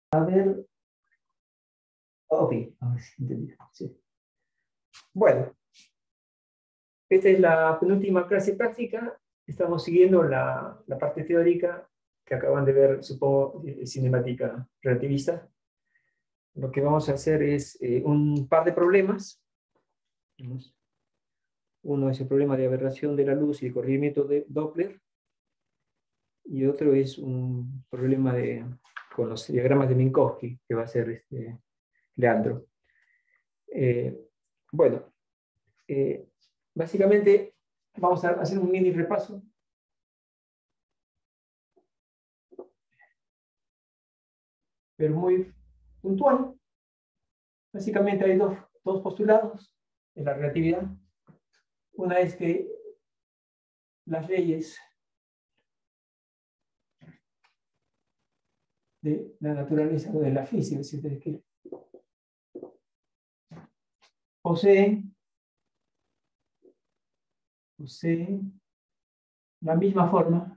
A ver, ok, a ver si entendí. Sí. Bueno, esta es la penúltima clase práctica. Estamos siguiendo la parte teórica que acaban de ver, supongo, cinemática relativista. Lo que vamos a hacer es un par de problemas. Uno es el problema de aberración de la luz y el corrimiento de Doppler. Y otro es un problema con los diagramas de Minkowski, que va a ser Leandro. Bueno, básicamente vamos a hacer un mini repaso. Pero muy puntual. Básicamente hay dos postulados en la relatividad. Una es que las leyes de la naturaleza o de la física, si ustedes quieren, poseen la misma forma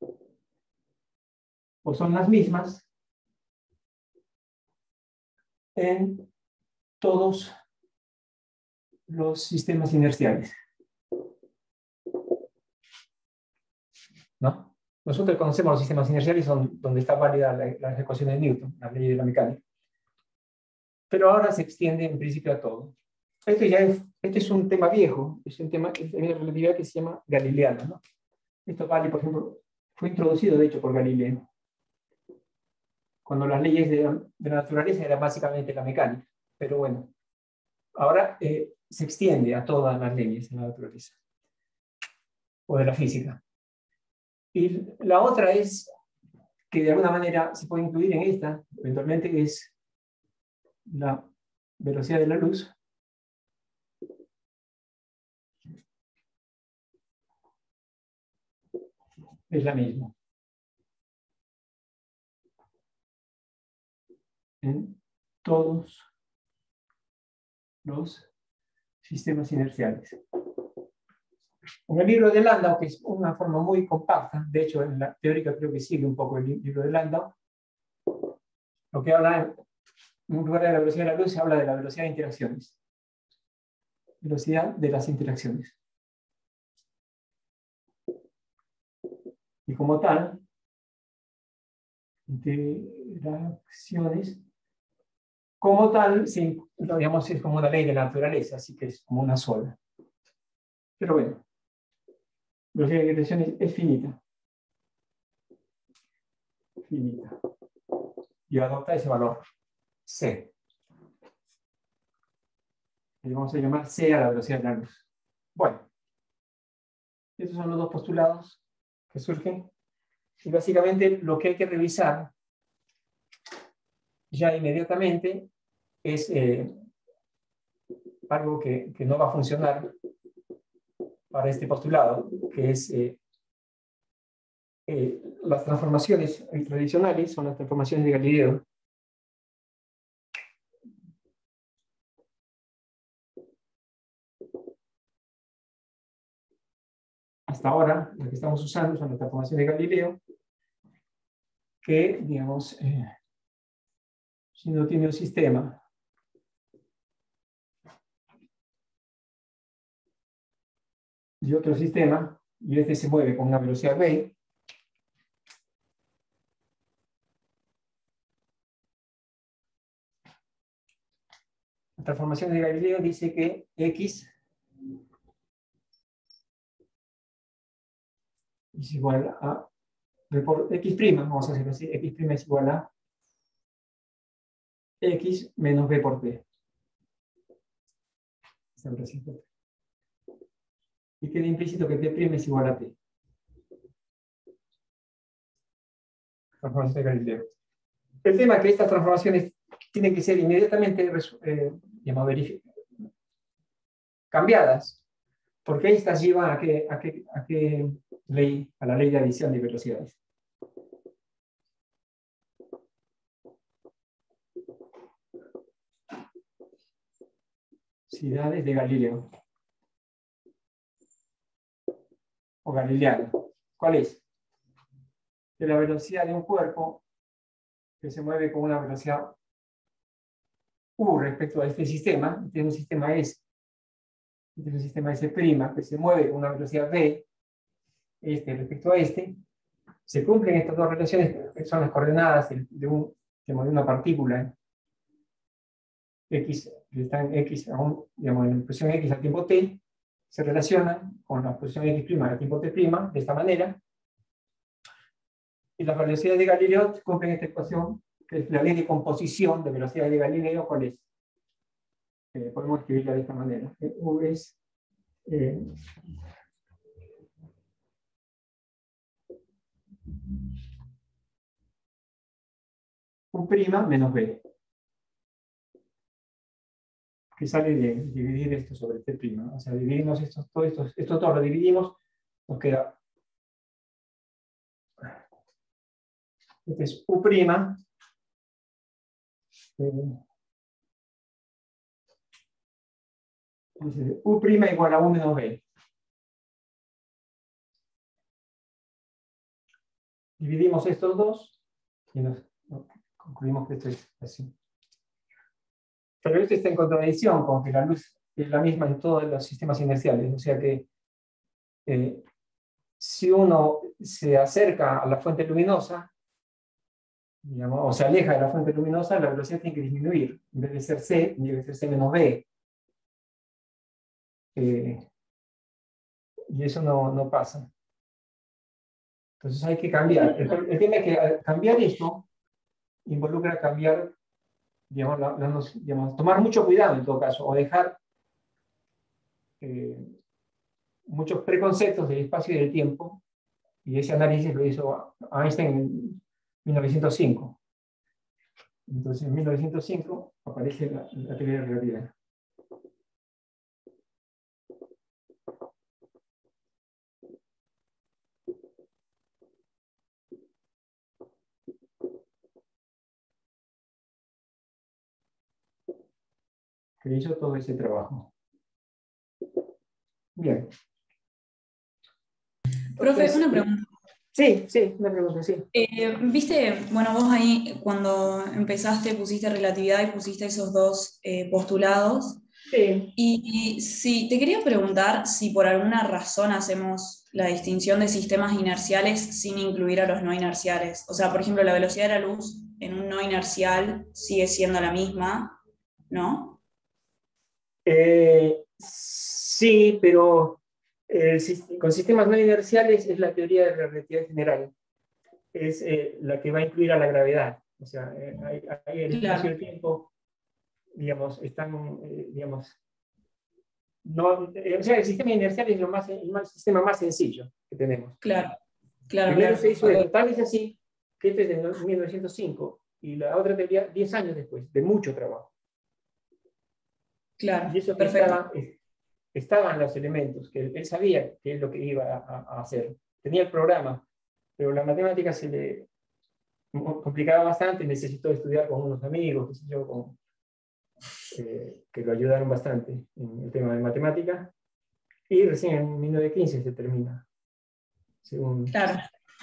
o son las mismas en todos los sistemas inerciales. ¿No? Nosotros conocemos los sistemas inerciales donde está válida las ecuaciones de Newton, la ley de la mecánica. Pero ahora se extiende en principio a todo. Este es un tema viejo, es una relatividad que se llama galileana, ¿no? Esto vale, por ejemplo, fue introducido de hecho por Galileo, cuando las leyes de la naturaleza eran básicamente la mecánica. Pero bueno, ahora se extiende a todas las leyes de la naturaleza o de la física. Y la otra es que de alguna manera se puede incluir en esta, eventualmente, es la velocidad de la luz. Es la misma en todos los sistemas inerciales. En el libro de Landau, que es una forma muy compacta, de hecho en la teórica creo que sigue un poco el libro de Landau, lo que habla, en lugar de la velocidad de la luz, se habla de la velocidad de interacciones. Velocidad de las interacciones. Y como tal, interacciones, como tal, sí, digamos, es como una ley de la naturaleza, así que es como una sola. Pero bueno, la velocidad de interacciones es finita. Finita. Y adopta ese valor, C. Le vamos a llamar C a la velocidad de la luz. Bueno, estos son los dos postulados que surgen. Y básicamente lo que hay que revisar ya inmediatamente es algo que no va a funcionar para este postulado, que es las transformaciones tradicionales, son las transformaciones de Galileo. Hasta ahora, lo que estamos usando son las transformaciones de Galileo, que, digamos, si no tiene un sistema y otro sistema, y este se mueve con una velocidad v, la transformación de Galileo dice que x es igual a v por x', vamos a hacerlo así, x' es igual a x menos v por t. Y queda implícito que t' es igual a t. Transformación de Galileo. El tema es que estas transformaciones tienen que ser inmediatamente cambiadas, porque estas llevan a qué ley, a la ley de adición de velocidades. Velocidades de Galileo. O galileano. ¿Cuál es? Que la velocidad de un cuerpo que se mueve con una velocidad u respecto a este sistema. Este es un sistema S. Este es un sistema S' que se mueve con una velocidad v, este respecto a este. Se cumplen estas dos relaciones, que son las coordenadas de una partícula X, que está en X, digamos, en la posición X al tiempo t, se relacionan con la posición X' al tiempo t', de esta manera. Y las velocidades de Galileo cumplen esta ecuación, que es la ley de composición de velocidades de Galileo. ¿Cuál es? Podemos escribirla de esta manera. U es U' menos B, que sale de dividir esto sobre T'. O sea, dividimos esto todo lo dividimos, nos queda. Este es U'. U' igual a U menos B. Dividimos estos dos y concluimos que esto es así. Pero esto está en contradicción con que la luz es la misma en todos los sistemas inerciales. O sea que si uno se acerca a la fuente luminosa, digamos, o se aleja de la fuente luminosa, la velocidad tiene que disminuir. En vez de ser c, tiene que ser c menos b. Y eso no pasa. Entonces hay que cambiar. El tema es que cambiar esto involucra cambiar, digamos, tomar mucho cuidado en todo caso, o dejar muchos preconceptos del espacio y del tiempo, y ese análisis lo hizo Einstein en 1905. Entonces en 1905 aparece la teoría de la relatividad. Que hizo todo ese trabajo. Bien. Profe, una pregunta. Sí, una pregunta, sí. Viste, bueno, vos ahí cuando empezaste pusiste relatividad y pusiste esos dos postulados. Sí. Y sí, te quería preguntar si por alguna razón hacemos la distinción de sistemas inerciales sin incluir a los no inerciales. O sea, por ejemplo, la velocidad de la luz en un no inercial sigue siendo la misma, ¿no? Sí, pero con sistemas no inerciales es la teoría de la relatividad general. Es la que va a incluir a la gravedad. O sea, ahí el espacio y el tiempo, digamos, están, digamos, no, o sea, el sistema inercial es el sistema más sencillo que tenemos. Claro. Primero se hizo esto, tal vez así, que este es de 1905, y la otra teoría 10 años después, de mucho trabajo. Claro, y eso que estaban los elementos, que él sabía qué es lo que iba a hacer. Tenía el programa, pero la matemática se le complicaba bastante, necesitó estudiar con unos amigos, qué sé yo, que lo ayudaron bastante en el tema de matemática, y recién en 1915 se termina. Según... Claro.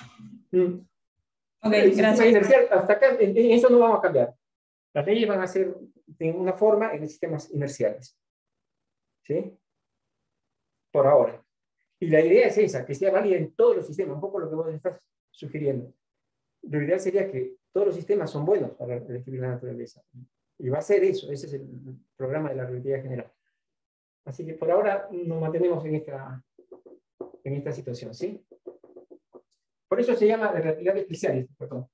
Ok, el sistema inercial, hasta acá, en eso no vamos a cambiar. Las leyes van a ser de una forma en sistemas inerciales. ¿Sí? Por ahora. Y la idea es esa, que sea válida en todos los sistemas, un poco lo que vos estás sugiriendo. Lo ideal sería que todos los sistemas son buenos para describir la naturaleza. Y va a ser eso, ese es el programa de la relatividad general. Así que por ahora nos mantenemos en esta situación, ¿sí? Por eso se llama relatividad especial, perdón.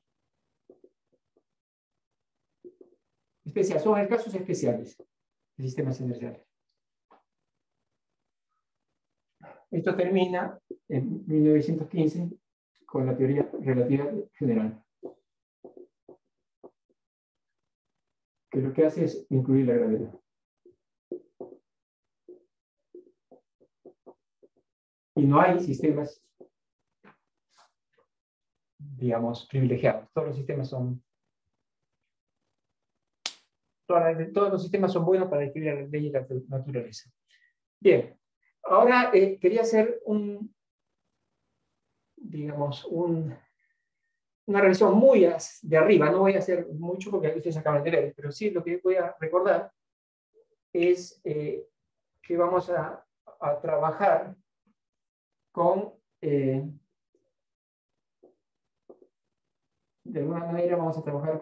Especial, son casos especiales de sistemas inerciales. Esto termina en 1915 con la teoría de relatividad general, que lo que hace es incluir la gravedad. Y no hay sistemas, digamos, privilegiados. Todos los sistemas son... Todos los sistemas son buenos para describir las leyes de la naturaleza. Bien, ahora quería hacer digamos, una revisión muy de arriba, no voy a hacer mucho porque ustedes acaban de ver, pero sí lo que voy a recordar es que vamos a trabajar con, de alguna manera vamos a trabajar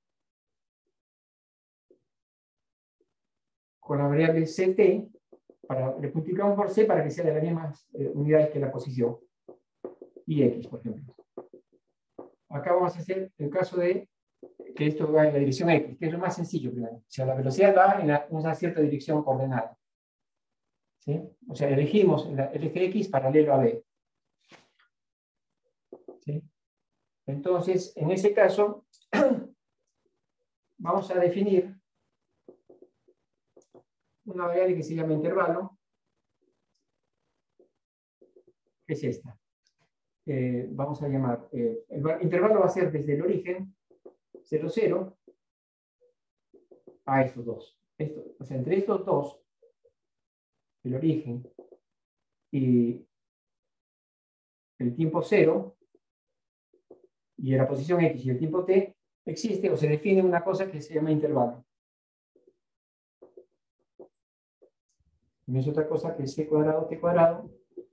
con la variable ct, le multiplicamos por c para que sea de las mismas unidades que la posición, y x, por ejemplo. Acá vamos a hacer el caso de que esto va en la dirección x, que es lo más sencillo primero. O sea, la velocidad va en una cierta dirección coordenada. ¿Sí? O sea, elegimos el eje x paralelo a b. ¿Sí? Entonces, en ese caso, vamos a definir una variable que se llama intervalo, que es esta. Vamos a llamar, el intervalo va a ser desde el origen 0, 0 a estos dos. O sea, entre estos dos, el origen y el tiempo 0, y en la posición x y el tiempo t, existe o se define una cosa que se llama intervalo. No es otra cosa que c cuadrado, t cuadrado.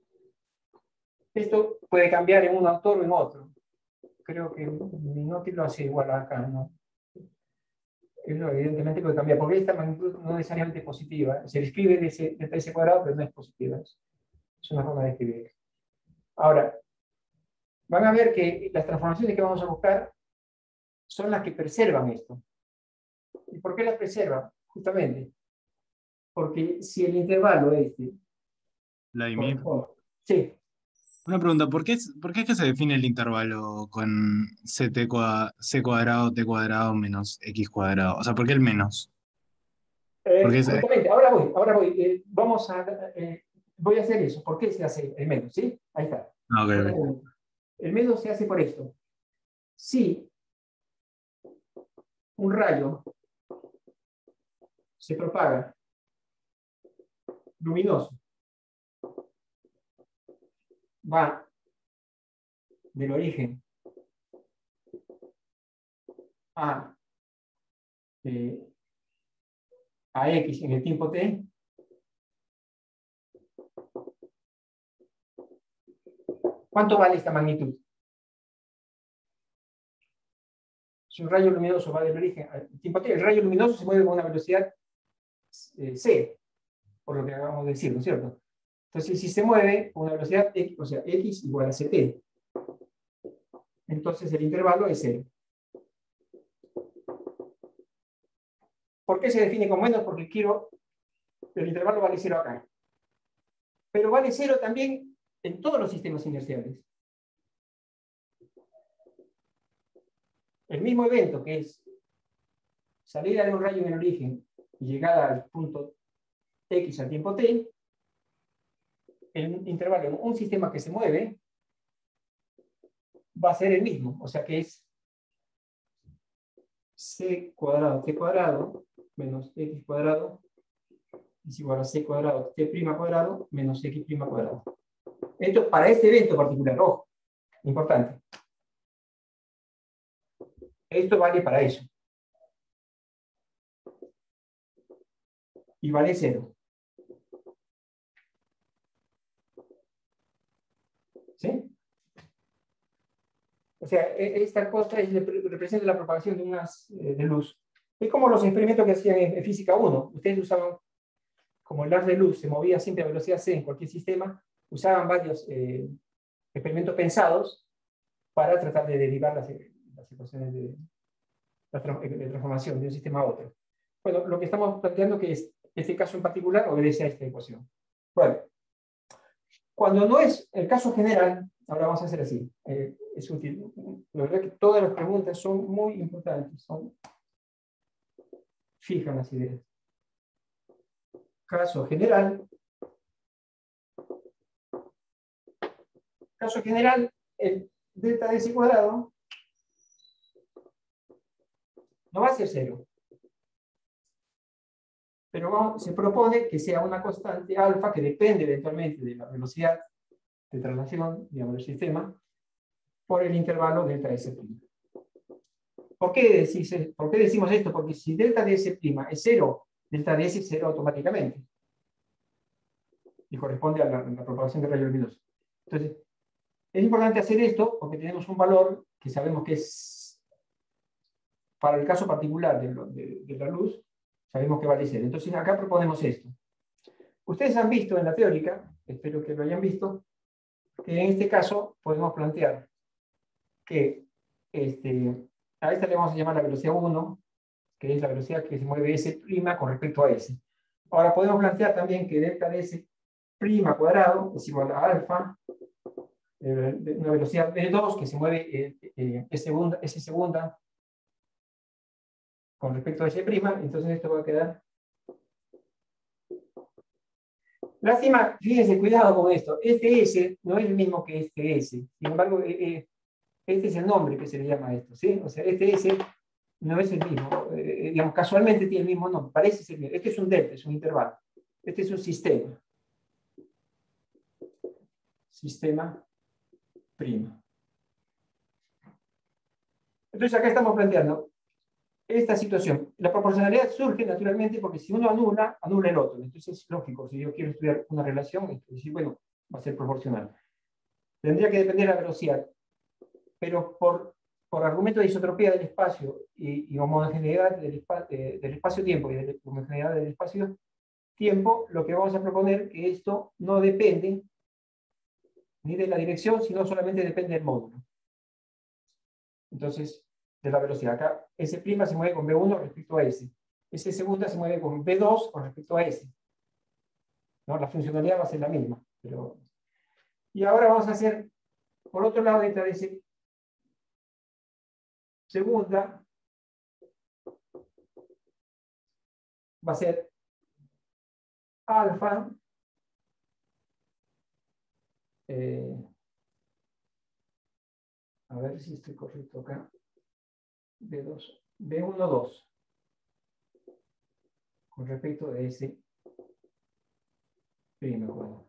Esto puede cambiar en un autor o en otro. Creo que Minotti lo hace igual acá, ¿no? Evidentemente puede cambiar, porque esta magnitud no necesariamente es positiva. Se escribe de c cuadrado, pero no es positiva. Es una forma de escribir. Ahora, van a ver que las transformaciones que vamos a buscar son las que preservan esto. ¿Y por qué las preservan? Justamente porque si el intervalo Vladimir, sí. una pregunta, ¿por qué es que se define el intervalo con c cuadrado, t cuadrado menos x cuadrado? O sea, ¿por qué el menos? Justamente, ahora voy. Voy a hacer eso. ¿Por qué se hace el menos? ¿Sí? Ahí está. Okay. El menos se hace por esto. Si un rayo se propaga luminoso, va del origen a x en el tiempo t, ¿cuánto vale esta magnitud? Si un rayo luminoso va del origen al tiempo t, el rayo luminoso se mueve con una velocidad c, por lo que acabamos de decir, ¿no es cierto? Entonces, si se mueve con una velocidad x, o sea, x igual a ct, entonces el intervalo es 0. ¿Por qué se define con menos? Porque el intervalo vale 0 acá. Pero vale 0 también en todos los sistemas inerciales. El mismo evento, que es salida de un rayo en el origen y llegada al punto x al tiempo t, el intervalo en un sistema que se mueve va a ser el mismo, o sea que es c cuadrado t cuadrado menos x cuadrado es igual a c cuadrado t prima cuadrado menos x prima cuadrado. Esto para este evento particular, ojo, importante. Esto vale para eso. Y vale 0. ¿Sí? O sea, esta cosa representa la propagación de unas de luz. Es como los experimentos que hacían en física 1. Ustedes usaban, como el haz de luz se movía siempre a velocidad c en cualquier sistema, usaban varios experimentos pensados para tratar de derivar las ecuaciones de transformación de un sistema a otro. Bueno, lo que estamos planteando que es este caso en particular obedece a esta ecuación. Bueno, cuando no es el caso general, ahora vamos a hacer así, es útil. La verdad que todas las preguntas son muy importantes, fijan las ideas. Caso general. Caso general, el delta de ese cuadrado no va a ser 0. Pero se propone que sea una constante alfa que depende eventualmente de la velocidad de traslación, digamos, del sistema, por el intervalo delta S'. ¿Por qué decimos esto? Porque si delta de S' es 0, delta de S es 0 automáticamente. Y corresponde a la propagación de rayos luminosos. Entonces, es importante hacer esto porque tenemos un valor que sabemos que es, para el caso particular de la luz, sabemos que vale 0. Entonces, acá proponemos esto. Ustedes han visto en la teórica, espero que lo hayan visto, que en este caso podemos plantear que a esta le vamos a llamar la velocidad 1, que es la velocidad que se mueve S' con respecto a S. Ahora podemos plantear también que delta de S' cuadrado es igual a alfa, una velocidad V2 que se mueve S segunda con respecto a S', entonces esto va a quedar. Lástima, fíjense, cuidado con esto. Este S no es el mismo que este S. Sin embargo, este es el nombre que se le llama a esto, ¿sí? O sea, este S no es el mismo. Digamos, casualmente tiene el mismo nombre. Parece ser el mismo. Este es un delta, es un intervalo. Este es un sistema. Sistema prima. Entonces, acá estamos planteando esta situación. La proporcionalidad surge naturalmente porque si uno anula, anula el otro. Entonces es lógico, si yo quiero estudiar una relación, entonces, bueno, va a ser proporcional. Tendría que depender de la velocidad, pero por argumento de isotropía del espacio y homogeneidad del espacio-tiempo y de homogeneidad del espacio-tiempo, lo que vamos a proponer es que esto no depende ni de la dirección, sino solamente depende del módulo. Entonces, de la velocidad. Acá S' se mueve con V1 respecto a S. S segunda se mueve con V2 con respecto a S. ¿No? La funcionalidad va a ser la misma. Pero... Y ahora vamos a hacer, por otro lado, delta de S segunda va a ser alfa a ver si estoy correcto acá. V1, 2 con respecto a S'. Bueno.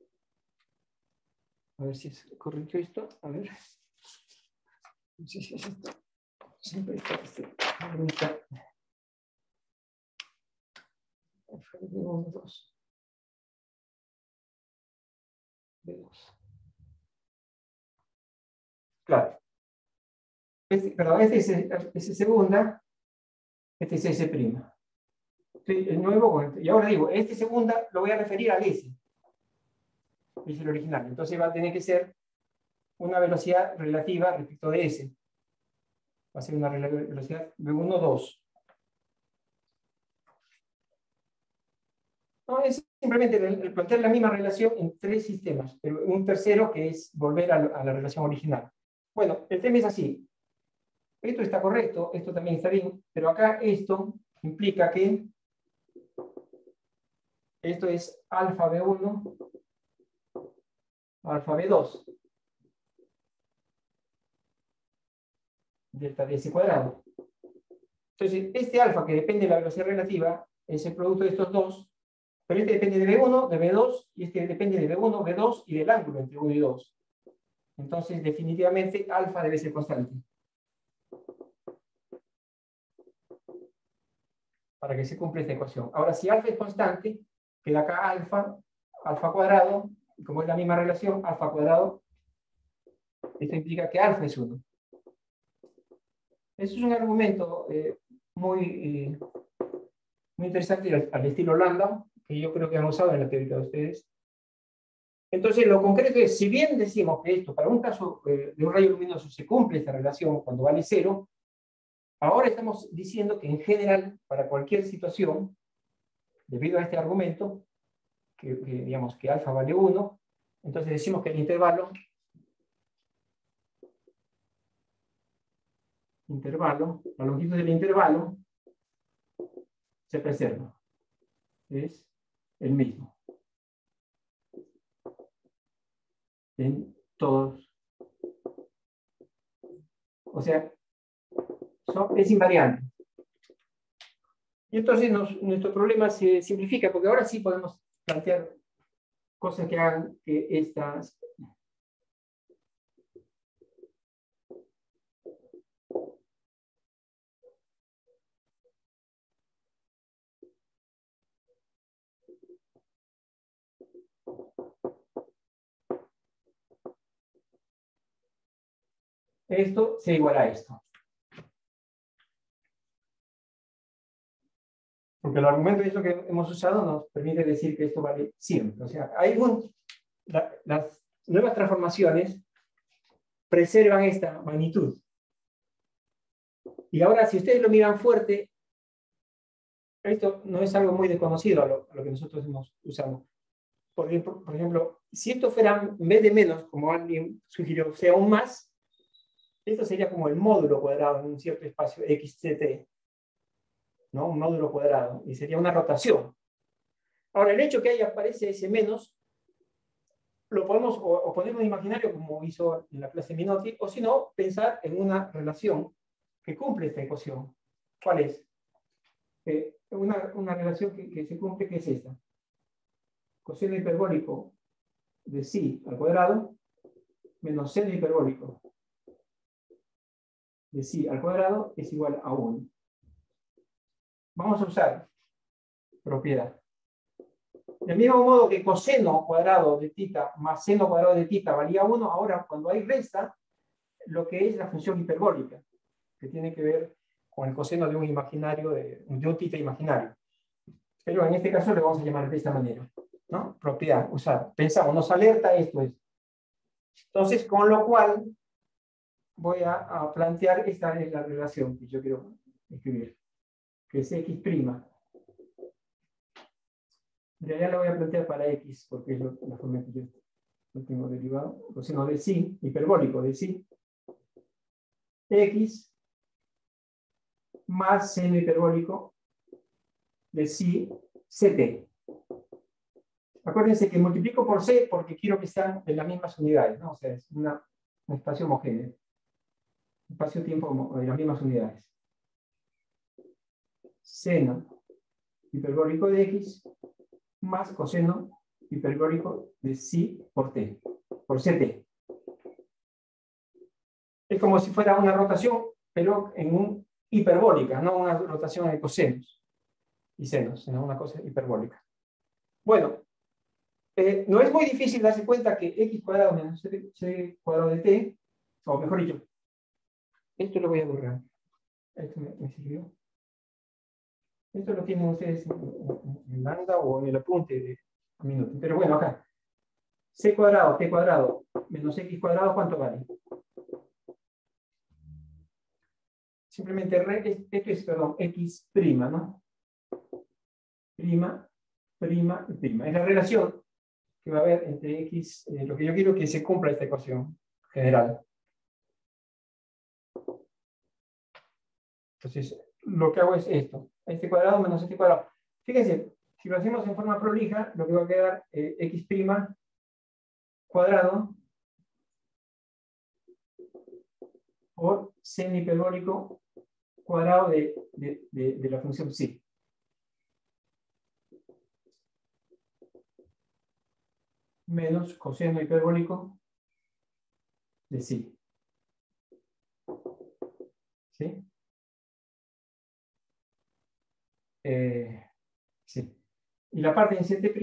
A ver si es correcto esto. A ver. No sé si es esto. Siempre está V1, 2. V2. Claro. Perdón, este es S segunda, este es S'. El nuevo, y ahora digo, este segunda lo voy a referir al S. Es el original. Entonces va a tener que ser una velocidad relativa respecto de S. Va a ser una velocidad V1, 2. No, es simplemente el plantear la misma relación en tres sistemas, pero un tercero que es volver a la relación original. Bueno, el tema es así. Esto está correcto, esto también está bien, pero acá esto implica que esto es alfa V1, alfa V2, delta de S cuadrado. Entonces, este alfa que depende de la velocidad relativa es el producto de estos dos, pero este depende de V1, de V2, y este depende de V1, V2 y del ángulo entre 1 y 2. Entonces, definitivamente, alfa debe ser constante. Para que se cumpla esta ecuación. Ahora, si alfa es constante, queda acá alfa cuadrado, y como es la misma relación, alfa cuadrado, esto implica que alfa es 1. Eso es un argumento muy interesante al estilo Landau, que yo creo que han usado en la teoría de ustedes. Entonces, lo concreto es, si bien decimos que esto, para un caso de un rayo luminoso, se cumple esta relación cuando vale 0, ahora estamos diciendo que en general, para cualquier situación, debido a este argumento, que digamos que alfa vale 1, entonces decimos que el intervalo, la longitud del intervalo, se preserva. Es el mismo. En todos. O sea, es invariante. Y entonces nuestro problema se simplifica, porque ahora sí podemos plantear cosas que hagan que estas Esto se iguala a esto. Porque el argumento de esto que hemos usado nos permite decir que esto vale siempre. O sea, las nuevas transformaciones preservan esta magnitud. Y ahora, si ustedes lo miran fuerte, esto no es algo muy desconocido a lo que nosotros hemos usado. Por ejemplo, si esto fuera, en vez de menos, como alguien sugirió, sea un más, esto sería como el módulo cuadrado en un cierto espacio XCT, ¿no? Un módulo cuadrado, y sería una rotación. Ahora, el hecho que ahí aparece ese menos, lo podemos o poner un imaginario como hizo en la clase Minotti, o si no, pensar en una relación que cumple esta ecuación. ¿Cuál es? Una relación que se cumple, que es esta. Coseno hiperbólico de psi al cuadrado menos seno hiperbólico de psi al cuadrado es igual a 1. Vamos a usar propiedad. Del mismo modo que coseno cuadrado de θ más seno cuadrado de θ valía 1, ahora cuando hay resta, lo que es la función hiperbólica, que tiene que ver con el coseno de un imaginario, de un θ imaginario. Pero en este caso le vamos a llamar de esta manera, ¿no? Propiedad, usar. Pensamos, nos alerta esto es. Entonces, con lo cual, voy a plantear esta es la relación que yo quiero escribir, que es x'. En realidad la voy a plantear para x, porque es la forma en que yo lo tengo derivado. Coseno de psi, hiperbólico de psi, x más seno hiperbólico de psi ct. Acuérdense que multiplico por c porque quiero que sean de las mismas unidades, ¿no? O sea, es un espacio homogéneo. Espacio-tiempo de las mismas unidades. Seno hiperbólico de x más coseno hiperbólico de psi por t, por ct. Es como si fuera una rotación, pero en un hiperbólica, no una rotación de cosenos y senos, sino una cosa hiperbólica. Bueno, no es muy difícil darse cuenta que x cuadrado menos c cuadrado de t, o mejor dicho, esto lo voy a borrar. Esto me sirvió. Esto lo tienen ustedes en lambda o en el apunte de minuto. Pero bueno, acá. C cuadrado, t cuadrado, menos x cuadrado, ¿cuánto vale? Simplemente, esto es, perdón, x', ¿no? Prima, prima y prima. Es la relación que va a haber entre x, lo que yo quiero que se cumpla esta ecuación general. Entonces, lo que hago es esto. Este cuadrado menos este cuadrado. Fíjense, si lo hacemos en forma prolija, lo que va a quedar x' cuadrado por seno hiperbólico cuadrado de la función psi. Menos coseno hiperbólico de psi. ¿Sí? Sí. Y la parte en 7',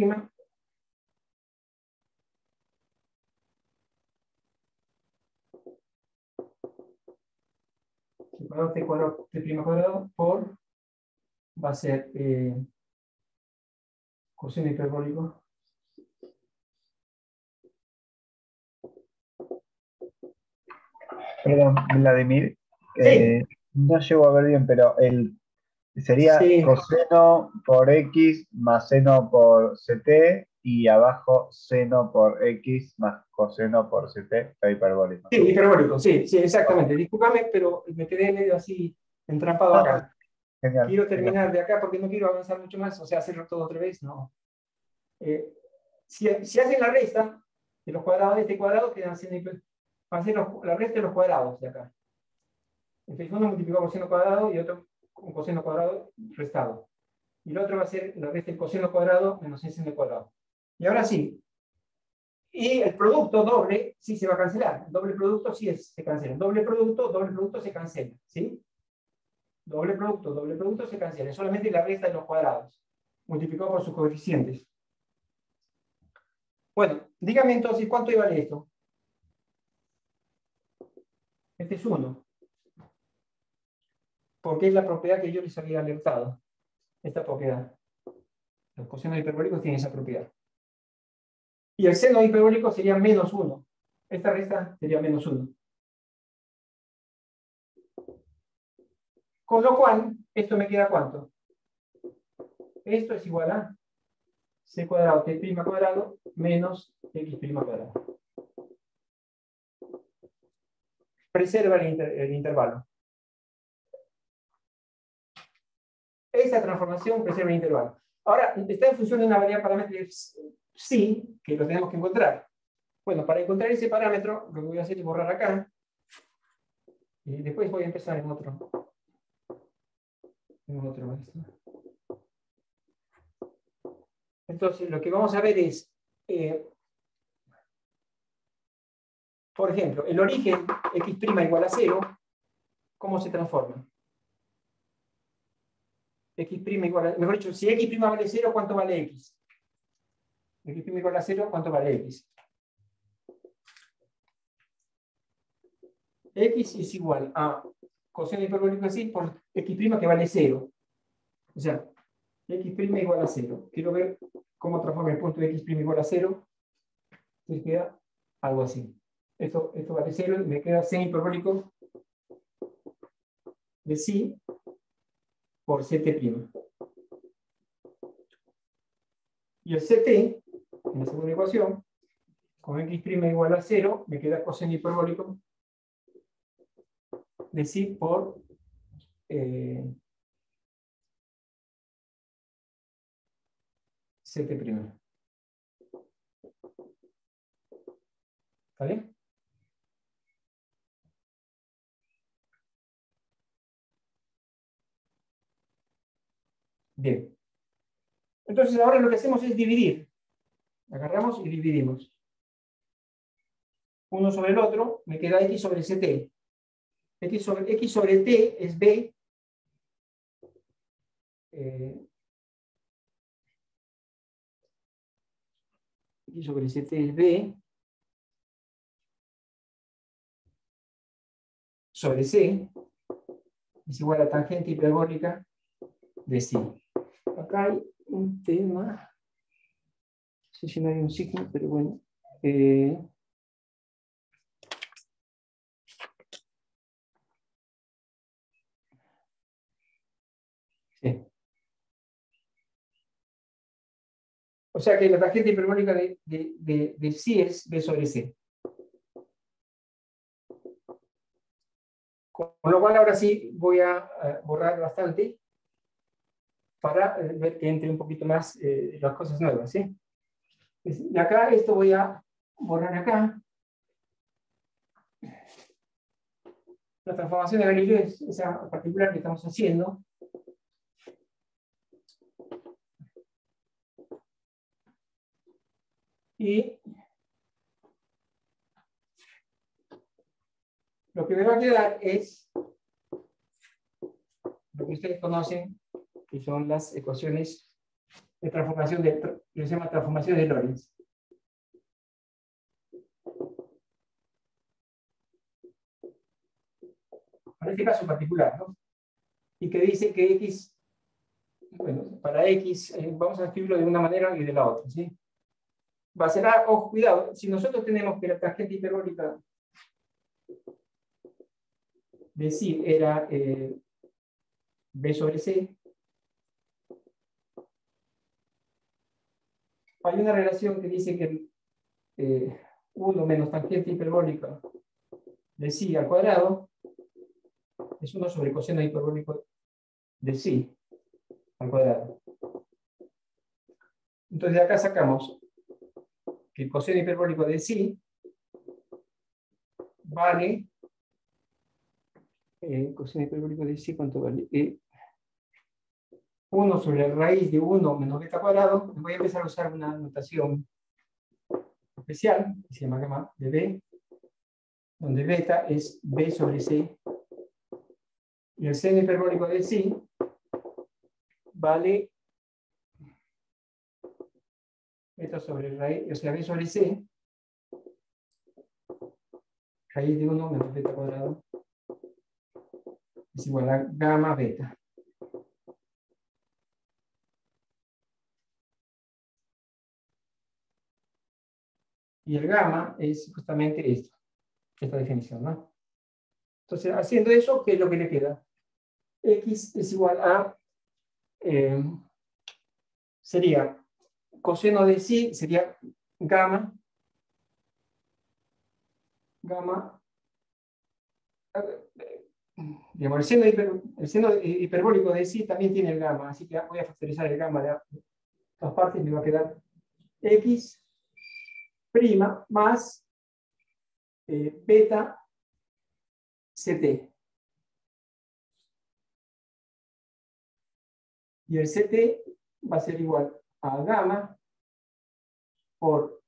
separado t cuadrado, t' cuadrado por, va a ser coseno hiperbólico Perdón, Vladimir, sí. no llego a ver bien, pero sería Sí. coseno por x más seno por ct y abajo seno por x más coseno por ct, está hiperbólico. Sí, hiperbólico, sí, sí, exactamente. Discúlpame, pero me quedé medio así entrampado acá. Genial. Quiero terminar de acá porque no quiero avanzar mucho más, o sea, hacerlo todo otra vez, no. Si hacen la resta de los cuadrados de este cuadrado, quedan hacer la resta de los cuadrados de acá. Entonces uno multiplicado por seno cuadrado y otro con coseno cuadrado restado. Y el otro va a ser la resta del coseno cuadrado menos el seno cuadrado. Y ahora sí. Y el producto doble sí se va a cancelar. El doble producto sí se cancela. Doble producto se cancela. ¿Sí? Doble producto se cancela. Es solamente la resta de los cuadrados, multiplicado por sus coeficientes. Bueno, dígame entonces, ¿cuánto vale esto? Este es 1. Porque es la propiedad que yo les había alertado. Esta propiedad. Los cosenos hiperbólicos tienen esa propiedad. Y el seno hiperbólico sería menos 1. Esta resta sería menos 1. Con lo cual, esto me queda ¿cuánto? Esto es igual a c cuadrado t' cuadrado menos x' cuadrado. Preserva el intervalo. Esta transformación preserva el intervalo. Ahora, está en función de una variable parámetro psi, que lo tenemos que encontrar. Bueno, para encontrar ese parámetro, lo que voy a hacer es borrar acá. Y después voy a empezar en otro. Entonces, lo que vamos a ver es, por ejemplo, el origen x' igual a 0, ¿cómo se transforma? X' igual a, mejor dicho, si x' vale 0, ¿cuánto vale x? X' igual a 0, ¿cuánto vale x? X es igual a coseno hiperbólico así por x' que vale 0. O sea, x' igual a 0. Quiero ver cómo transforma el punto de x' igual a 0. Entonces queda algo así. Esto vale 0 y me queda seno hiperbólico de psi por ct'. Y el ct, en la segunda ecuación, con x' igual a 0, me queda coseno hiperbólico de psi por ct'. ¿Está bien? Bien. Entonces ahora lo que hacemos es dividir. Agarramos y dividimos. Uno sobre el otro, me queda x sobre ct. X sobre t es b. X sobre ct es b. Sobre c. Es igual a tangente hiperbólica de psi. Acá hay un tema. No sé si no hay un signo, pero bueno. Sí. O sea que la tangente hiperbólica de psi es b sobre c. Con lo cual ahora sí voy a borrar bastante para ver que entre un poquito más las cosas nuevas, ¿sí? De acá esto voy a borrar acá. La transformación de Galileo es esa particular que estamos haciendo. Y lo que me va a quedar es lo que ustedes conocen, que son las ecuaciones de transformación que se llama transformación de Lorentz. Para este caso particular, ¿no? Y que dice que x, bueno, para x, vamos a escribirlo de una manera y de la otra, ¿sí? Va a ser, ojo, cuidado, si nosotros tenemos que la tangente hiperbólica de psi era b sobre c, hay una relación que dice que 1 menos tangente hiperbólica de psi al cuadrado es 1 sobre coseno hiperbólico de psi al cuadrado. Entonces de acá sacamos que el coseno hiperbólico de psi vale, coseno hiperbólico de psi, ¿cuánto vale? 1 sobre la raíz de 1 menos beta cuadrado. Voy a empezar a usar una notación especial, que se llama gamma de b, donde beta es b sobre c, y el seno hiperbólico de psi vale beta sobre raíz, o sea, B sobre C, raíz de 1 menos beta cuadrado, es igual a gamma beta. Y el gamma es justamente esto, esta definición, ¿no? Entonces, haciendo eso, ¿qué es lo que le queda? X es igual a, sería coseno de psi, sería gamma, digamos, el seno hiperbólico de psi también tiene el gamma, así que voy a factorizar el gamma de dos partes, me va a quedar X prima más beta CT. Y el CT va a ser igual a gamma por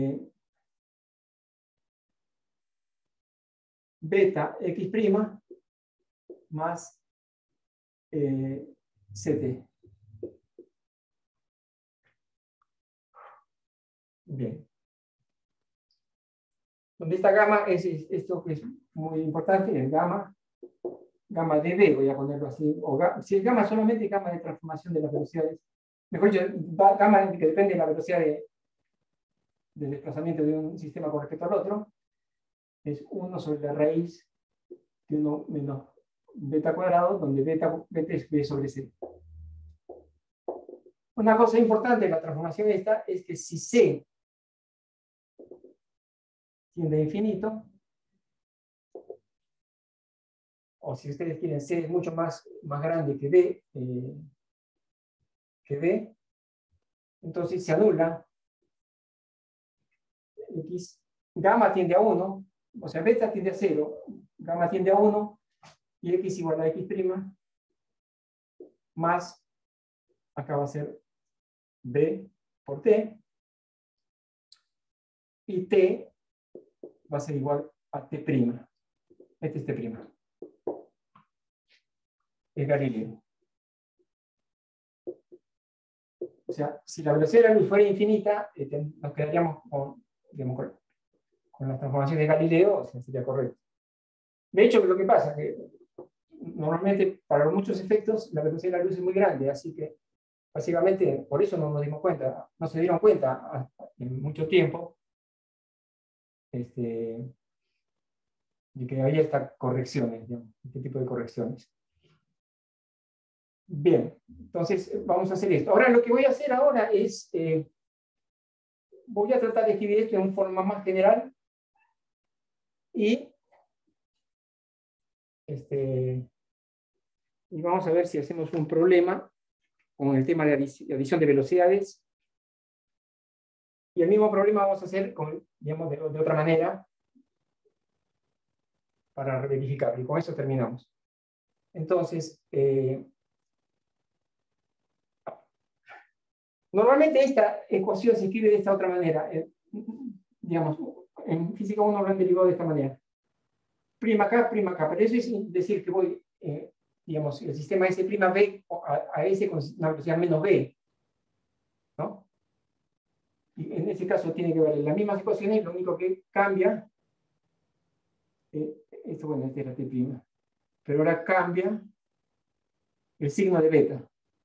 beta X prima más CT. Bien. Donde está gamma es esto que es muy importante, el gamma de B, voy a ponerlo así, o si el gamma solamente es gamma de transformación de las velocidades, mejor dicho, gamma que depende de la velocidad de desplazamiento de un sistema con respecto al otro, es 1 sobre la raíz de 1 menos beta cuadrado, donde beta es B sobre C. Una cosa importante de la transformación esta es que si C tiende a infinito, o si ustedes quieren, C es mucho más grande que B, entonces se anula X, gamma tiende a 1, o sea, beta tiende a 0, gamma tiende a 1, y X igual a X prima, más, acá va a ser B por T, y T va a ser igual a T prima. Este es T prima. Es Galileo. O sea, si la velocidad de la luz fuera infinita, nos quedaríamos con, digamos, con las transformaciones de Galileo, o sea, sería correcto. De hecho, lo que pasa es que normalmente para muchos efectos la velocidad de la luz es muy grande, así que básicamente por eso no nos dimos cuenta, no se dieron cuenta en mucho tiempo de que había estas correcciones, digamos, este tipo de correcciones. Bien, entonces vamos a hacer esto. Ahora lo que voy a hacer ahora es, voy a tratar de escribir esto en forma más general y vamos a ver si hacemos un problema con el tema de adición de velocidades. Y el mismo problema vamos a hacer con, digamos, de otra manera para verificar. Y con eso terminamos. Entonces, normalmente esta ecuación se escribe de esta otra manera. Digamos, en física 1 lo han derivado de esta manera. Prima acá, pero eso es decir que voy, digamos, el sistema S' B a S con una velocidad menos B, ¿no? Y en ese caso tiene que valer las mismas ecuaciones, lo único que cambia, esto, bueno, este era T', pero ahora cambia el signo de beta.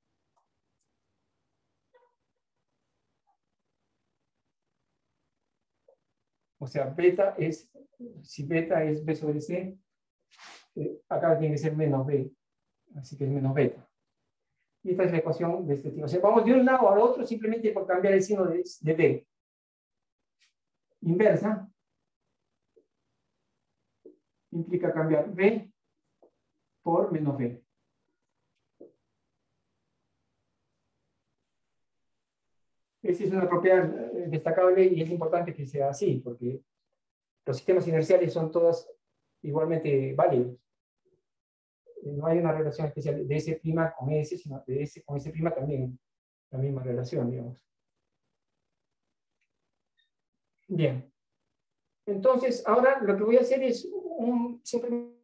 O sea, beta es, si beta es B sobre C, acá tiene que ser menos B, así que es menos beta. Y esta es la ecuación de este tipo. O sea, vamos de un lado al otro simplemente por cambiar el signo de B. Inversa implica cambiar B por menos B. Esa es una propiedad destacable y es importante que sea así, porque los sistemas inerciales son todos igualmente válidos. No hay una relación especial de S' con S, sino de S con S' también la misma relación, digamos. Bien. Entonces, ahora lo que voy a hacer es simplemente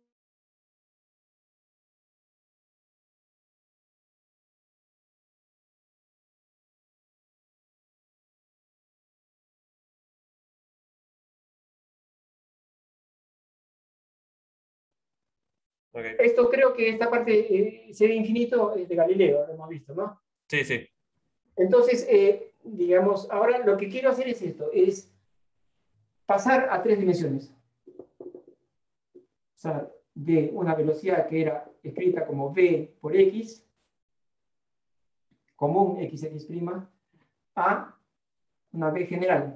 Okay. Esto creo que esta parte, C de infinito, es de Galileo, lo hemos visto, ¿no? Sí, sí. Entonces, digamos, ahora lo que quiero hacer es esto, es pasar a 3 dimensiones. O sea, de una velocidad que era escrita como v por x, común xx', a una v general.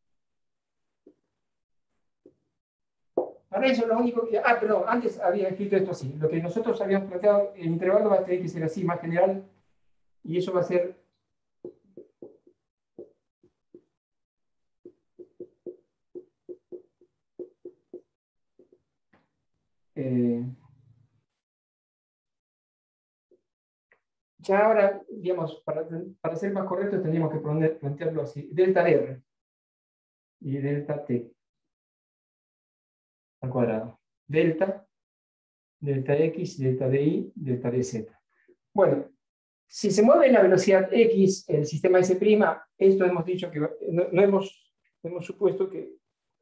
Para eso lo único que... Ah, perdón, antes había escrito esto así. Lo que nosotros habíamos planteado, el intervalo va a tener que ser así, más general, y eso va a ser... ya ahora, digamos, para ser más correctos tendríamos que plantearlo así. Delta de R y delta T al cuadrado. Delta X, delta de Y, delta de Z. Bueno, si se mueve en la velocidad X el sistema S', esto hemos dicho que no hemos supuesto que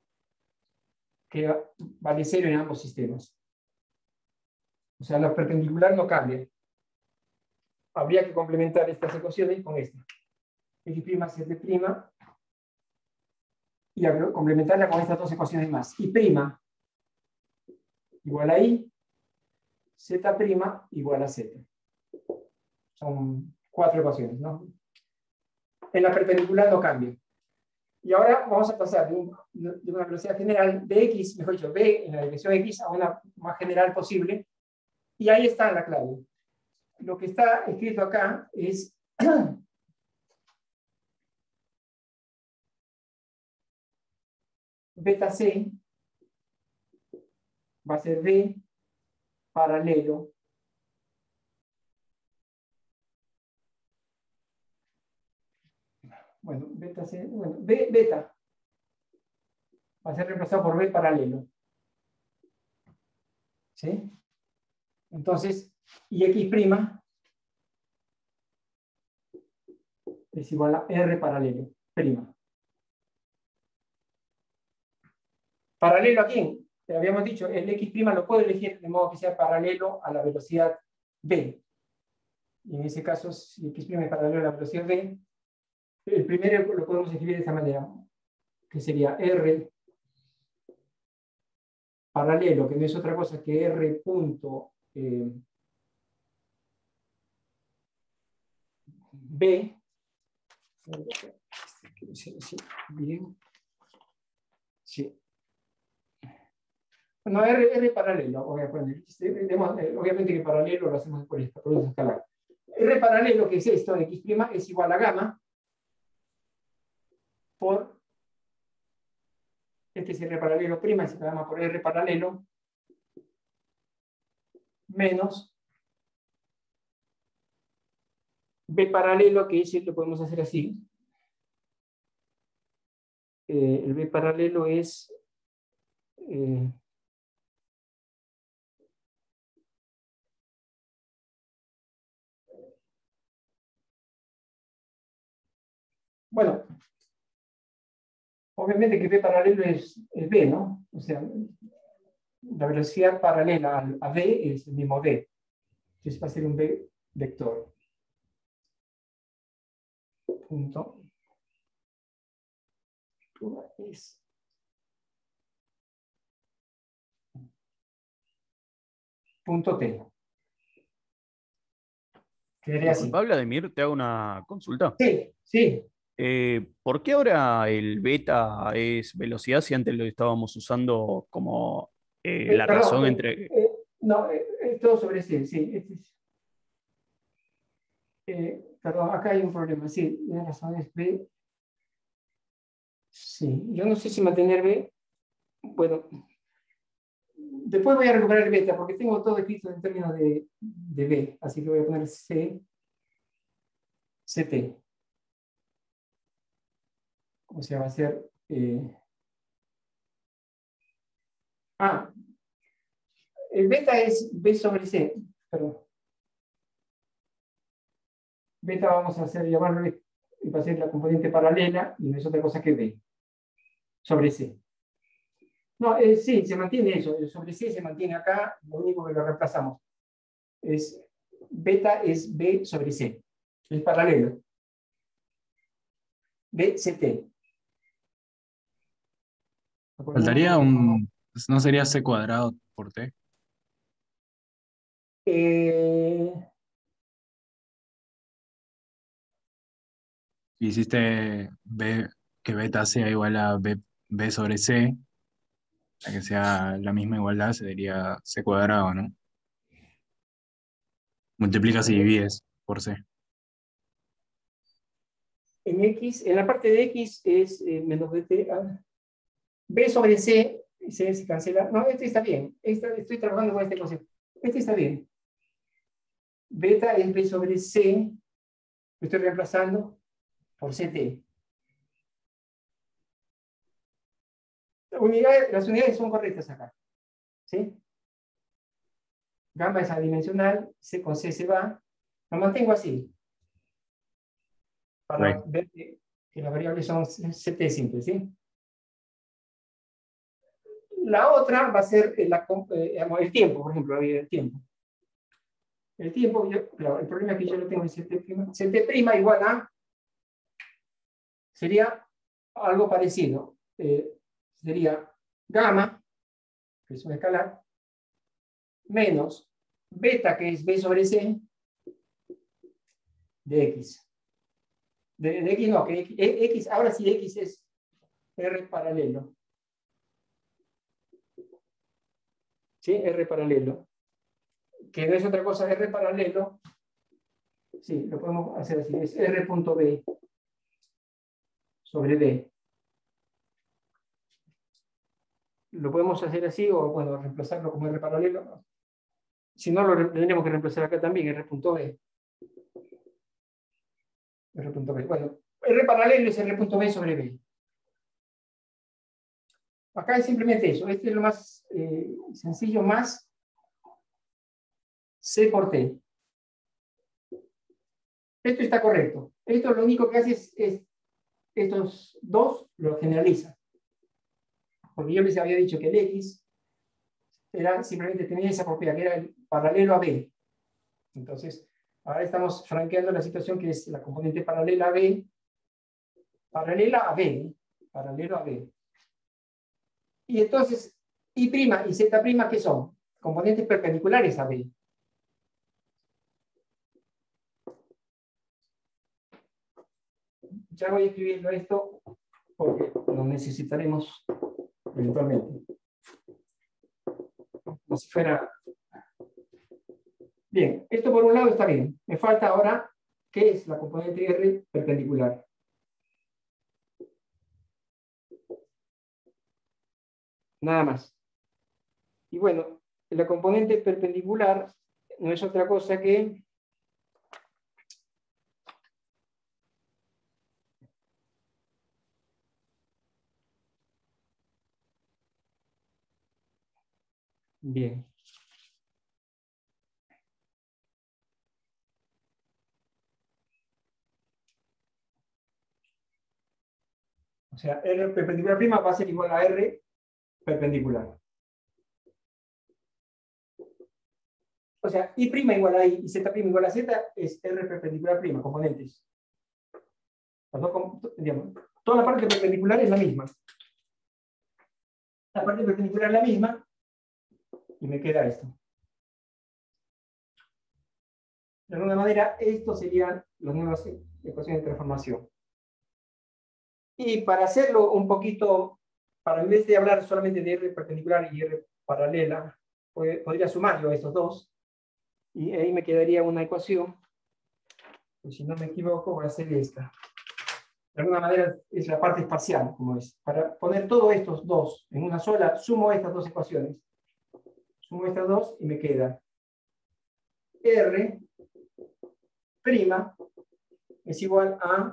vale 0 en ambos sistemas. O sea, la perpendicular no cambia. Habría que complementar estas ecuaciones con esta. X', Z', y complementarla con estas dos ecuaciones más. Y' igual a Y, Z' igual a Z. Son 4 ecuaciones, ¿no? En la perpendicular no cambia. Y ahora vamos a pasar de una velocidad general de X, mejor dicho, V en la dirección X, a una más general posible. Y ahí está la clave. Lo que está escrito acá es beta C va a ser V paralelo beta C, beta va a ser reemplazado por V paralelo. ¿Sí? Entonces, y X' es igual a R paralelo, prima. ¿Paralelo a quién? Te habíamos dicho, el X' lo puedo elegir de modo que sea paralelo a la velocidad V. Y en ese caso, si X' es paralelo a la velocidad V, el primero lo podemos escribir de esta manera, que sería R paralelo, que no es otra cosa que R punto B. Bien. Sí. Bueno, R paralelo, voy a poner. Obviamente que paralelo lo hacemos por esta producción escalar. R paralelo, que es esto, X' es igual a gamma por este es R paralelo prima, es gamma por R paralelo menos B paralelo, que ese lo podemos hacer así. El B paralelo es bueno, obviamente que B paralelo es B, ¿no? O sea, la velocidad paralela a B es el mismo B. Entonces va a ser un B vector. Punto. Es punto T. Quedaría así. Disculpa, Vladimir, te hago una consulta. Sí, sí. ¿Por qué ahora el beta es velocidad si antes lo estábamos usando como la Perdón, razón entre... no, es todo sobre C, sí. Perdón, acá hay un problema, sí, la razón es B. Sí, yo no sé si mantener B. Bueno, después voy a recuperar el beta porque tengo todo escrito en términos de B, así que voy a poner C, CT. O sea, va a ser... el beta es B sobre C, perdón. Beta vamos a hacer llamarlo y va a ser la componente paralela y no es otra cosa que B sobre C. No, sí, se mantiene eso. El sobre C se mantiene acá. Lo único que lo reemplazamos es beta es B sobre C. Es paralelo. BCT. Faltaría no sería C cuadrado por T. Eh, Hiciste B, que beta sea igual a B sobre C, para que sea la misma igualdad, sería C cuadrado, ¿no? Multiplicas y divides por C. en X, en la parte de X es menos BT. B sobre C, C se cancela. No, este está bien. Estoy trabajando con este concepto. Este está bien. Beta es B sobre C. Lo estoy reemplazando por CT. Las unidades son correctas acá. ¿Sí? Gamma es adimensional, C con C se va. Lo mantengo así. Para Right. ver que las variables son CT simples, ¿sí? La otra va a ser el tiempo, por ejemplo, el tiempo. El tiempo, claro, el problema es que yo lo tengo en CT'. CT' igual a, sería algo parecido. Sería gamma, que es un escalar, menos beta, que es B sobre C, de X. De X no, que X, ahora sí X es R paralelo. ¿Sí? R paralelo. Que no es otra cosa, R paralelo. Sí, lo podemos hacer así. Es R punto B sobre D. Lo podemos hacer así o, bueno, reemplazarlo como R paralelo. Si no, lo tendríamos que reemplazar acá también, R punto B. R punto B. Bueno, R paralelo es R punto B sobre B. Acá es simplemente eso. Este es lo más sencillo, más C por T. Esto está correcto. Esto lo único que hace es estos dos lo generaliza. Porque yo les había dicho que el X era simplemente tenía esa propiedad, que era el paralelo a B. Entonces, ahora estamos franqueando la situación que es la componente paralela a B, paralela a B, paralelo a B. Y entonces, I' y Z', ¿qué son? Componentes perpendiculares a B. Ya voy escribiendo esto porque lo necesitaremos eventualmente. Como si fuera... Bien, esto por un lado está bien. Me falta ahora, ¿qué es la componente R perpendicular? Nada más. Y bueno, la componente perpendicular no es otra cosa que bien. O sea, R perpendicular prima va a ser igual a R perpendicular. O sea, I' igual a I y Z' igual a Z es R perpendicular prima, componentes. Digamos, toda la parte perpendicular es la misma. La parte perpendicular es la misma y me queda esto. De alguna manera, estos serían las nuevas ecuaciones de transformación. Y para hacerlo un poquito, para en vez de hablar solamente de R perpendicular y R paralela, podría sumar yo estos dos, y ahí me quedaría una ecuación, pues si no me equivoco, voy a hacer esta. De alguna manera es la parte espacial, como es. Para poner todos estos dos en una sola, sumo estas dos ecuaciones. Sumo estas dos y me queda R' es igual a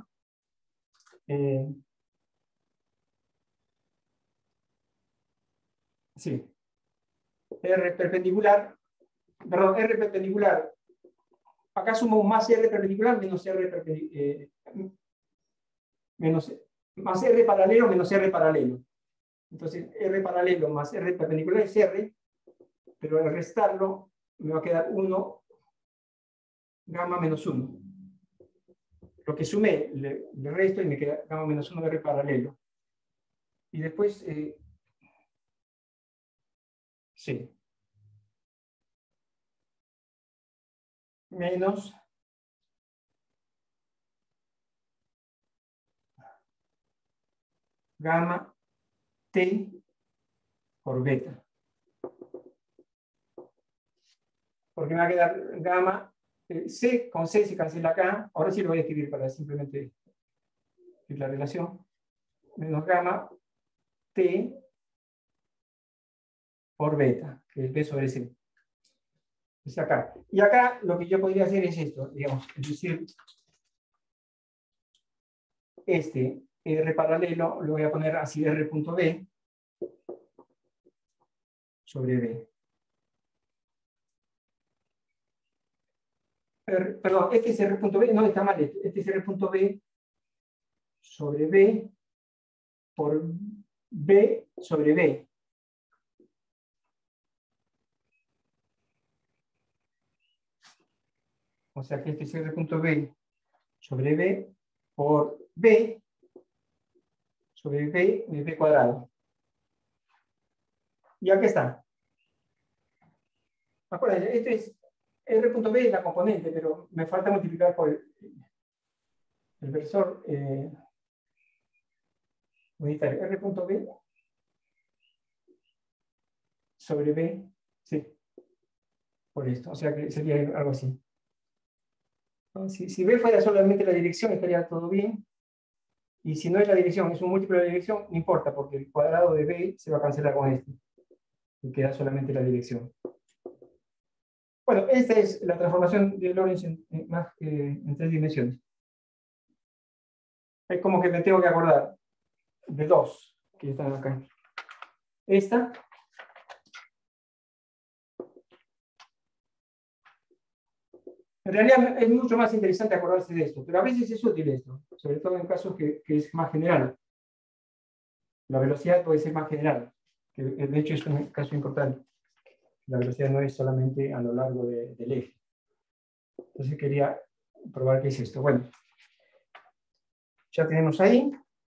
sí, R perpendicular, perdón, R perpendicular. Acá sumo más R perpendicular menos R perpendicular, más R paralelo menos R paralelo. Entonces, R paralelo más R perpendicular es R, pero al restarlo me va a quedar 1 gamma menos 1. Lo que sumé, le resto y me queda gamma menos 1 R paralelo. Y después, sí, menos gamma T por beta. Porque me va a quedar gamma, C con C se cancela acá. Ahora sí lo voy a escribir para simplemente la relación. Menos gamma T por beta, que es B sobre C. Es acá. Y acá lo que yo podría hacer es esto, digamos, es decir, este R paralelo lo voy a poner así, R punto B sobre B. Perdón, este es R punto B, no está mal, este es R punto B sobre B por B sobre B. O sea que este es R punto B sobre B por B sobre B de B cuadrado. Y aquí está. Acuérdense, este es R punto B es la componente, pero me falta multiplicar por el versor unitario. R punto B sobre B, sí, por esto. O sea que sería algo así. Si B fuera solamente la dirección, estaría todo bien. Y si no es la dirección, es un múltiplo de la dirección, no importa, porque el cuadrado de B se va a cancelar con este. Y queda solamente la dirección. Bueno, esta es la transformación de Lorentz en 3 dimensiones. Es como que me tengo que acordar de 2 que están acá. Esta. En realidad es mucho más interesante acordarse de esto, pero a veces es útil esto, sobre todo en casos que es más general. La velocidad puede ser más general, que de hecho es un caso importante. La velocidad no es solamente a lo largo del eje. Entonces quería probar qué es esto. Bueno, ya tenemos ahí.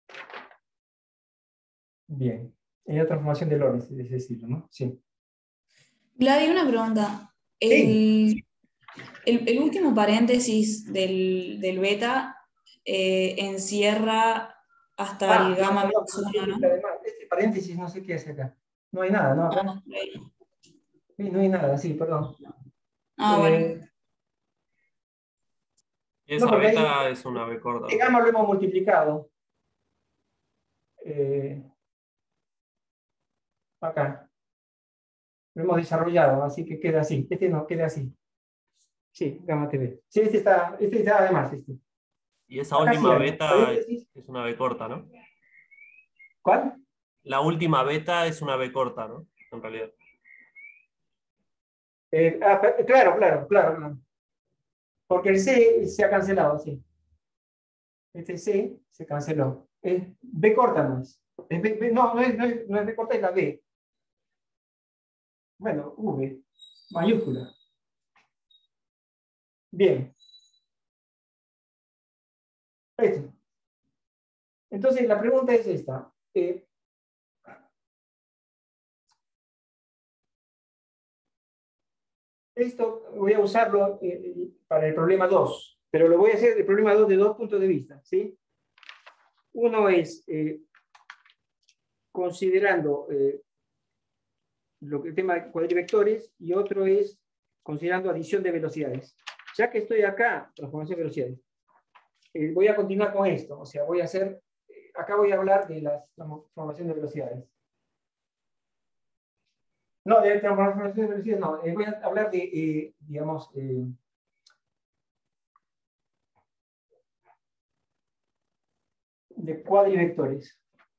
Bien. Hay otra transformación de Lorentz, es decirlo, ¿no? Sí. Gladys, una pregunta. Sí. El último paréntesis del beta encierra hasta el gamma No, menos 1, ¿no? además, este paréntesis no sé qué hace acá. No hay nada, ¿no? Acá. Sí, no hay nada, sí, perdón. Bueno. Esa porque beta ahí, es una B corta. el gamma lo hemos multiplicado. Acá. Lo hemos desarrollado, así que queda así. Este no, queda así. Sí, gamma TV. Sí, este está además. Y esa Acá última sí hay beta paréntesis. es una B corta, ¿no? ¿Cuál? La última beta es una B corta, ¿no? En realidad. Claro. Porque el C se ha cancelado, sí. Este C se canceló. Es B corta no es. No es B corta, es la B. Bueno, V, mayúscula. Bien. Esto. Entonces, la pregunta es esta. Esto voy a usarlo para el problema 2, pero lo voy a hacer el problema 2 de 2 puntos de vista, ¿sí? Uno es considerando el tema de cuadrivectores y otro es considerando adición de velocidades. Ya que estoy acá, transformación de velocidades, voy a continuar con esto, o sea, voy a hacer, acá voy a hablar de la transformación de velocidades. No, de transformación de velocidades no, voy a hablar de, digamos, de cuadrivectores.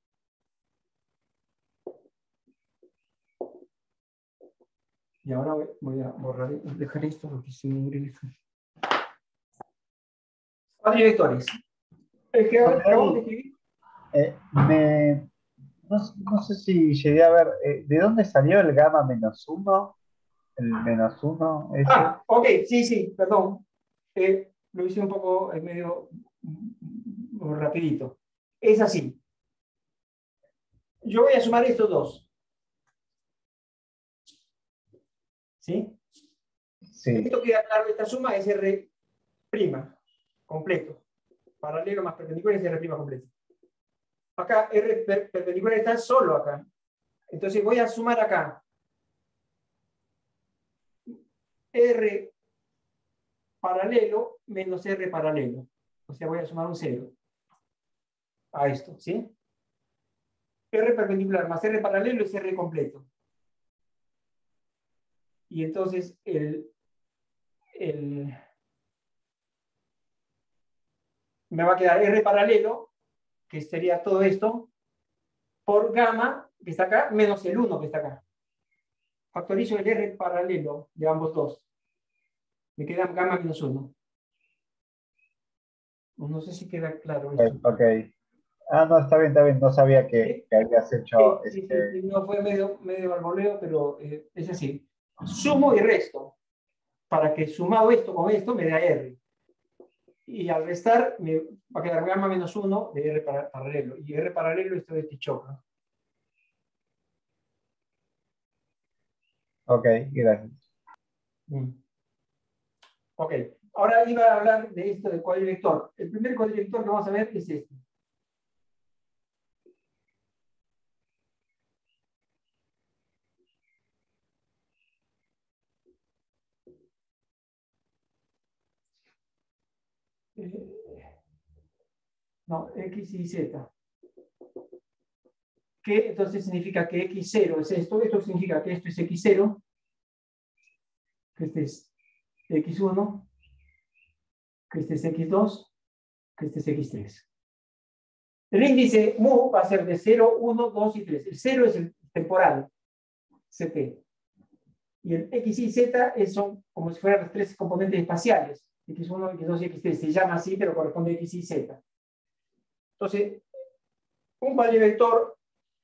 Y ahora voy a dejar esto porque si no muere esto. Cuadrivectores. El que acabamos de escribir. No sé si llegué a ver, ¿de dónde salió el gamma menos 1? El menos 1 ese. Ah, ok, sí, perdón. Lo hice un poco medio rapidito. Es así. Yo voy a sumar estos dos. ¿Sí? Sí, Esto queda claro, esta suma es R' completo. Paralelo más perpendicular es R' completo. Acá R perpendicular está solo acá. Entonces voy a sumar acá R paralelo menos R paralelo. O sea, voy a sumar un 0 a esto, ¿sí? R perpendicular más R paralelo es R completo. Y entonces me va a quedar R paralelo, que sería todo esto, por gamma, que está acá, menos el 1 que está acá. Factorizo el R paralelo de ambos dos. Me queda gamma menos 1. No sé si queda claro esto. ok. Ah, no, está bien, no sabía que habías hecho Sí, este. no fue medio barboleo, pero es así. Sumo y resto, para que sumado esto con esto me da R. Y al restar me va a quedar gamma menos 1 de R paralelo. Y R paralelo esto de Tichok, ¿no? Ok, gracias. Ok, ahora iba a hablar de esto del cuadrilector. El primer cuadrilector que vamos a ver es este. No, X y Z. Que entonces significa que X0 es esto. Esto significa que esto es X0, que este es X1, que este es X2, que este es X3. El índice mu va a ser de 0, 1, 2 y 3. El 0 es el temporal, CT. Y el X y Z son como si fueran los tres componentes espaciales. X1, X2 y X3. Se llama así, pero corresponde a X y Z. Entonces, un cuadrivector,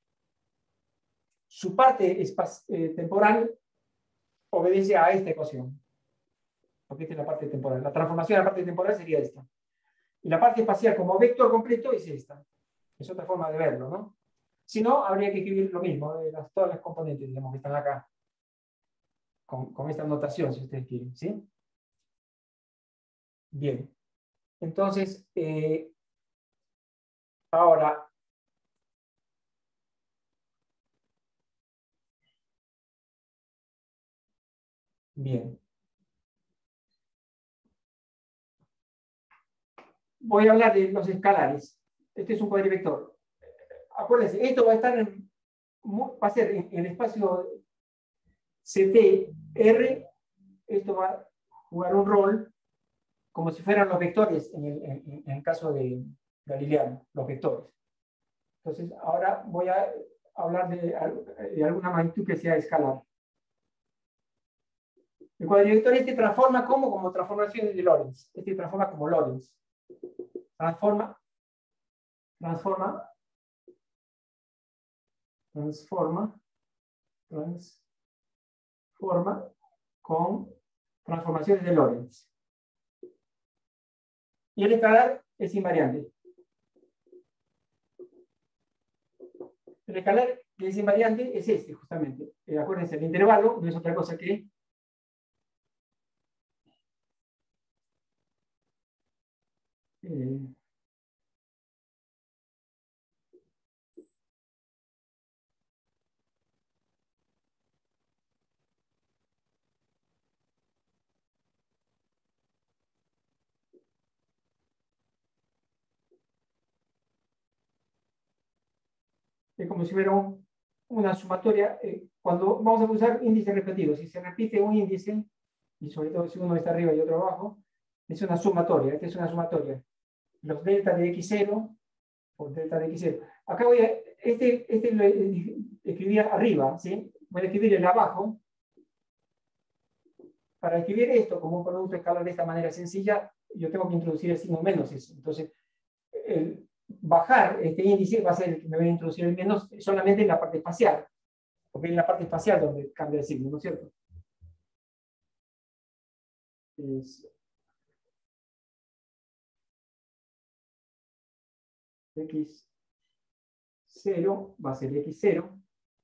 su parte temporal obedece a esta ecuación. Porque esta es la parte temporal. La transformación de la parte temporal sería esta. Y la parte espacial como vector completo es esta. Es otra forma de verlo, ¿no? Si no, habría que escribir lo mismo, todas las componentes, digamos, que están acá. Con esta notación, si ustedes quieren, ¿sí? Bien. Entonces, ahora, bien. Voy a hablar de los escalares. Este es un cuadrivector. Acuérdense, esto va a estar va a ser en el espacio CT-R. Esto va a jugar un rol como si fueran los vectores en el caso de Galileano, los vectores. Entonces, ahora voy a hablar de alguna magnitud que sea escalar. El cuadrivector este transforma como transformaciones de Lorentz. Este transforma como Lorentz. Transforma con transformaciones de Lorentz. Y el escalar es invariante. El escalar que es invariante es este, justamente. Acuérdense, el intervalo no es otra cosa que es como si hubiera una sumatoria. Cuando vamos a usar índices repetidos, si se repite un índice, y sobre todo si uno está arriba y otro abajo, es una sumatoria. Esta es una sumatoria. Los delta de x0 por delta de x0. Acá voy a, este lo escribía arriba, ¿sí? Voy a escribir el abajo. Para escribir esto como un producto escalar de esta manera sencilla, yo tengo que introducir el signo menos eso. Entonces, bajar este índice va a ser el que me voy a introducir el menos solamente en la parte espacial, porque es en la parte espacial donde cambia el signo, ¿no es cierto? X0 va a ser X0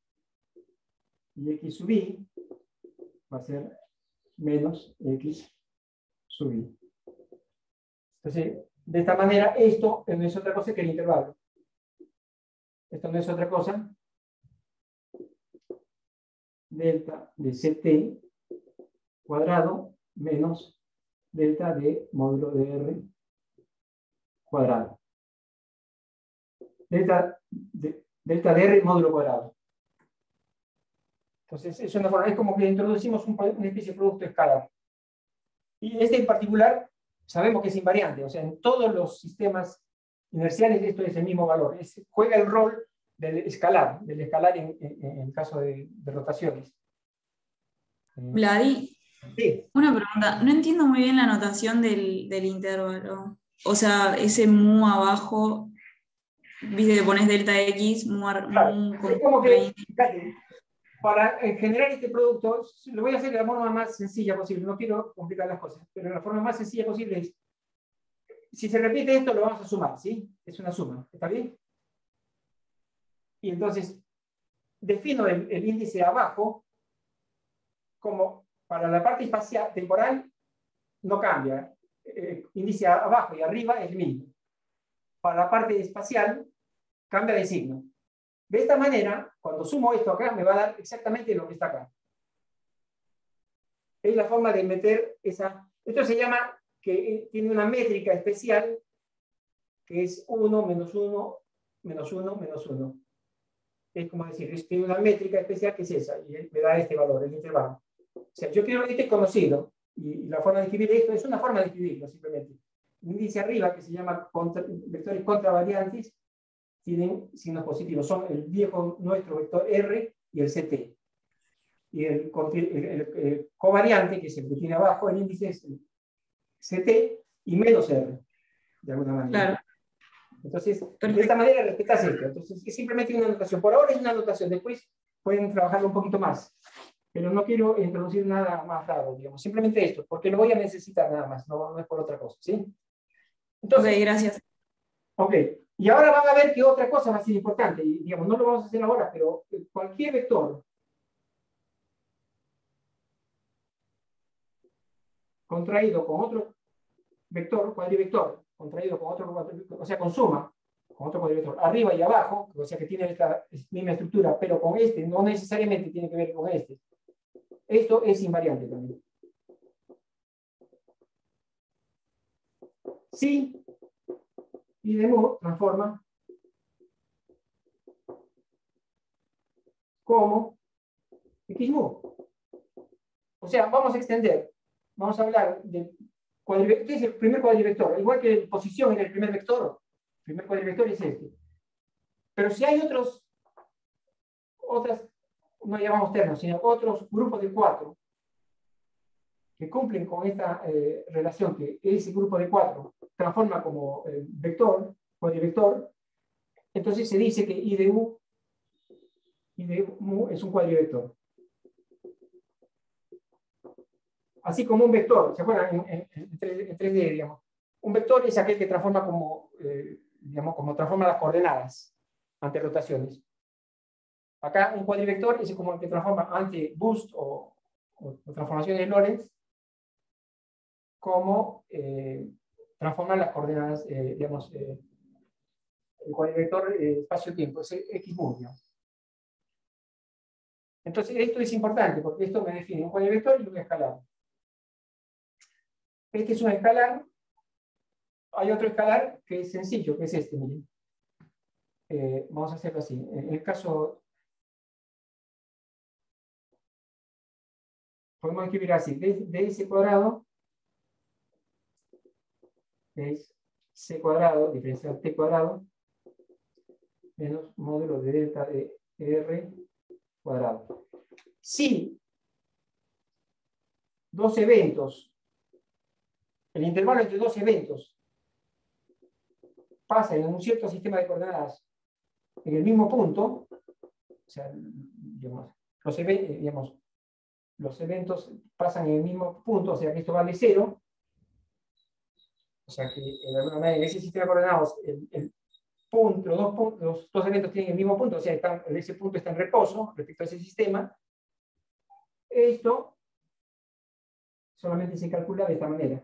y X sub I va a ser menos X sub I. Entonces, de esta manera, esto no es otra cosa que el intervalo. Esto no es otra cosa. Delta de CT cuadrado menos delta de módulo de R cuadrado. Delta de R módulo cuadrado. Entonces, es una forma, es como que introducimos una especie de producto escalar. Y este en particular, sabemos que es invariante, o sea, en todos los sistemas inerciales esto es el mismo valor. Juega el rol del escalar en caso de rotaciones. Vladi, Sí. una pregunta. No entiendo muy bien la notación del intervalo. O sea, ese mu abajo, viste que pones delta X, mu, Claro, es como que, fíjate, para generar este producto, lo voy a hacer de la forma más sencilla posible, no quiero complicar las cosas, pero la forma más sencilla posible es, si se repite esto, lo vamos a sumar, ¿sí? Es una suma, ¿está bien? Y entonces, defino el índice abajo como para la parte espacial, temporal, no cambia. Índice abajo y arriba es el mismo. Para la parte espacial, cambia de signo. De esta manera, cuando sumo esto acá, me va a dar exactamente lo que está acá. Es la forma de meter esa... Esto se llama que tiene una métrica especial que es 1, menos 1, menos 1, menos 1. Es como decir, tiene una métrica especial que es esa, y me da este valor, el intervalo. O sea, yo quiero este conocido, y la forma de escribir esto es una forma de escribirlo, simplemente. Un índice arriba que se llama vectores contravariantes, tienen signos positivos. Son el viejo nuestro vector R y el CT. Y el covariante, que es el que tiene abajo, el índice es el CT y menos R, de alguna manera. Claro. Entonces, de esta manera respetas esto. Entonces, es simplemente una anotación. Por ahora es una anotación, después pueden trabajarlo un poquito más. Pero no quiero introducir nada más raro, digamos. Simplemente esto, porque lo voy a necesitar nada más, no es por otra cosa, ¿sí? Entonces, ok, gracias. Ok, y ahora van a ver que otra cosa va a ser importante, y digamos, no lo vamos a hacer ahora, pero cualquier vector contraído con otro vector, cuadrivector, contraído con otro cuadrivector, o sea, con suma, con otro cuadrivector, arriba y abajo, o sea, que tiene esta misma estructura, pero con este no necesariamente tiene que ver con este. Esto es invariante también. Sí, y de mu transforma como x mu. O sea, vamos a extender. Vamos a hablar de cuadrivector. ¿Qué es el primer cuadrivector? Igual que la posición en el primer vector. El primer cuadrivector es este. Pero si hay otras, no llamamos ternos, sino otros grupos de 4 que cumplen con esta relación, que ese grupo de 4 transforma como vector, cuadrivector, entonces se dice que I de mu es un cuadrivector. Así como un vector, ¿se acuerdan? En 3D, digamos. Un vector es aquel que transforma como transforma las coordenadas ante rotaciones. Acá un cuadrivector es como el que transforma ante boost o transformaciones de Lorentz, como transforma las coordenadas, el cuadrivector espacio-tiempo, es X mu, digamos. Entonces esto es importante porque esto me define un cuadrivector y un escalar. Este es un escalar. Hay otro escalar que es sencillo, que es este, miren. Vamos a hacerlo así. En el caso, podemos escribir así, ds cuadrado es c cuadrado, diferencial t cuadrado, menos módulo de delta de r cuadrado. Si dos eventos, el intervalo entre dos eventos pasa en un cierto sistema de coordenadas en el mismo punto, o sea, digamos, los eventos pasan en el mismo punto, o sea que esto vale 0, o sea que de alguna manera en ese sistema de coordenadas los dos eventos tienen el mismo punto, o sea, ese punto está en reposo respecto a ese sistema. Esto solamente se calcula de esta manera.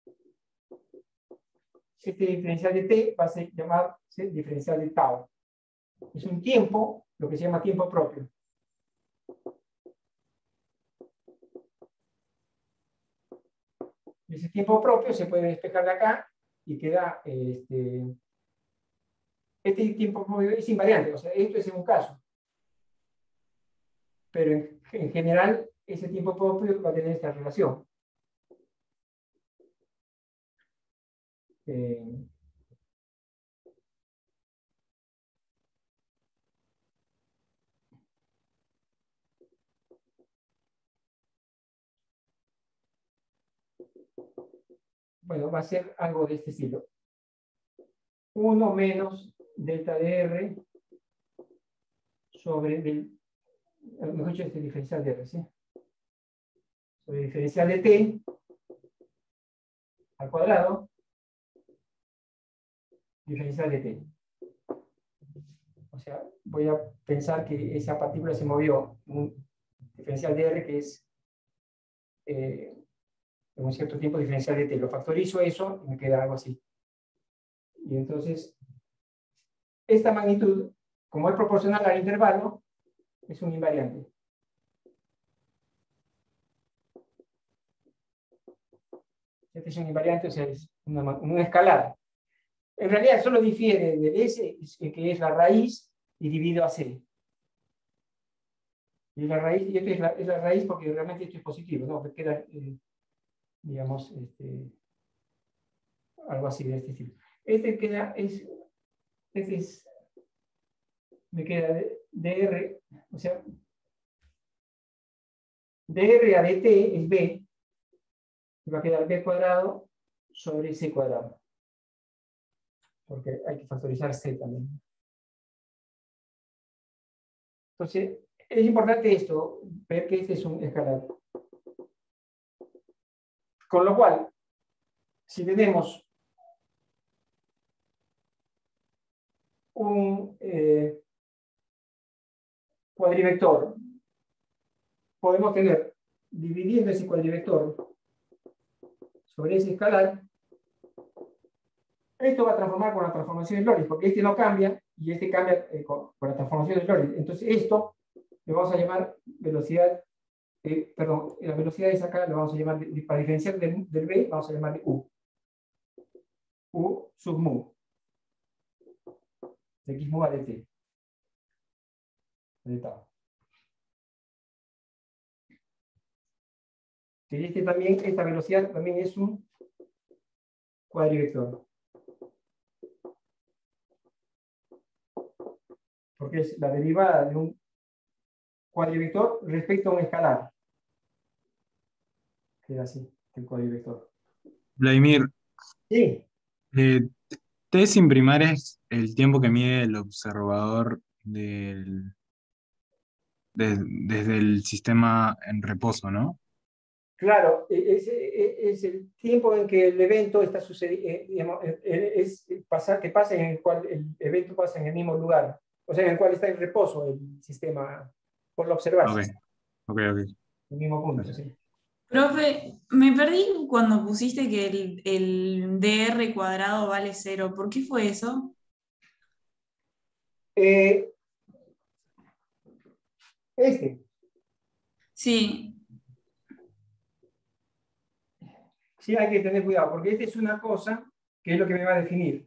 Este diferencial de t va a llamarse diferencial de tau. Es un tiempo, lo que se llama tiempo propio. Ese tiempo propio se puede despejar de acá y queda este tiempo propio es invariante, o sea, esto es en un caso. Pero en general, ese tiempo propio va a tener esta relación. Bueno, va a ser algo de este estilo. 1 menos delta de R sobre mejor dicho, este diferencial de R, ¿sí? Sobre el diferencial de t al cuadrado, diferencial de t. O sea, voy a pensar que esa partícula se movió en un diferencial de R que es en un cierto tiempo diferencial de t. Lo factorizo eso y me queda algo así. Y entonces, esta magnitud, como es proporcional al intervalo, es un invariante. Este es un invariante, o sea, es una escalar. En realidad solo difiere del S, que es la raíz, y dividido a C. Y la raíz, y esto es la raíz porque realmente esto es positivo, ¿no? Que queda, digamos, algo así de este estilo. Me queda dr, o sea, dr a dt es b, y va a quedar b cuadrado sobre c cuadrado. Porque hay que factorizar c también. Entonces, es importante esto, ver que este es un escalar. Con lo cual, si tenemos un cuadrivector, podemos tener, dividiendo ese cuadrivector sobre ese escalar, esto va a transformar con la transformación de Lorentz, porque este no cambia y este cambia con la transformación de Lorentz. Entonces esto le vamos a llamar velocidad, perdón, la velocidad de esa acá le vamos a llamar, para diferenciar del B, vamos a llamarle U. U sub mu. De x mu a dt. De tau. Que esta velocidad también es un cuadrivector. Porque es la derivada de un cuadrivector respecto a un escalar. Queda así, el cuadrivector. Vladimir, Sí, T sin primar es el tiempo que mide el observador desde el sistema en reposo, ¿no? claro, es el tiempo en que el evento está sucediendo, que pasa en el cual el evento pasa en el mismo lugar, o sea, en el cual está en reposo el sistema por la observación, Ok. el mismo punto, sí. Profe, me perdí cuando pusiste que el dr cuadrado vale 0. ¿Por qué fue eso? Sí, Sí hay que tener cuidado, porque esta es una cosa que es lo que me va a definir.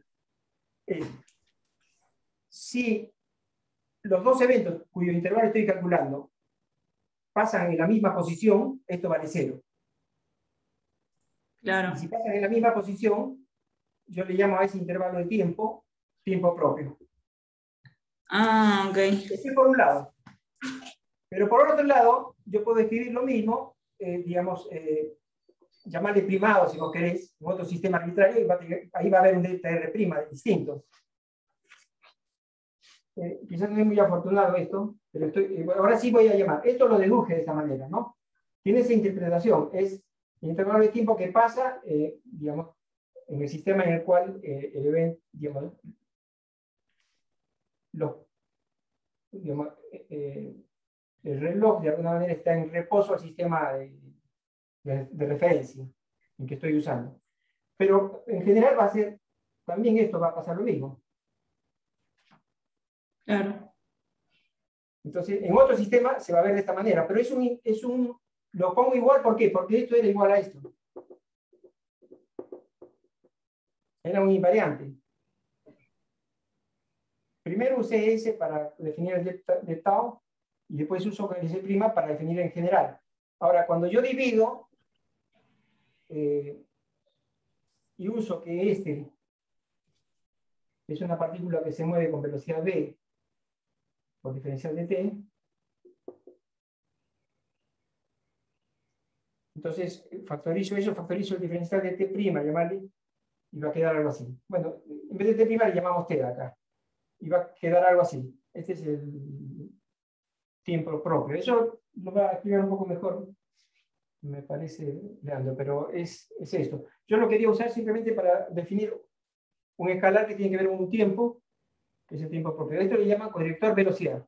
Si los dos eventos cuyo intervalo estoy calculando pasan en la misma posición, esto vale 0. claro. Y si pasan en la misma posición, yo le llamo a ese intervalo de tiempo propio. Ah, ok. Eso es por un lado. Pero por otro lado, yo puedo escribir lo mismo, digamos, llamarle primado si vos querés, en otro sistema arbitrario, ahí va a haber un delta R' distinto. Quizás no es muy afortunado esto, pero bueno, ahora sí voy a llamar. Esto lo deduje de esta manera, ¿no? Tiene esa interpretación, es el intervalo de tiempo que pasa, digamos, en el sistema en el cual el evento, digamos, el reloj de alguna manera está en reposo al sistema de referencia en que estoy usando. Pero en general va a ser, también esto va a pasar lo mismo. Claro. Entonces, en otro sistema se va a ver de esta manera, pero lo pongo igual, ¿por qué? Porque esto era igual a esto. Era un invariante. Primero usé S para definir el de tau, y después uso S' para definir en general. Ahora, cuando yo divido, y uso que este es una partícula que se mueve con velocidad v por diferencial de t, entonces factorizo eso, factorizo el diferencial de t', llamarle, y va a quedar algo así. Bueno, en vez de t' le llamamos t acá, y va a quedar algo así. Este es el tiempo propio. Eso lo va a explicar un poco mejor, me parece, Leandro, pero es esto. Yo lo quería usar simplemente para definir un escalar que tiene que ver con un tiempo, que es el tiempo propio. Esto le llama codirector velocidad.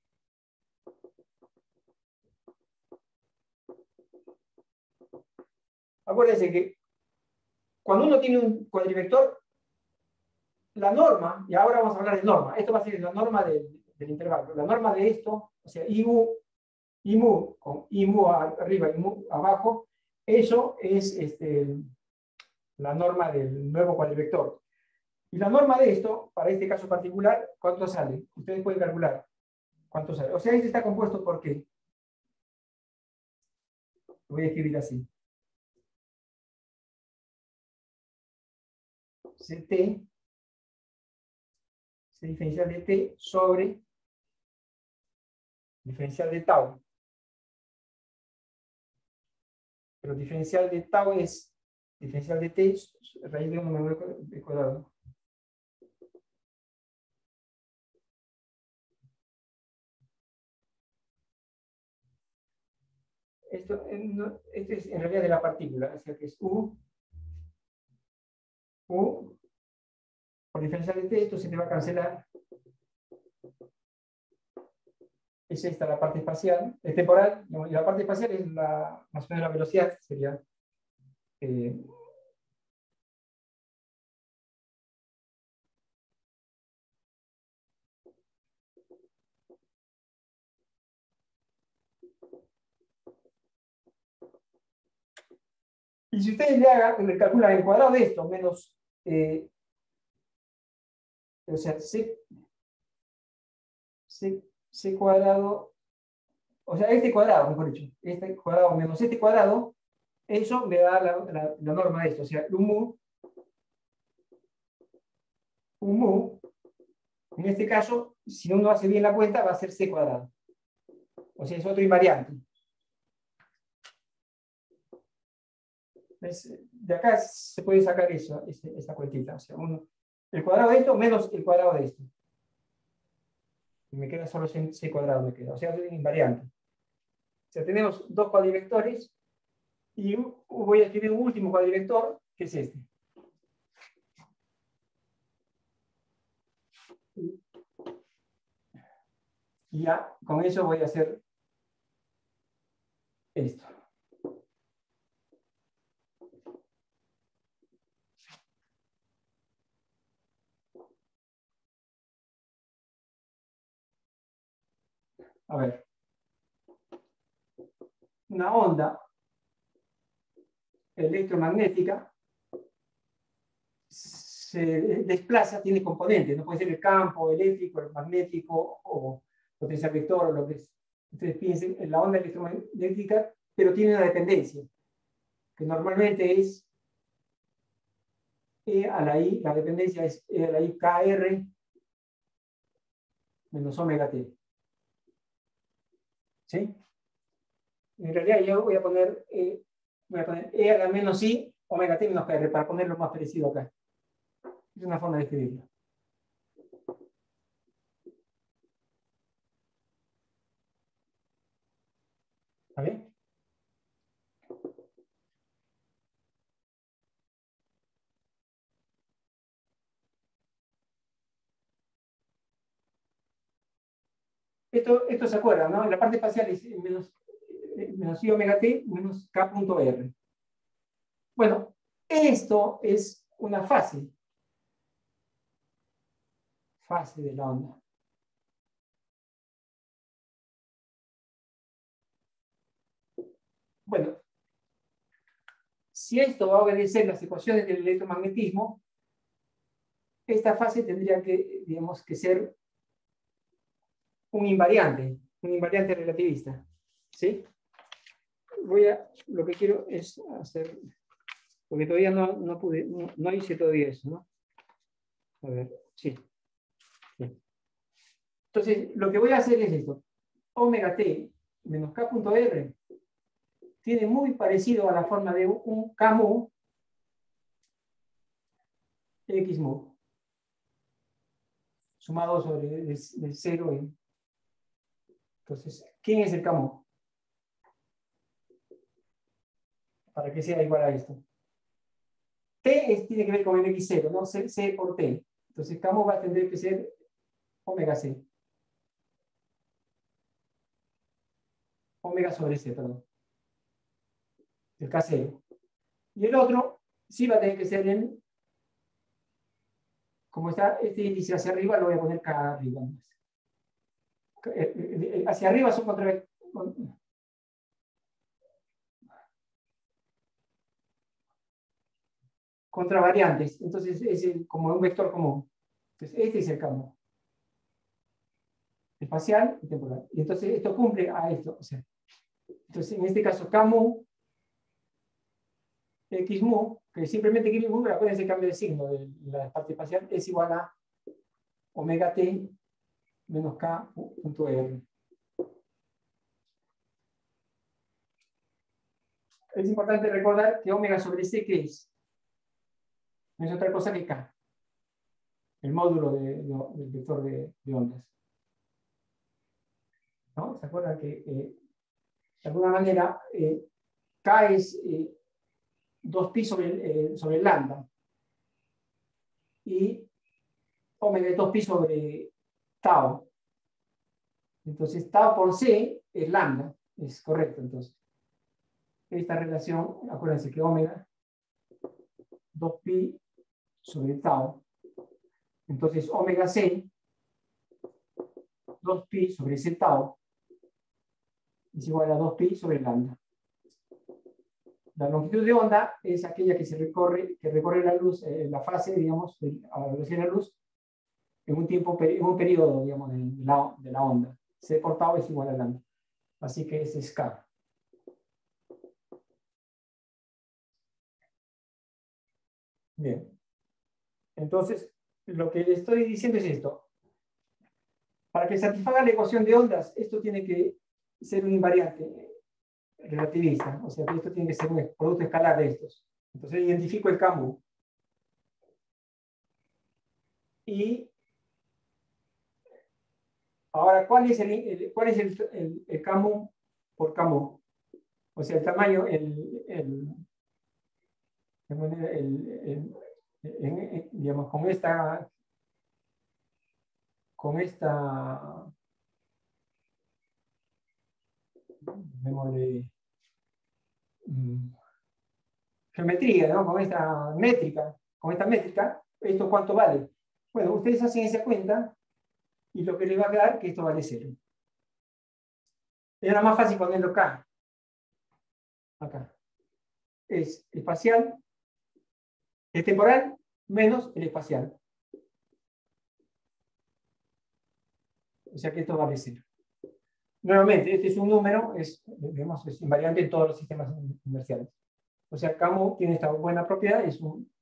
Acuérdense que cuando uno tiene un cuadrivector, la norma, y ahora vamos a hablar de norma, esto va a ser la norma del intervalo, la norma de esto, o sea, IMU con IMU arriba y IMU abajo, eso es la norma del nuevo cuadrivector. Y la norma de esto, para este caso particular, ¿cuánto sale? Ustedes pueden calcular cuánto sale. O sea, este está compuesto por ¿qué? Lo voy a escribir así. CT, C diferencial de T sobre diferencial de tau. Pero diferencial de tau es diferencial de T raíz de 1 menor de cuadrado. Esto es en realidad de la partícula, o sea que es U por diferencial de T, esto se te va a cancelar. Es esta la parte espacial, es temporal, y la parte espacial es más o menos la velocidad, sería y si ustedes le calculan el cuadrado de esto menos o sea, C cuadrado, o sea, este cuadrado, mejor dicho, este cuadrado menos este cuadrado, eso me da la norma de esto, o sea, un mu, en este caso, si uno hace bien la cuenta, va a ser C cuadrado. O sea, es otro invariante. De acá se puede sacar eso, esta cuentita. O sea, el cuadrado de esto menos el cuadrado de esto. Y me queda solo C cuadrado, me queda. O sea, es un invariante. O sea, tenemos dos cuadrivectores y voy a escribir un último cuadrivector, que es este. Y ya, con eso voy a hacer esto. A ver. Una onda electromagnética se desplaza, tiene componentes, no puede ser el campo eléctrico, el magnético o potencial vector o lo que es. Ustedes piensen en la onda electromagnética, pero tiene una dependencia, que normalmente es E a la I, la dependencia es E a la I KR menos omega T. ¿Sí? En realidad yo voy a poner voy a poner E a la menos I, omega t menos KR, para ponerlo más parecido acá. Es una forma de escribirlo. ¿Está bien? Esto se acuerda, ¿no? En la parte espacial es menos I omega t menos K punto R. Bueno, esto es una fase de la onda. Bueno, si esto va a obedecer las ecuaciones del electromagnetismo, esta fase tendría que, digamos, que ser un invariante relativista. ¿Sí? Lo que quiero es hacer, porque todavía no pude, no hice todavía eso, ¿no? A ver, sí. Entonces, lo que voy a hacer es esto. Omega t menos K punto R tiene muy parecido a la forma de un K mu X mu sumado sobre el 0. Entonces, ¿quién es el K mu? Para que sea igual a esto. T tiene que ver con el X0, ¿no? C por T. Entonces, K mu va a tener que ser omega C. Omega sobre C, perdón. El K0. Y el otro sí va a tener que ser en, como está este índice hacia arriba, lo voy a poner K arriba. Hacia arriba son contravariantes. Entonces es como un vector común. Entonces este es el campo. Espacial y temporal. Y entonces esto cumple a esto. O sea, entonces en este caso K mu, X mu, que simplemente X mu, acuérdense el cambio de signo de la parte espacial, es igual a omega t menos K punto R. Es importante recordar que omega sobre C, ¿qué es? No es otra cosa que K, el módulo del vector de ondas. ¿No? ¿Se acuerdan que de alguna manera K es 2pi sobre lambda y omega es 2pi sobre tau? Entonces tau por C es lambda, es correcto. Entonces, esta relación, acuérdense que omega 2pi sobre tau. Entonces omega C 2pi sobre C tau es igual a 2pi sobre lambda. La longitud de onda es aquella que recorre la luz, la fase, digamos, a la velocidad de la luz, en un periodo, digamos, de la onda. C por tau es igual a lambda. Así que ese es K. Bien. Entonces, lo que le estoy diciendo es esto. Para que satisfaga la ecuación de ondas, esto tiene que ser un invariante relativista. O sea, que esto tiene que ser un producto escalar de estos. Entonces, identifico el K mu. Y ahora, ¿cuál es el K mu por K mu? O sea, el tamaño, digamos, con esta geometría, ¿no? Con esta métrica, ¿esto cuánto vale? Bueno, ustedes hacen esa cuenta y lo que les va a quedar que esto vale 0. Era más fácil ponerlo acá. Es espacial, el temporal menos el espacial. O sea que esto vale 0. Nuevamente, este es un número, digamos, es invariante en todos los sistemas inerciales. O sea, K mu tiene esta buena propiedad, es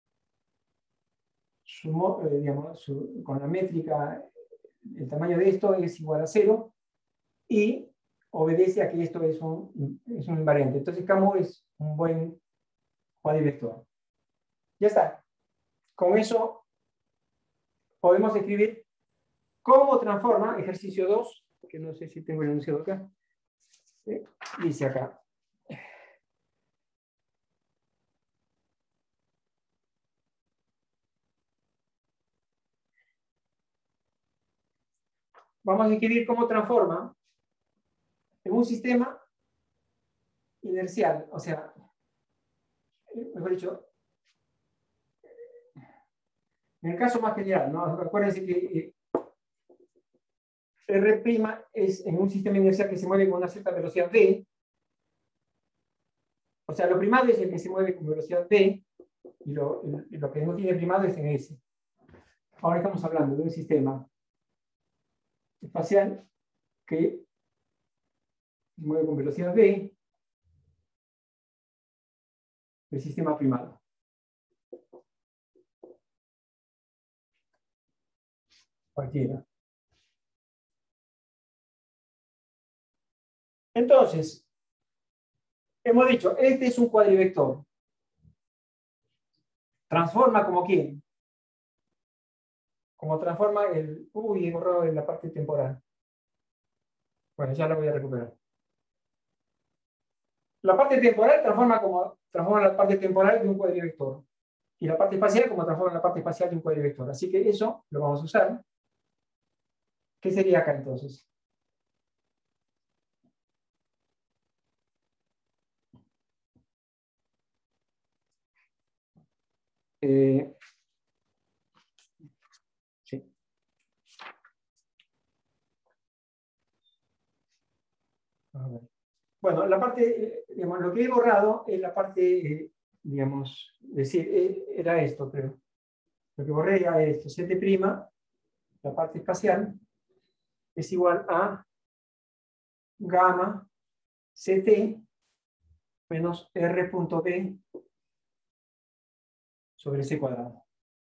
digamos, con la métrica, el tamaño de esto es igual a 0, y obedece a que esto es un invariante. Entonces, Camus es un buen cuadrivector. Ya está. Con eso podemos escribir cómo transforma ejercicio 2, que no sé si tengo el enunciado acá. Dice acá. Vamos a escribir cómo transforma en un sistema inercial, o sea, mejor dicho, en el caso más general, ¿no? Acuérdense que R' es en un sistema inercial que se mueve con una cierta velocidad v, o sea, lo primado es el que se mueve con velocidad v, y lo que no tiene primado es en S. Ahora estamos hablando de un sistema espacial que se mueve con velocidad v, el sistema primado. Cualquiera. Entonces, hemos dicho, este es un cuadrivector. Transforma como quién. Como transforma el... Uy, he borrado en la parte temporal. Bueno, ya la voy a recuperar. La parte temporal transforma la parte temporal de un cuadrivector. Y la parte espacial como transforma la parte espacial de un cuadrivector. Así que eso lo vamos a usar. ¿Qué sería acá entonces? Sí. A ver. Bueno, la parte, digamos, lo que he borrado es la parte, digamos, decir, era esto, creo. Lo que borré era esto, Ct', la parte espacial, es igual a gamma Ct menos R.B sobre C cuadrado.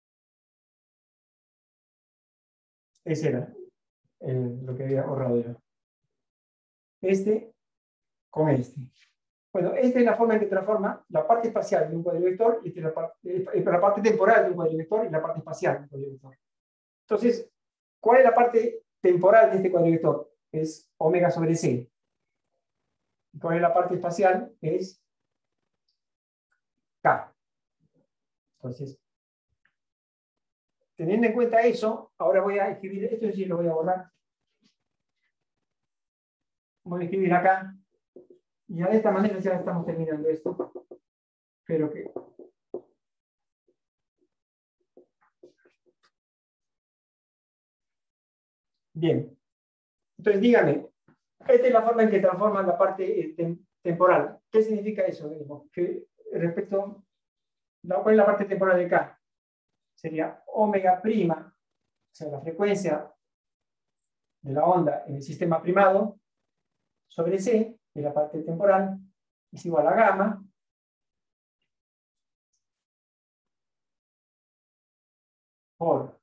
Ese era lo que había borrado yo. Este con este. Bueno, esta es la forma en que transforma la parte espacial de un cuadrivector, y esta es la parte temporal de un cuadrivector y la parte espacial de un cuadrivector. Entonces, ¿cuál es la parte temporal de este cuadrivector? Es omega sobre C. ¿Y cuál es la parte espacial? Es K. Entonces, teniendo en cuenta eso, ahora voy a escribir, esto sí lo voy a borrar. Voy a escribir acá. Y de esta manera ya estamos terminando esto. Espero que... Bien. Entonces, dígame, esta es la forma en que transforman la parte temporal. ¿Qué significa eso? Que respecto, ¿cuál es la parte temporal de K? Sería omega prima, o sea, la frecuencia de la onda en el sistema primado, sobre C, de la parte temporal, es igual a gamma por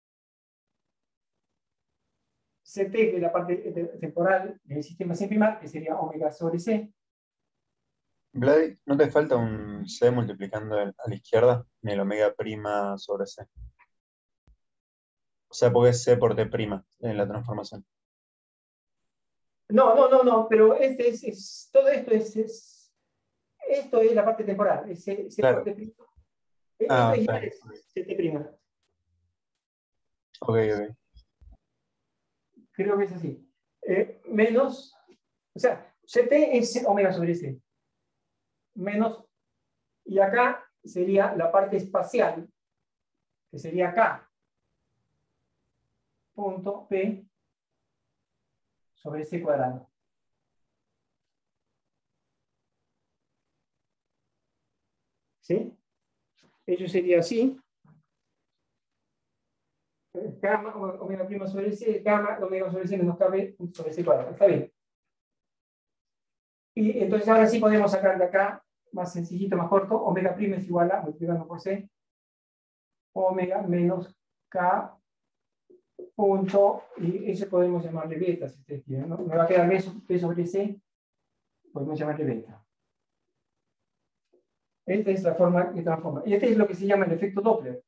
Ct, que es la parte temporal del sistema sin primar, que sería omega sobre C. Vlad, ¿no te falta un C multiplicando a la izquierda en el omega prima sobre C? O sea, porque es C por T prima en la transformación. No, pero todo esto esto es la parte temporal, es C Claro. por T prima. Ah, Esto está ya bien. es Ct prima. Ok, ok. Creo que es así. Menos, o sea, Ct es omega sobre C. Menos, y acá sería la parte espacial, que sería K, punto P sobre C cuadrado. ¿Sí? Eso sería así. Gamma, omega prima sobre C, gamma, omega sobre C menos KB sobre C cuadrado. Está bien. Y entonces ahora sí podemos sacar de acá, más sencillito, más corto, omega prima es igual a, multiplicando por C, omega menos K punto, y eso podemos llamarle beta, si ustedes quieren, ¿no? Me va a quedar B sobre C, podemos llamarle beta. Esta es la forma que transforma. Y este es lo que se llama el efecto Doppler.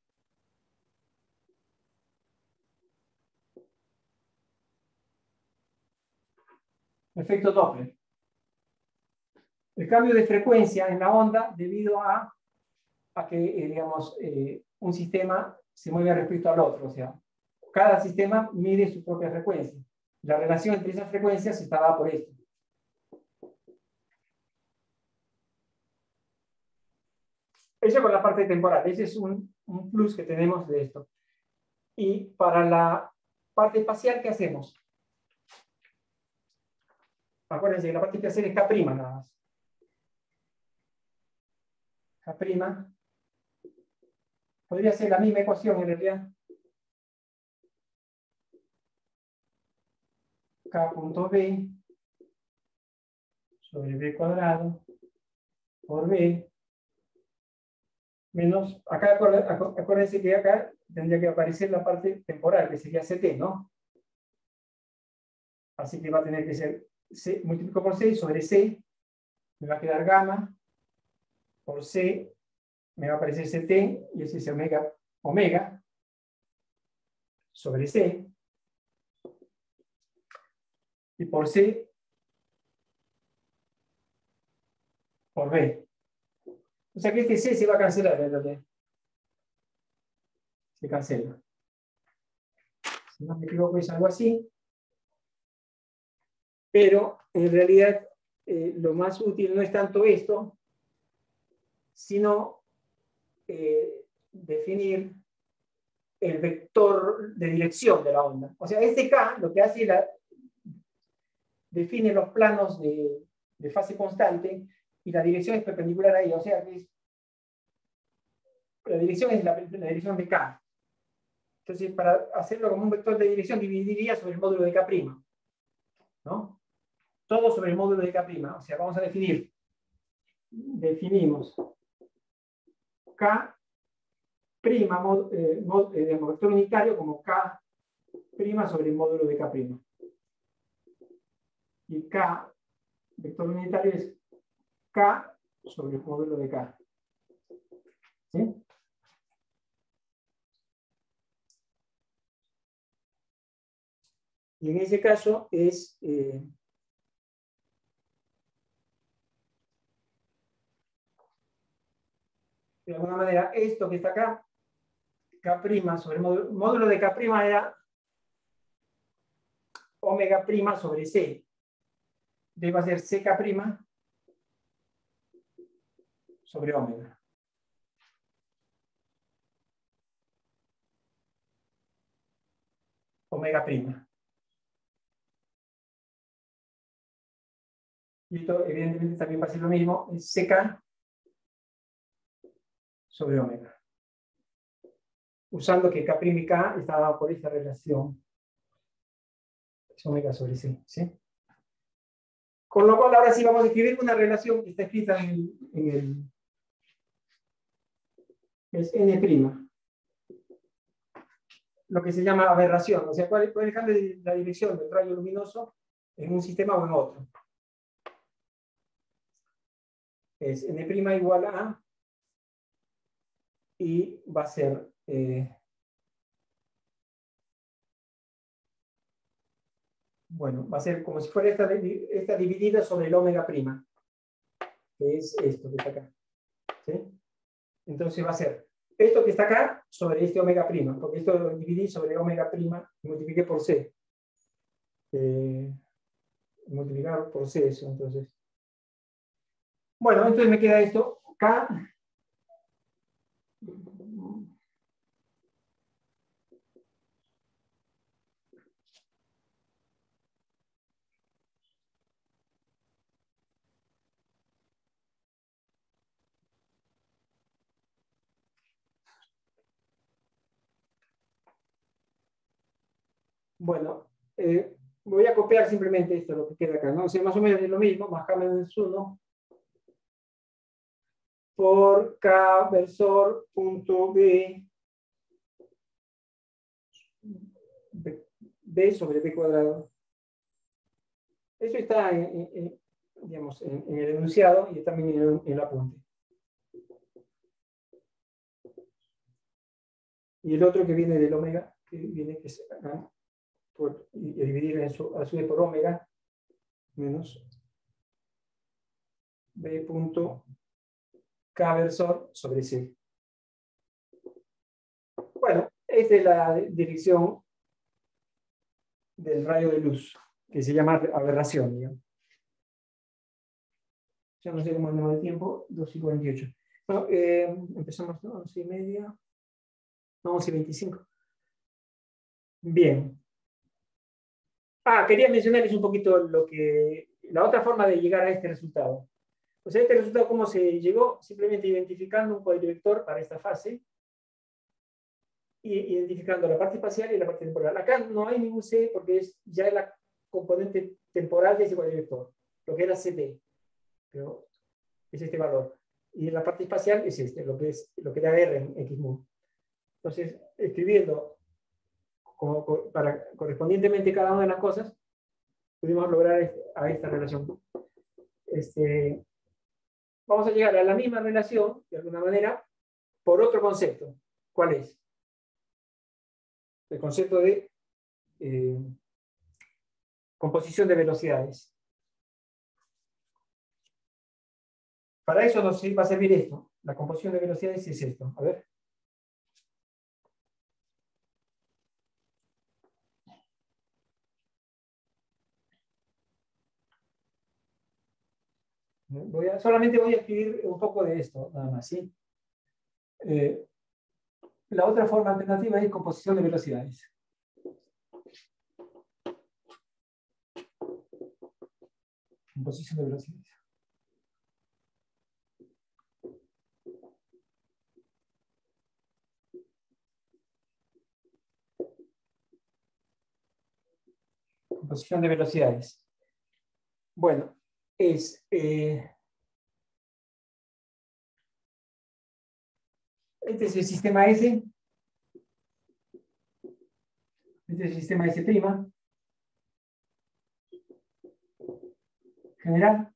Efecto Doppler. El cambio de frecuencia en la onda debido a que, digamos, un sistema se mueve respecto al otro. O sea, cada sistema mide su propia frecuencia. La relación entre esas frecuencias está dada por esto. Eso con la parte temporal. Ese es un plus que tenemos de esto. Y para la parte espacial, ¿qué hacemos? Acuérdense que la parte espacial es K' nada más. K'. Podría ser la misma ecuación en realidad. K punto B sobre B cuadrado por B menos, acá acuérdense que acá tendría que aparecer la parte temporal, que sería CT, ¿no? Así que va a tener que ser C multiplico por C sobre C, me va a quedar gamma, por C me va a aparecer CT, y ese es omega sobre C, y por C por B. O sea que este C se va a cancelar, ¿verdad? Se cancela. Si no me equivoco es algo así. Pero en realidad lo más útil no es tanto esto, sino definir el vector de dirección de la onda. O sea, este K lo que hace es define los planos de fase constante y la dirección es perpendicular a ella. O sea, que la dirección es la dirección de K. Entonces, para hacerlo como un vector de dirección, dividiría sobre el módulo de K', ¿no? Todo sobre el módulo de K'. O sea, vamos a definimos K', digamos, vector unitario como K' sobre el módulo de K'. Y K, vector unitario, es K sobre el módulo de K. ¿Sí? Y en ese caso es de alguna manera esto que está acá, K' sobre el módulo de K' era omega' sobre C. Debe ser CK' sobre omega. Omega'. Y esto evidentemente también va a ser lo mismo, es CK sobre omega. Usando que K' y K está dado por esta relación. Es omega sobre C. ¿Sí? Con lo cual ahora sí vamos a escribir una relación que está escrita es N'. Lo que se llama aberración. O sea, ¿cuál es el cambio de la dirección del rayo luminoso en un sistema o en otro? Es N' igual a, y va a ser bueno, va a ser como si fuera esta dividida sobre el omega', que es esto que está acá. ¿Sí? Entonces va a ser esto que está acá sobre este omega', porque esto lo dividí sobre omega' y multipliqué por C. Multiplicar por C eso, entonces. Bueno, entonces me queda esto, K. Bueno, voy a copiar simplemente esto, lo que queda acá, ¿no? O sea, más o menos es lo mismo, más K menos 1 por K versor punto B b sobre b cuadrado. Eso está digamos, en el enunciado y también en el apunte. Y el otro que viene del omega, que viene que es acá, y dividir a su vez por omega, menos b punto k versor sobre c. Bueno, esta es la dirección del rayo de luz, que se llama aberración, digamos. Ya no sé cómo andamos de tiempo, 2:48. Bueno, empezamos a 11:30, 11:25. Bien. Quería mencionarles un poquito la otra forma de llegar a este resultado. O sea, este resultado, ¿cómo se llegó? Simplemente identificando un cuadrivector para esta fase y identificando la parte espacial y la parte temporal. Acá no hay ningún C porque ya es la componente temporal de ese cuadrivector, lo que era CD, pero es este valor. Y la parte espacial es lo que da R en X mu. Entonces, escribiendo correspondientemente cada una de las cosas, pudimos lograr a esta relación. Vamos a llegar a la misma relación, de alguna manera, por otro concepto. ¿Cuál es? El concepto de composición de velocidades. Para eso nos va a servir esto. La composición de velocidades es esto. A ver. Solamente voy a escribir un poco de esto, nada más, ¿sí? La otra forma alternativa es composición de velocidades. Composición de velocidades. Composición de velocidades. Bueno, este es el sistema S. Este es el sistema S' general.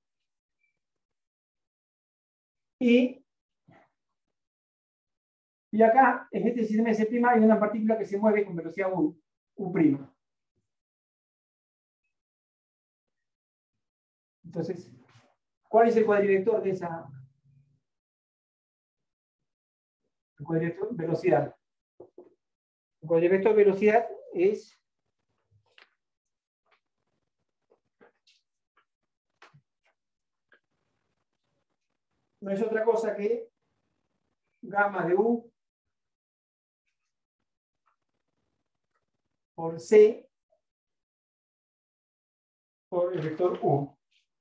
Y acá, en este sistema S' hay una partícula que se mueve con velocidad U'. Entonces, ¿cuál es el cuadrivector de esa velocidad? El cuadrivector velocidad no es otra cosa que gamma de U por C por el vector U.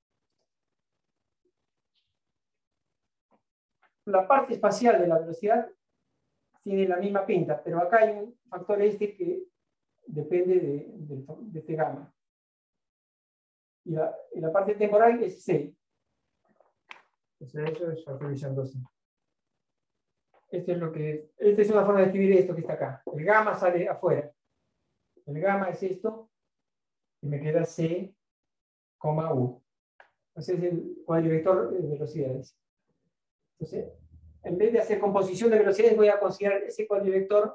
La parte espacial de la velocidad tiene la misma pinta, pero acá hay un factor que depende de este gamma. Y la parte temporal es C. O sea, eso es factorizando C. Esta es una forma de escribir esto que está acá. El gamma sale afuera. El gamma es esto, y me queda C, U. Ese es el cuadrivector de velocidades. Entonces, en vez de hacer composición de velocidades, voy a considerar ese cuadrivector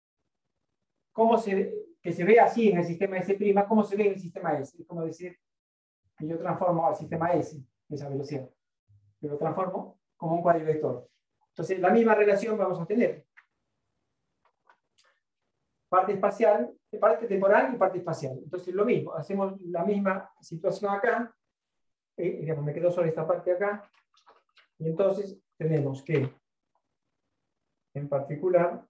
que se ve así en el sistema S', cómo se ve en el sistema S. Es como decir que yo transformo al sistema S, esa velocidad. Lo transformo como un cuadrivector. Entonces, la misma relación vamos a tener. Parte espacial, parte temporal y parte espacial. Entonces, lo mismo, hacemos la misma situación acá. Digamos, me quedo solo esta parte acá. Y entonces, tenemos que, en particular,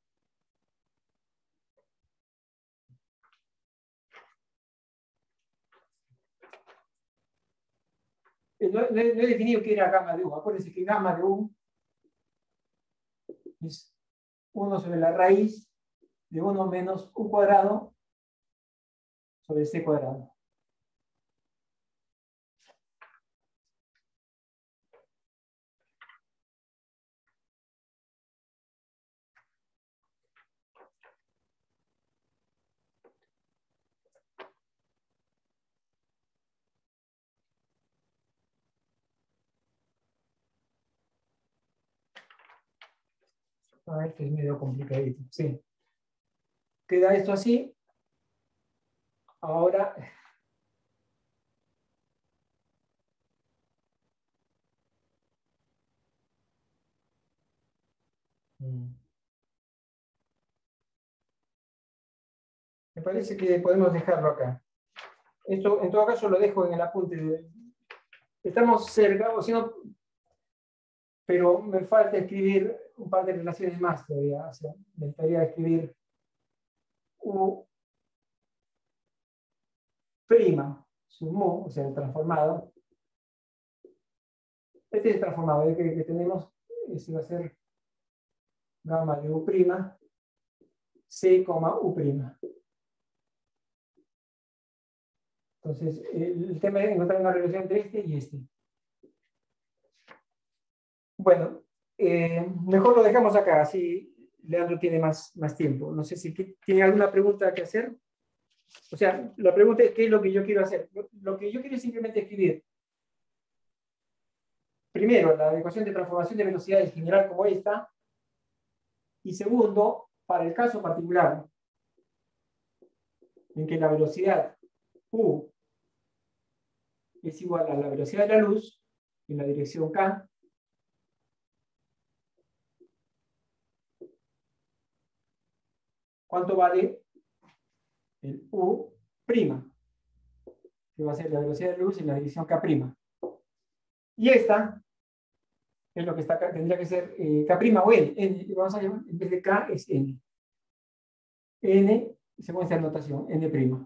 no he definido qué era gamma de U. Acuérdense que gamma de U es 1 sobre la raíz de 1 menos U cuadrado sobre C cuadrado. Esto es medio complicadito, sí. Queda esto así. Ahora, me parece que podemos dejarlo acá. Esto, en todo caso, lo dejo en el apunte. Estamos cerca, o si no, pero me falta escribir un par de relaciones más todavía. O sea, me gustaría escribir U prima, su mu, o sea, el transformado. Este es el transformado, el que tenemos, ese va a ser gamma de U prima, C, U prima. Entonces, el tema es encontrar una relación entre este y este. Bueno, mejor lo dejamos acá, así Leandro tiene más tiempo. No sé si tiene alguna pregunta que hacer. O sea, la pregunta es: ¿qué es lo que yo quiero hacer? Lo que yo quiero es simplemente escribir, primero, la ecuación de transformación de velocidades general como esta, y segundo, para el caso particular en que la velocidad U es igual a la velocidad de la luz en la dirección K, ¿cuánto vale el U', que va a ser la velocidad de la luz en la dirección K'? Y esta es lo que está acá, tendría que ser K' o N. Vamos a llamar, en vez de K es N. N, según esta notación, N'.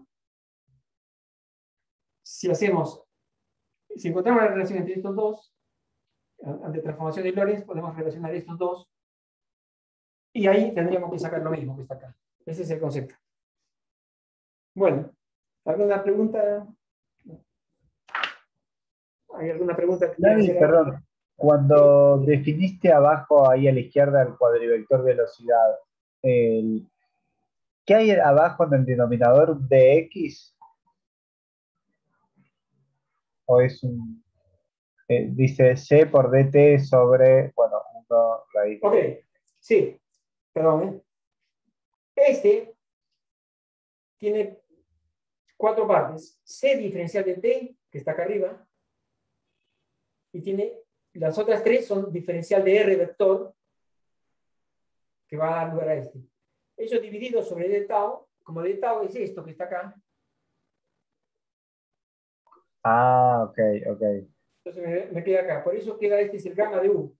Si encontramos la relación entre estos dos, ante transformación de Lorentz, podemos relacionar estos dos, y ahí tendríamos que sacar lo mismo que está acá. Ese es el concepto. Bueno, ¿alguna pregunta? ¿Hay alguna pregunta que quieran David, hacer? perdón. Cuando definiste abajo, ahí a la izquierda, el cuadrivector velocidad, ¿qué hay abajo en el denominador dx? ¿O es un... dice c por dt sobre, bueno, 1 raíz? Ok, sí, perdón. Este tiene 4 partes. C diferencial de t, que está acá arriba, y tiene las otras 3 son diferencial de r vector, que va a dar lugar a este. Eso dividido sobre d tau, como d tau es esto que está acá, Ah, ok, ok. entonces me queda acá. Por eso queda este es el gamma de U.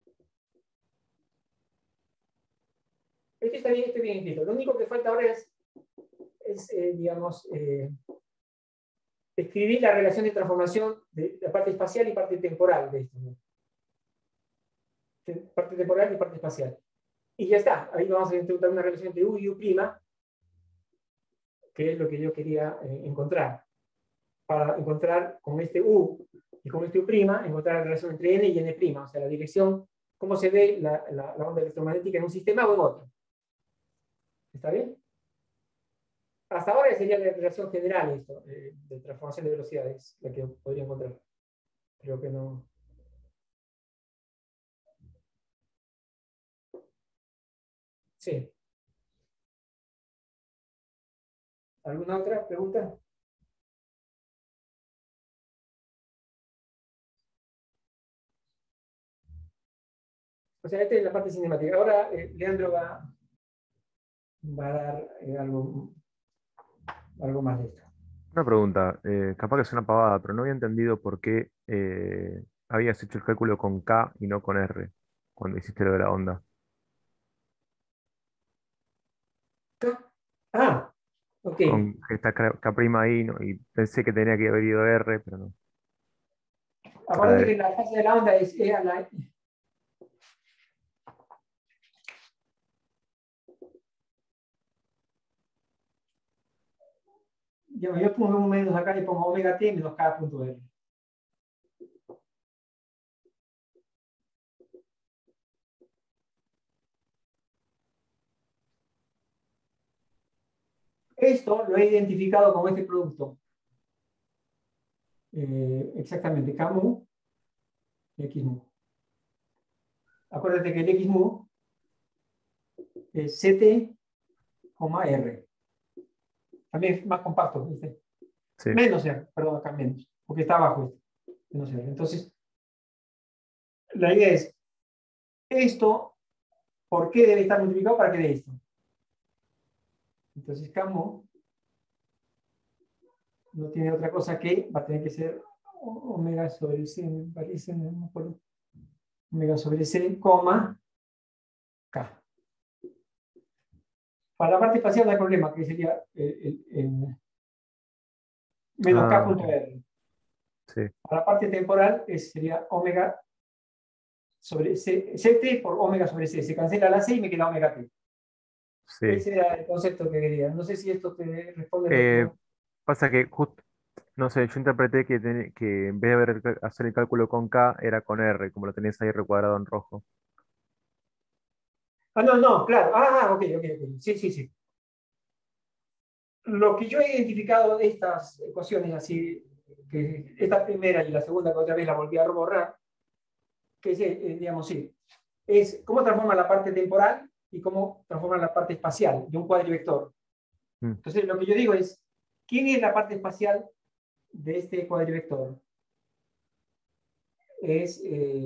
Este está bien escrito. Lo único que falta ahora es digamos, escribir la relación de transformación de la parte espacial y parte temporal de esto, ¿no? Parte temporal y parte espacial. Y ya está. Ahí vamos a intentar una relación entre U y U', que es lo que yo quería encontrar. Para encontrar con este U y con este U', encontrar la relación entre N y N', o sea, la dirección, cómo se ve la onda electromagnética en un sistema o en otro. ¿Está bien? Hasta ahora sería la relación general esto, de transformación de velocidades, la que podría encontrar. Creo que no. Sí. ¿Alguna otra pregunta? O sea, esta es la parte cinemática. Ahora Leandro va a dar algo más de esto. Una pregunta, capaz que es una pavada, pero no había entendido por qué habías hecho el cálculo con K y no con R cuando hiciste lo de la onda. Ah, ok. Con que está K' ahí, ¿no? Y pensé que tenía que haber ido R, pero no. Acuérdate que la fase de la onda es a la... Yo pongo un menos acá y pongo omega t menos k punto r. Esto lo he identificado como este producto. Exactamente, K mu y X mu. Acuérdate que el X mu CT, R. También es más compacto, ¿viste? Sí. Menos R, perdón, acá menos, porque está abajo menos R. Entonces, la idea es, esto, ¿por qué debe estar multiplicado para que dé esto? Entonces, Kamo no tiene otra cosa que, va a tener que ser omega sobre C, me parece, no me acuerdo. Omega sobre C, coma, K. Para la parte espacial no hay problema, que sería menos K punto R. Sí. Para la parte temporal sería omega sobre C, CT por omega sobre C. Se cancela la C y me queda omega T. Sí. Ese era el concepto que quería. No sé si esto te responde. Lo que Pasa que no sé, yo interpreté que en vez de hacer el cálculo con K, era con R, como lo tenés ahí recuadrado en rojo. no, claro. Ok. Sí, sí, sí. Lo que yo he identificado de estas ecuaciones, así, que esta primera y la segunda, que otra vez la volví a borrar, que es, digamos, sí, es cómo transforma la parte temporal y cómo transforma la parte espacial de un cuadrivector. Entonces, lo que yo digo es, ¿quién es la parte espacial de este cuadrivector? Es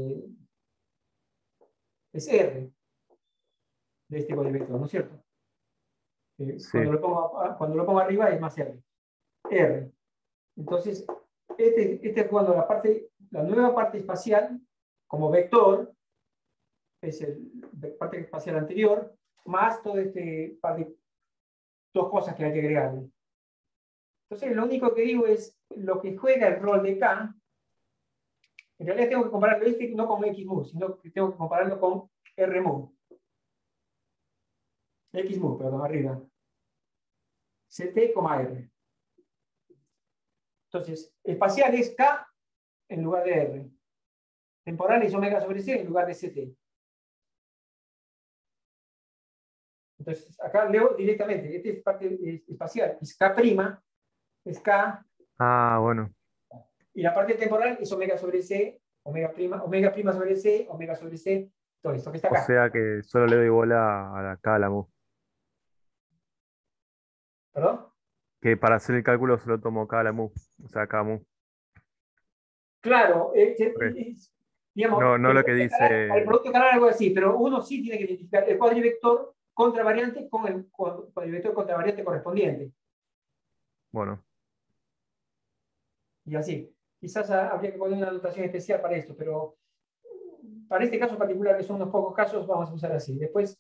R de este cuadrivector, ¿no es cierto? Sí. Cuando lo pongo arriba es más R. R. Entonces, este es cuando la nueva parte espacial, como vector, es la parte espacial anterior, más todo este par de dos cosas que hay que agregarle. Entonces, lo único que digo es, lo que juega el rol de K, en realidad tengo que compararlo no con XMU, sino que tengo que compararlo con RMU. XMU, perdón, arriba. CT, R. Entonces, espacial es K en lugar de R. Temporal es omega sobre C en lugar de CT. Entonces, acá leo directamente, esta es parte espacial, es K', es K, Bueno. y la parte temporal es omega sobre C, omega prima sobre C, omega sobre C, todo esto que está O acá. sea que solo le doy bola acá a la mu. ¿Perdón? Que para hacer el cálculo solo tomo K a la mu. O sea, K mu. Claro, Ok. digamos, No lo que al dice. producto canal algo así, pero uno sí tiene que identificar el cuadrivector contravariante con el cuadrivector contravariante correspondiente. Bueno, Y así. Quizás habría que poner una anotación especial para esto, pero para este caso particular, que son unos pocos casos, vamos a usar así. Después,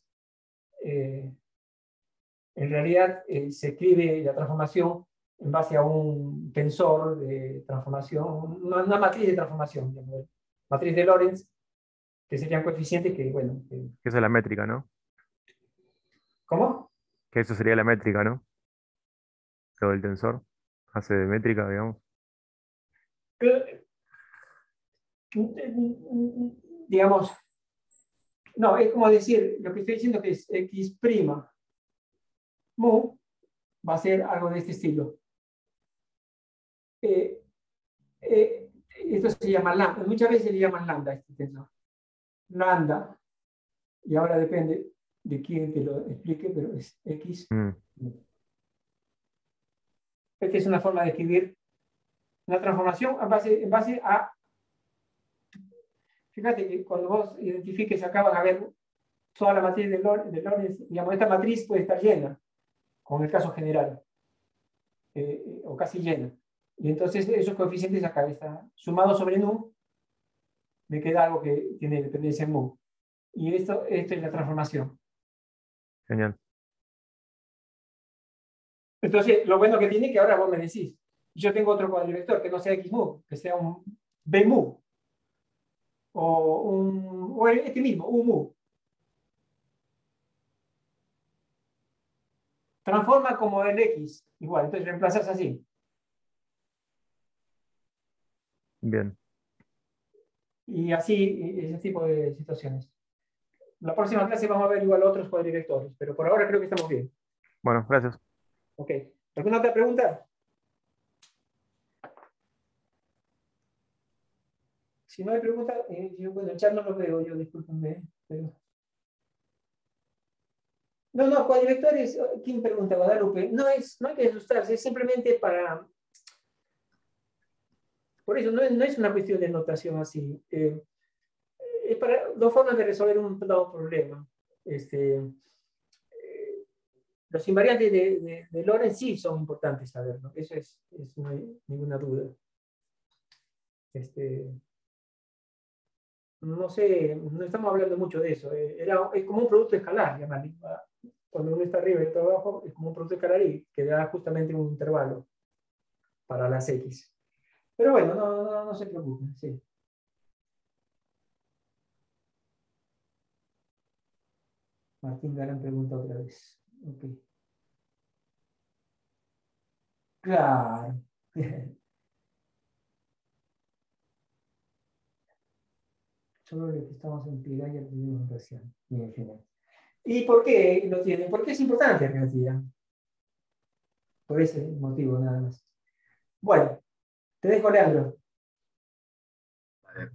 en realidad, se escribe la transformación en base a un tensor de transformación, una matriz de transformación, digamos, matriz de Lorentz, que serían coeficientes que, bueno. que esa es la métrica, ¿no? ¿Cómo? Que eso sería la métrica, ¿no? Lo del tensor. Hace de métrica, digamos. Digamos, no, es como decir, lo que estoy diciendo que es X' mu va a ser algo de este estilo. Esto se llama lambda, muchas veces le llaman lambda este tensor. Lambda, y ahora depende de quién te lo explique, pero es X. Esta es una forma de escribir una transformación en base a. Fíjate que cuando vos identifiques acá van a ver toda la matriz de Lorentz, digamos, esta matriz puede estar llena, con el caso general, o casi llena. Y entonces esos coeficientes acá están sumados sobre nu, me queda algo que tiene dependencia en mu. Y esto es la transformación. Genial. Entonces, lo bueno que tiene que ahora vos me decís, yo tengo otro cuadrivector que no sea XMU, que sea un BMU, o este mismo, UMU. Transforma como el X, igual, entonces reemplazas así. Bien. Y así, ese tipo de situaciones. La próxima clase vamos a ver igual otros cuadrivectores, pero por ahora creo que estamos bien. Bueno, gracias. Ok. ¿Alguna otra pregunta? Si no hay pregunta, bueno, el chat no lo veo yo, discúlpenme. Pero... No, cuadrivectores, ¿quién pregunta? Guadalupe. No hay que asustarse, es simplemente para... Por eso no es una cuestión de notación así. Es para dos formas de resolver un dado problema. Los invariantes de Lorentz sí son importantes saberlo. Eso no hay ninguna duda. No sé, no estamos hablando mucho de eso. Es como un producto escalar, llamarlo. Cuando uno está arriba y otro abajo, es como un producto escalar y que da justamente un intervalo para las X. Pero bueno, no se preocupen, sí. Martín Galán pregunta otra vez. Okay. Claro. Solo lo que estamos en Piraña tuvimos recién. Y en final. ¿Y por qué lo tienen? Porque es importante en realidad. Por ese motivo, nada más. Bueno, te dejo, Leandro. Vale.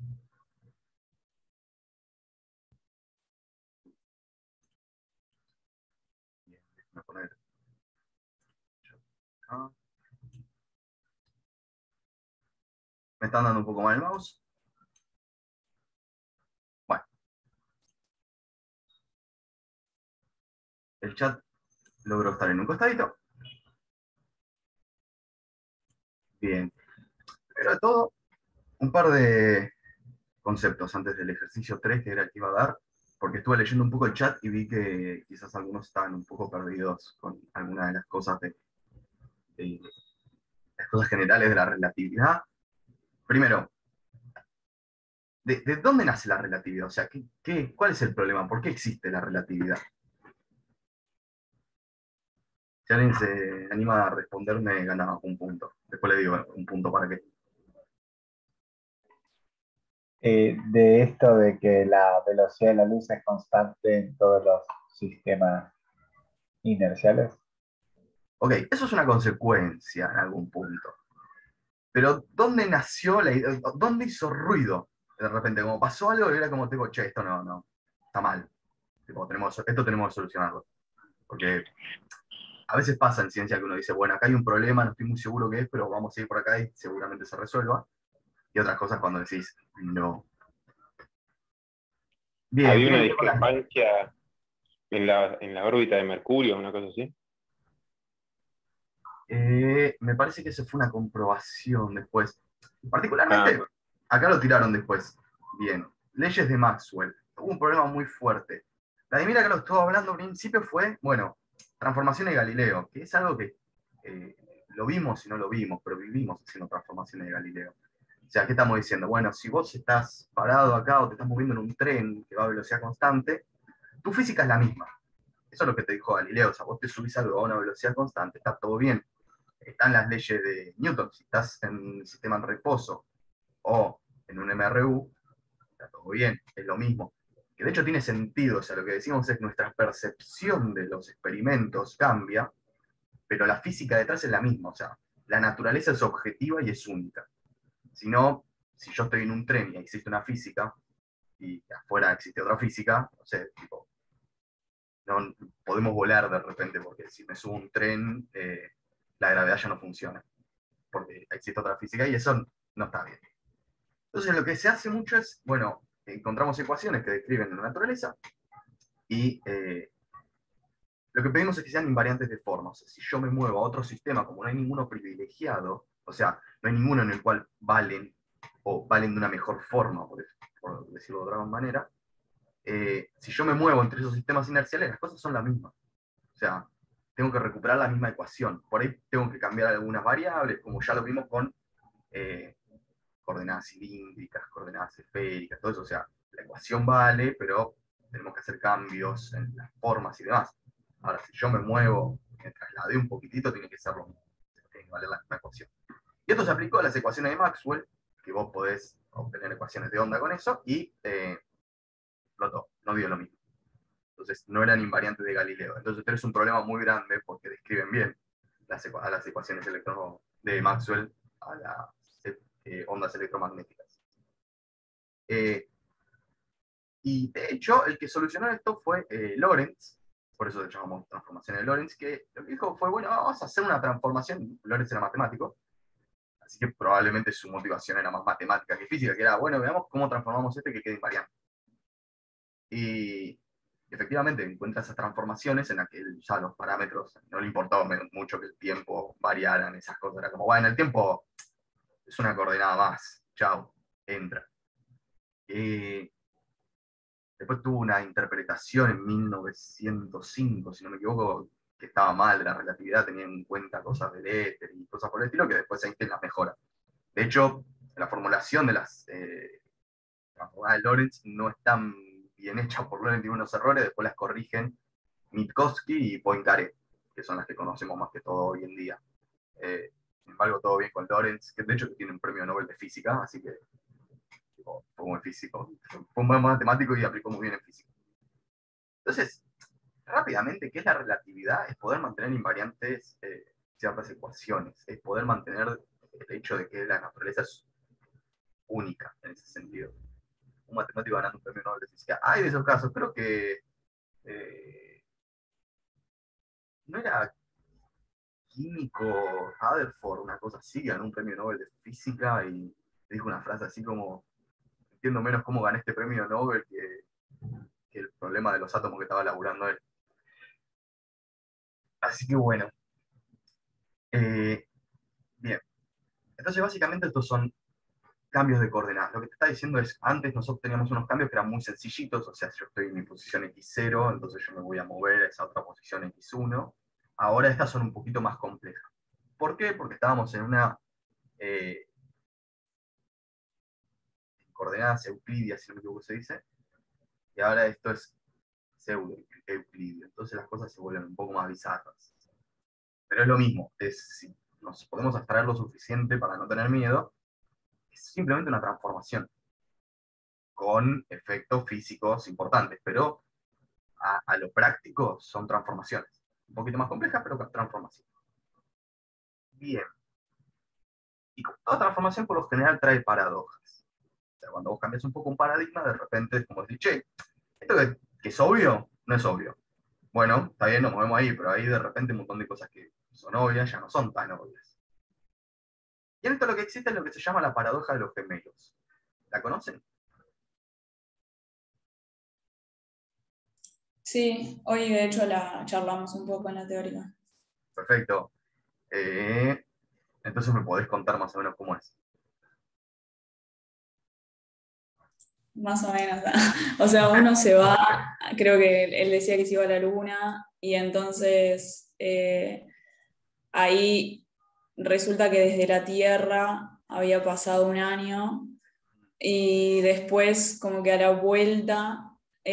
Bien, déjame poner. Me están dando un poco mal el mouse. Bueno, el chat logró estar en un costadito. Bien. Pero de todo, un par de conceptos antes del ejercicio 3 que era el que iba a dar, porque estuve leyendo un poco el chat y vi que quizás algunos estaban un poco perdidos con algunas de las cosas de las cosas generales de la relatividad. Primero, ¿de dónde nace la relatividad? O sea, ¿cuál es el problema? ¿Por qué existe la relatividad? Si alguien se anima a responderme, gana un punto. Después le digo un punto para qué. De esto de que la velocidad de la luz es constante en todos los sistemas inerciales. Ok, eso es una consecuencia en algún punto. Pero ¿dónde nació la idea? ¿Dónde hizo ruido? De repente, como pasó algo y era como, tipo, che, esto no, está mal. Tipo, esto tenemos que solucionarlo. Porque a veces pasa en ciencia que uno dice, bueno, acá hay un problema, no estoy muy seguro qué es, pero vamos a ir por acá y seguramente se resuelva. Y otras cosas cuando decís, no. Bien, Había una tiene que ver con las... discrepancia en la órbita de Mercurio, una cosa así. Me parece que eso fue una comprobación después. Ah, Particularmente, acá lo tiraron después. Bien, leyes de Maxwell. Hubo un problema muy fuerte. Vladimir acá lo estuvo hablando al principio fue, bueno, transformaciones de Galileo, que es algo que lo vimos y no lo vimos, pero vivimos haciendo transformaciones de Galileo. O sea, ¿qué estamos diciendo? Bueno, si vos estás parado acá o te estás moviendo en un tren que va a velocidad constante, tu física es la misma. Eso es lo que te dijo Galileo. O sea, vos te subís algo a una velocidad constante, está todo bien. Están las leyes de Newton. Si estás en un sistema en reposo o en un MRU, está todo bien, es lo mismo. Que de hecho tiene sentido, o sea, lo que decimos es que nuestra percepción de los experimentos cambia, pero la física detrás es la misma, o sea, la naturaleza es objetiva y es única. Si no, si yo estoy en un tren y existe una física, y afuera existe otra física, no sé, tipo, no podemos volar de repente, porque si me subo a un tren, la gravedad ya no funciona, porque existe otra física y eso no está bien. Entonces lo que se hace mucho es, bueno, encontramos ecuaciones que describen la naturaleza y lo que pedimos es que sean invariantes de forma. O sea, si yo me muevo a otro sistema, como no hay ninguno privilegiado, o sea, no hay ninguno en el cual valen o valen de una mejor forma, por decirlo de otra manera, si yo me muevo entre esos sistemas inerciales, las cosas son las mismas. O sea, tengo que recuperar la misma ecuación. Por ahí tengo que cambiar algunas variables, como ya lo vimos con coordenadas cilíndricas, coordenadas esféricas, todo eso. O sea, la ecuación vale, pero tenemos que hacer cambios en las formas y demás. Ahora, si yo me muevo, me trasladé un poquitito, tiene que ser lo mismo. Tiene que valer la misma ecuación. Y esto se aplicó a las ecuaciones de Maxwell, que vos podés obtener ecuaciones de onda con eso, y explotó, no dio lo mismo. Entonces, no eran invariantes de Galileo. Entonces, tenés un problema muy grande porque describen bien a las ecuaciones de Maxwell a las ondas electromagnéticas. Y de hecho, el que solucionó esto fue Lorentz, por eso le llamamos transformación de Lorentz, que lo que dijo fue, bueno, vamos a hacer una transformación. Lorentz era matemático, así que probablemente su motivación era más matemática que física, que era, bueno, veamos cómo transformamos este que quede invariante. Y efectivamente encuentra esas transformaciones en las que ya los parámetros no le importaba mucho que el tiempo variaran, esas cosas. Era como, bueno, el tiempo es una coordenada más, chao, entra. Después tuvo una interpretación en 1905, si no me equivoco, que estaba mal de la relatividad, tenía en cuenta cosas del éter y cosas por el estilo, que después Einstein las mejora. De hecho, la formulación de las transformadas de Lorentz no es tan bien hecha por Lorentz, tiene unos errores, después las corrigen Minkowski y Poincaré, que son las que conocemos más que todo hoy en día. Sin embargo, todo bien con Lorentz, que de hecho tiene un premio Nobel de física, así que fue muy físico, fue un buen matemático y aplicó muy bien en física. Entonces, rápidamente, ¿qué es la relatividad? Es poder mantener invariantes ciertas ecuaciones, es poder mantener el hecho de que la naturaleza es única en ese sentido. Un matemático ganando un premio Nobel de física. Hay de esos casos, creo que no era químico Rutherford, una cosa así, ganó un premio Nobel de física y dijo una frase así como, entiendo menos cómo gané este premio Nobel que el problema de los átomos que estaba laburando él. Así que bueno. Bien. Entonces básicamente estos son cambios de coordenadas. Lo que te está diciendo es, antes nosotros teníamos unos cambios que eran muy sencillitos, o sea, yo estoy en mi posición x0, entonces yo me voy a mover a esa otra posición x1. Ahora estas son un poquito más complejas. ¿Por qué? Porque estábamos en una coordenadas euclidias, si no me equivoco se dice, y ahora esto es pseudo-euclidio. Entonces las cosas se vuelven un poco más bizarras. Pero es lo mismo, si nos podemos abstraer lo suficiente para no tener miedo, es simplemente una transformación con efectos físicos importantes, pero a lo práctico son transformaciones. Un poquito más complejas, pero transformaciones. Bien. Y como toda transformación por lo general trae paradojas. O sea, cuando vos cambias un poco un paradigma, de repente es como decir, che, esto que es obvio, no es obvio. Bueno, está bien, nos movemos ahí, pero ahí de repente un montón de cosas que son obvias ya no son tan obvias. Y en esto lo que existe es lo que se llama la paradoja de los gemelos. ¿La conocen? Sí, hoy de hecho la charlamos un poco en la teórica. Perfecto. Entonces me podés contar más o menos cómo es. Más o menos. O sea, uno se va, creo que él decía que se iba a la luna, y entonces ahí resulta que desde la Tierra había pasado un año, y después como que a la vuelta,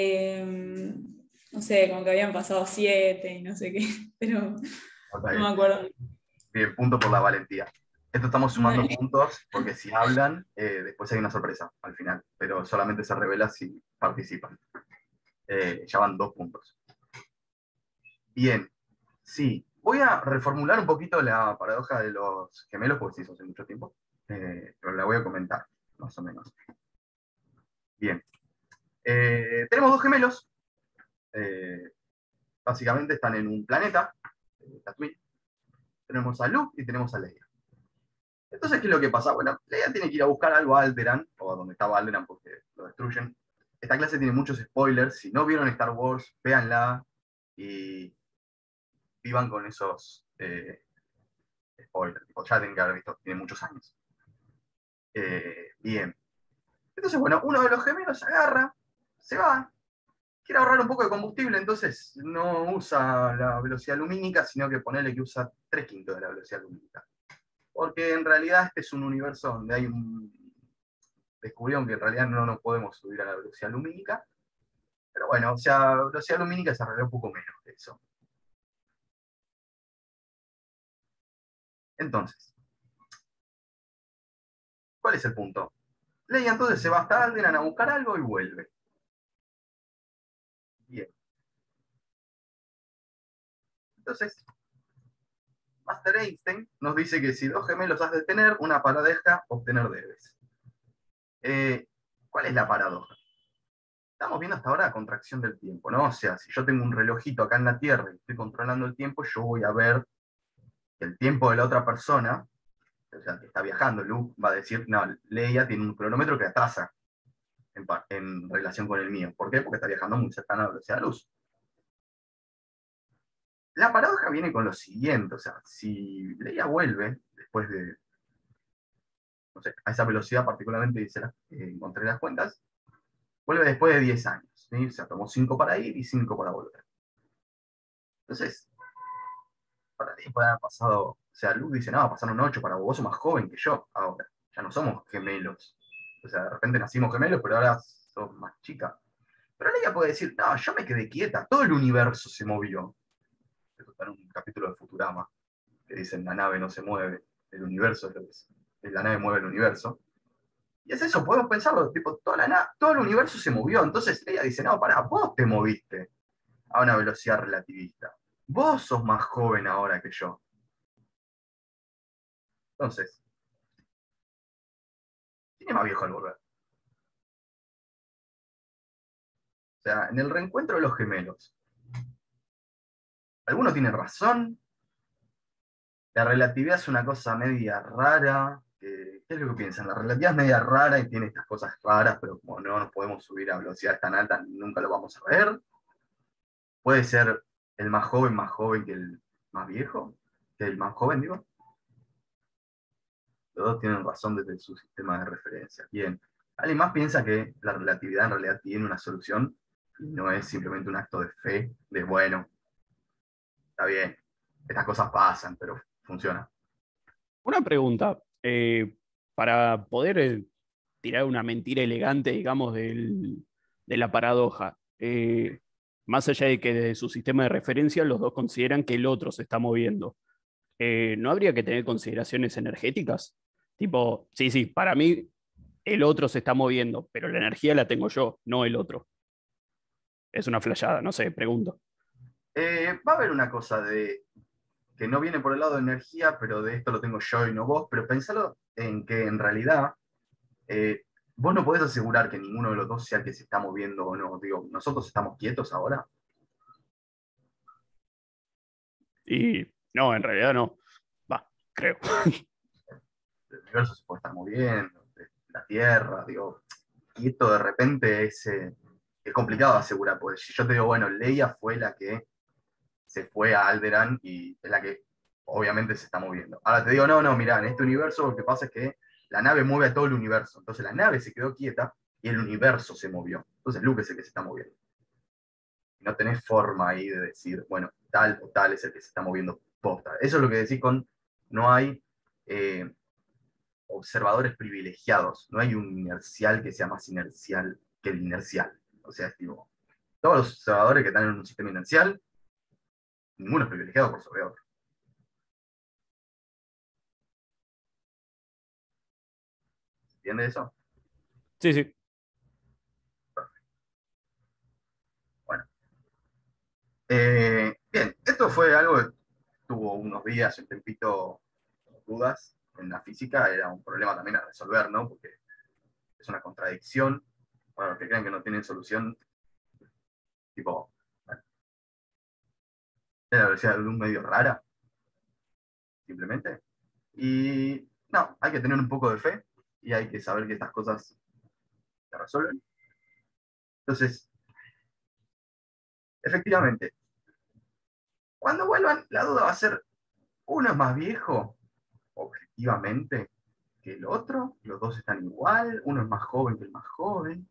no sé, como que habían pasado 7 y no sé qué, pero Está no bien. me acuerdo. Bien, punto por la valentía. Esto estamos sumando puntos porque si hablan, después hay una sorpresa al final, pero solamente se revela si participan. Ya van 2 puntos. Bien, sí. Voy a reformular un poquito la paradoja de los gemelos, porque se hizo hace mucho tiempo, pero la voy a comentar, más o menos. Bien. Tenemos 2 gemelos. Básicamente están en un planeta, Tatooine. Tenemos a Luke y tenemos a Leia. Entonces, ¿qué es lo que pasa? Bueno, Leia tiene que ir a buscar algo a Alderaan, o a donde estaba Alderaan porque lo destruyen. Esta clase tiene muchos spoilers. Si no vieron Star Wars, véanla y vivan con esos spoilers. Tipo, ya tienen que haber visto, tiene muchos años. Bien. Entonces, bueno, uno de los gemelos se agarra, se va, quiere ahorrar un poco de combustible, entonces no usa la velocidad lumínica, sino que ponele que usa 3/5 de la velocidad lumínica. Porque en realidad este es un universo donde hay descubrieron que en realidad no nos podemos subir a la velocidad lumínica, pero bueno, o sea, la velocidad lumínica se arregló un poco menos que eso. Entonces, ¿cuál es el punto? Leia entonces se va hasta Alderaan a buscar algo y vuelve. Bien. Entonces, Master Einstein nos dice que si 2 gemelos has de tener, una paradoja obtener debes. ¿Cuál es la paradoja? estamos viendo hasta ahora la contracción del tiempo, ¿no? O sea, si yo tengo un relojito acá en la Tierra y estoy controlando el tiempo, yo voy a ver el tiempo de la otra persona, o sea, que está viajando. Luke va a decir, no, Leia tiene un cronómetro que atrasa en relación con el mío. ¿Por qué? Porque está viajando muy cercano a la velocidad de la luz. La paradoja viene con lo siguiente, o sea, si Leia vuelve después de, no sé, a esa velocidad particularmente, encontré las cuentas, vuelve después de 10 años, ¿sí? O sea, tomó 5 para ir y 5 para volver. Entonces, para mí puede haber pasado, o sea, Luke dice, no, pasaron 8 para vos, vos sos más joven que yo ahora, ya no somos gemelos. O sea, de repente nacimos gemelos, pero ahora sos más chica. Pero Leia puede decir, no, yo me quedé quieta, todo el universo se movió. Esto está en un capítulo de Futurama, que dicen, la nave no se mueve, el universo es lo que es. La nave mueve el universo. Y es eso, podemos pensarlo, tipo, todo el universo se movió. Entonces ella dice, no, pará, vos te moviste a una velocidad relativista. Vos sos más joven ahora que yo. Entonces, ¿quién es más viejo al volver? O sea, en el reencuentro de los gemelos, algunos tienen razón, la relatividad es una cosa media rara. ¿Qué es lo que piensan? La relatividad es media rara y tiene estas cosas raras, pero como no nos podemos subir a velocidades tan altas, nunca lo vamos a ver. Puede ser el más joven que el más viejo, que el más joven, digo. Los dos tienen razón desde su sistema de referencia. Bien. ¿Alguien más piensa que la relatividad en realidad tiene una solución y no es simplemente un acto de fe, de bueno, está bien, estas cosas pasan, pero funciona? Una pregunta, para poder tirar una mentira elegante, digamos, de la paradoja, más allá de que desde su sistema de referencia los dos consideran que el otro se está moviendo, ¿no habría que tener consideraciones energéticas? Tipo, sí, sí, para mí el otro se está moviendo, pero la energía la tengo yo, no el otro. Es una flayada, no sé, pregunto. Va a haber una cosa de que no viene por el lado de energía, pero de esto lo tengo yo y no vos, pero pensalo en que en realidad vos no podés asegurar que ninguno de los dos sea el que se está moviendo o no. Digo, nosotros estamos quietos ahora. Y no, en realidad no. Va, creo. El universo se puede estar moviendo, la Tierra, digo, quieto de repente es complicado de asegurar, porque si yo te digo, bueno, Leia fue la que se fue a Alderaan y es la que obviamente se está moviendo. Ahora te digo, no, no, mirá, en este universo lo que pasa es que la nave mueve a todo el universo. Entonces la nave se quedó quieta y el universo se movió. Entonces Luke es el que se está moviendo. Y no tenés forma ahí de decir, bueno, tal o tal es el que se está moviendo posta. Eso es lo que decís con no hay observadores privilegiados. No hay un inercial que sea más inercial que el inercial. O sea, es tipo, todos los observadores que están en un sistema inercial, ninguno es privilegiado por sobre otro. ¿Entiende eso? Sí, sí. Bueno. Bien, esto fue algo que tuvo unos días, un tempito, dudas en la física, era un problema también a resolver, ¿no? Porque es una contradicción. Bueno, los que crean que no tienen solución, tipo, bueno, es la velocidad de luz medio rara, simplemente. Y no, hay que tener un poco de fe y hay que saber que estas cosas se resuelven. Entonces, efectivamente, cuando vuelvan, la duda va a ser, ¿uno es más viejo, objetivamente, que el otro? ¿Los dos están igual? ¿Uno es más joven que el más joven?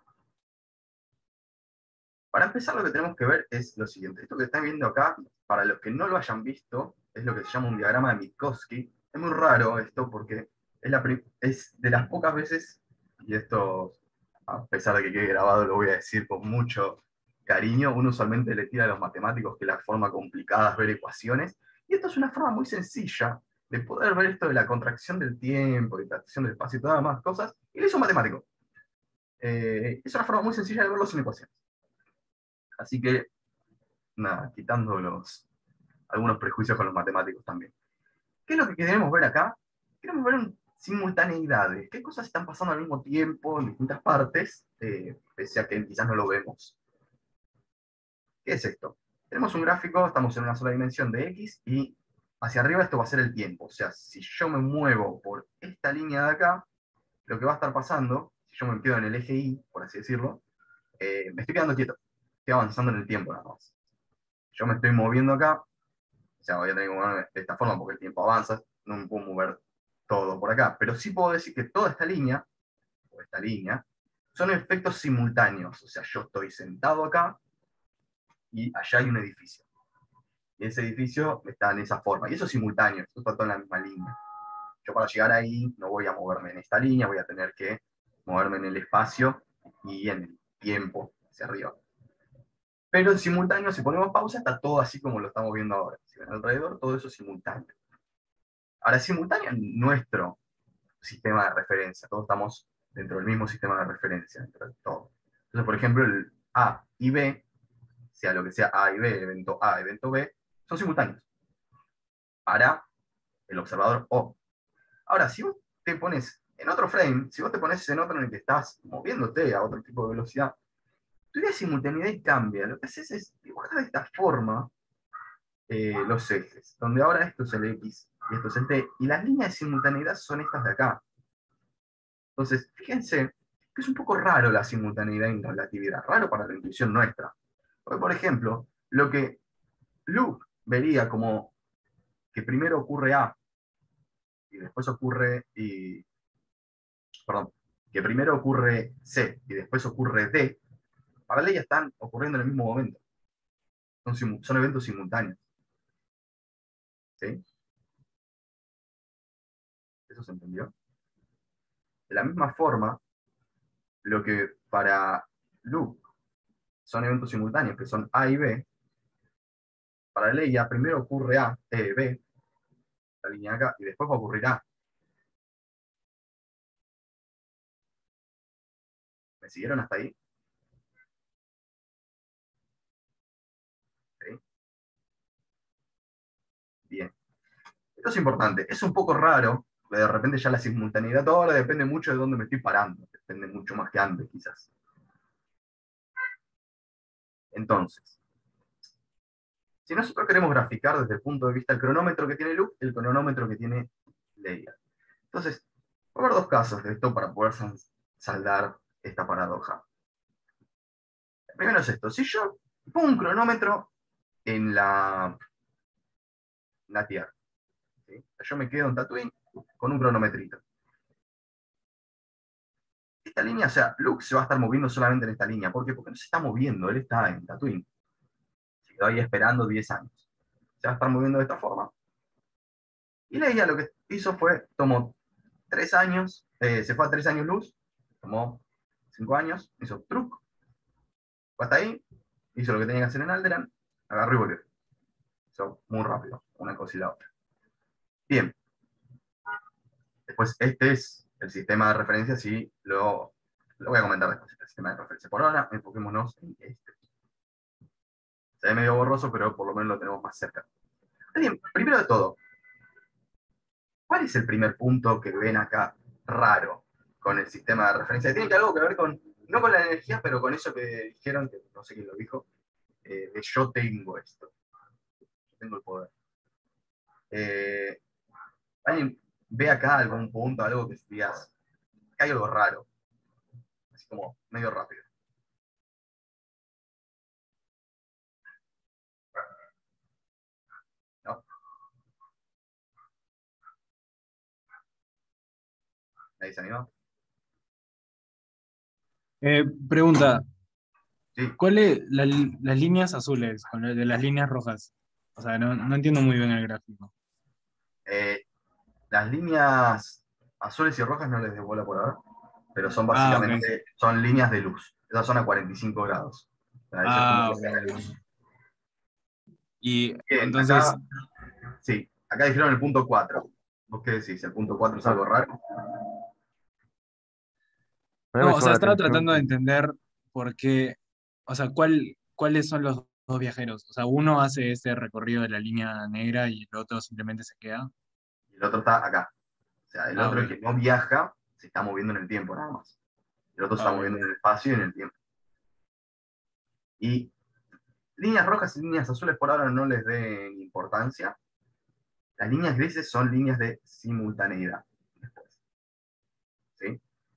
Para empezar, lo que tenemos que ver es lo siguiente. Esto que están viendo acá, para los que no lo hayan visto, es lo que se llama un diagrama de Minkowski. Es muy raro esto porque es de las pocas veces, y esto, a pesar de que quede grabado, lo voy a decir con mucho cariño, uno usualmente le tira a los matemáticos que la forma complicada es ver ecuaciones, y esto es una forma muy sencilla de poder ver esto de la contracción del tiempo, dilatación del espacio y todas las demás cosas, y lo hizo un matemático. Es una forma muy sencilla de verlo sin ecuaciones. Así que, nada, quitando algunos prejuicios con los matemáticos también. ¿Qué es lo que queremos ver acá? Queremos ver simultaneidades. ¿Qué cosas están pasando al mismo tiempo en distintas partes pese a que quizás no lo vemos. ¿Qué es esto? Tenemos un gráfico, estamos en una sola dimensión de X, y hacia arriba esto va a ser el tiempo. O sea, si yo me muevo por esta línea de acá, lo que va a estar pasando, si yo me quedo en el eje Y, por así decirlo, me estoy quedando quieto. Estoy avanzando en el tiempo nada más. Yo me estoy moviendo acá, o sea, voy a tener que moverme de esta forma porque el tiempo avanza, no me puedo mover todo por acá. Pero sí puedo decir que toda esta línea, o esta línea, son efectos simultáneos. O sea, yo estoy sentado acá y allá hay un edificio. Y ese edificio está en esa forma. Y eso es simultáneo, eso está todo en la misma línea. Yo para llegar ahí no voy a moverme en esta línea, voy a tener que moverme en el espacio y en el tiempo hacia arriba. Pero en simultáneo, si ponemos pausa, está todo así como lo estamos viendo ahora. Si ven alrededor, todo eso es simultáneo. Ahora, simultáneo en nuestro sistema de referencia. Todos estamos dentro del mismo sistema de referencia, dentro de todo. Entonces, por ejemplo, el A y B, sea lo que sea A y B, evento A, evento B, son simultáneos para el observador O. Ahora, si vos te pones en otro frame, si vos te pones en otro en el que estás moviéndote a otro tipo de velocidad, tu idea de simultaneidad cambia. Lo que haces es dibujar de esta forma los ejes, donde ahora esto es el X y esto es el T, y las líneas de simultaneidad son estas de acá. Entonces, fíjense que es un poco raro la simultaneidad y relatividad, raro para la intuición nuestra. Porque, por ejemplo, lo que Luke vería como que primero ocurre A, y después ocurre, perdón, que primero ocurre C, y después ocurre D, para la ley están ocurriendo en el mismo momento. Son eventos simultáneos. ¿Sí? ¿Eso se entendió? De la misma forma, lo que para Luke son eventos simultáneos, que son A y B, para Leia primero ocurre B, la línea acá, y después va a ocurrir A. ¿Me siguieron hasta ahí? ¿Sí? Bien. Esto es importante. Es un poco raro, de repente ya la simultaneidad ahora depende mucho de dónde me estoy parando. Depende mucho más que antes, quizás. Entonces, si nosotros queremos graficar desde el punto de vista del cronómetro que tiene Luke, el cronómetro que tiene Leia. Entonces, va a haber dos casos de esto para poder saldar esta paradoja. El primero es esto. Si yo pongo un cronómetro en la Tierra, ¿sí? Yo me quedo en Tatooine con un cronometrito. Esta línea, o sea, Luke se va a estar moviendo solamente en esta línea. ¿Por qué? Porque no se está moviendo, él está en Tatooine. Se quedó ahí esperando 10 años. Se va a estar moviendo de esta forma. Y Leia lo que hizo fue, tomó 3 años, se fue a 3 años luz, tomó 5 años, hizo truc, fue hasta ahí, hizo lo que tenía que hacer en Alderaan, agarró y volvió. Hizo muy rápido, una cosa y la otra. Bien. Después, este es el sistema de referencia, sí, lo voy a comentar después, el sistema de referencia. Por ahora, enfoquémonos en este. Se ve medio borroso, pero por lo menos lo tenemos más cerca. Bien, primero de todo, ¿cuál es el primer punto que ven acá raro con el sistema de referencia? Tiene que algo que ver con, no con la energía, pero con eso que dijeron, que no sé quién lo dijo, de yo tengo esto. Yo tengo el poder. ¿Alguien ve acá algún punto, algo que digas, que hay algo raro? Así como medio rápido. ¿No? ¿Nadie se anima? Pregunta, Sí. ¿cuáles las líneas azules con de las líneas rojas? O sea, no entiendo muy bien el gráfico. Las líneas azules y rojas no les doy bola por ahora, pero son Ok. básicamente son líneas de luz. Esas son a 45 grados. O sea, eso es como Ok. que sea la luz. Y Bien, entonces, acá, sí, acá dijeron el punto 4. ¿Vos qué decís? ¿El punto 4 es algo raro? A mí me no, o llama sea, la estaba atención tratando de que entender por qué, o sea, cuáles son los dos viajeros. O sea, uno hace este recorrido de la línea negra y el otro simplemente se queda. Y el otro está acá. O sea, el Ah, otro, ok. el que no viaja, se está moviendo en el tiempo nada más. El otro se está moviendo en el espacio y en el tiempo. Y líneas rojas y líneas azules por ahora no les den importancia. Las líneas grises son líneas de simultaneidad. Después. ¿Sí?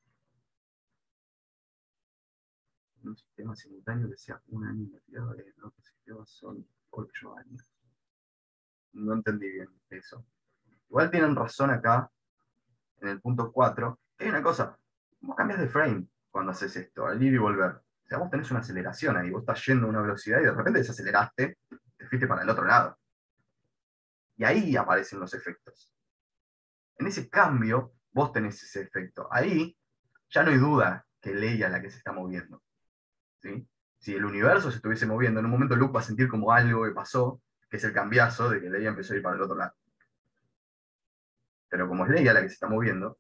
Un sistema simultáneo que sea un año investigado en otro sistema son 8 años. No entendí bien eso. Igual tienen razón acá, en el punto 4, que hay una cosa. Vos cambias de frame cuando haces esto, al ir y volver. O sea, vos tenés una aceleración ahí, vos estás yendo a una velocidad y de repente desaceleraste, te fuiste para el otro lado. Y ahí aparecen los efectos. En ese cambio, vos tenés ese efecto. Ahí ya no hay duda que Leia es la que se está moviendo. ¿Sí? Si el universo se estuviese moviendo, en un momento Luke va a sentir como algo que pasó, que es el cambiazo de que Leia empezó a ir para el otro lado. Pero como es Leia la que se está moviendo,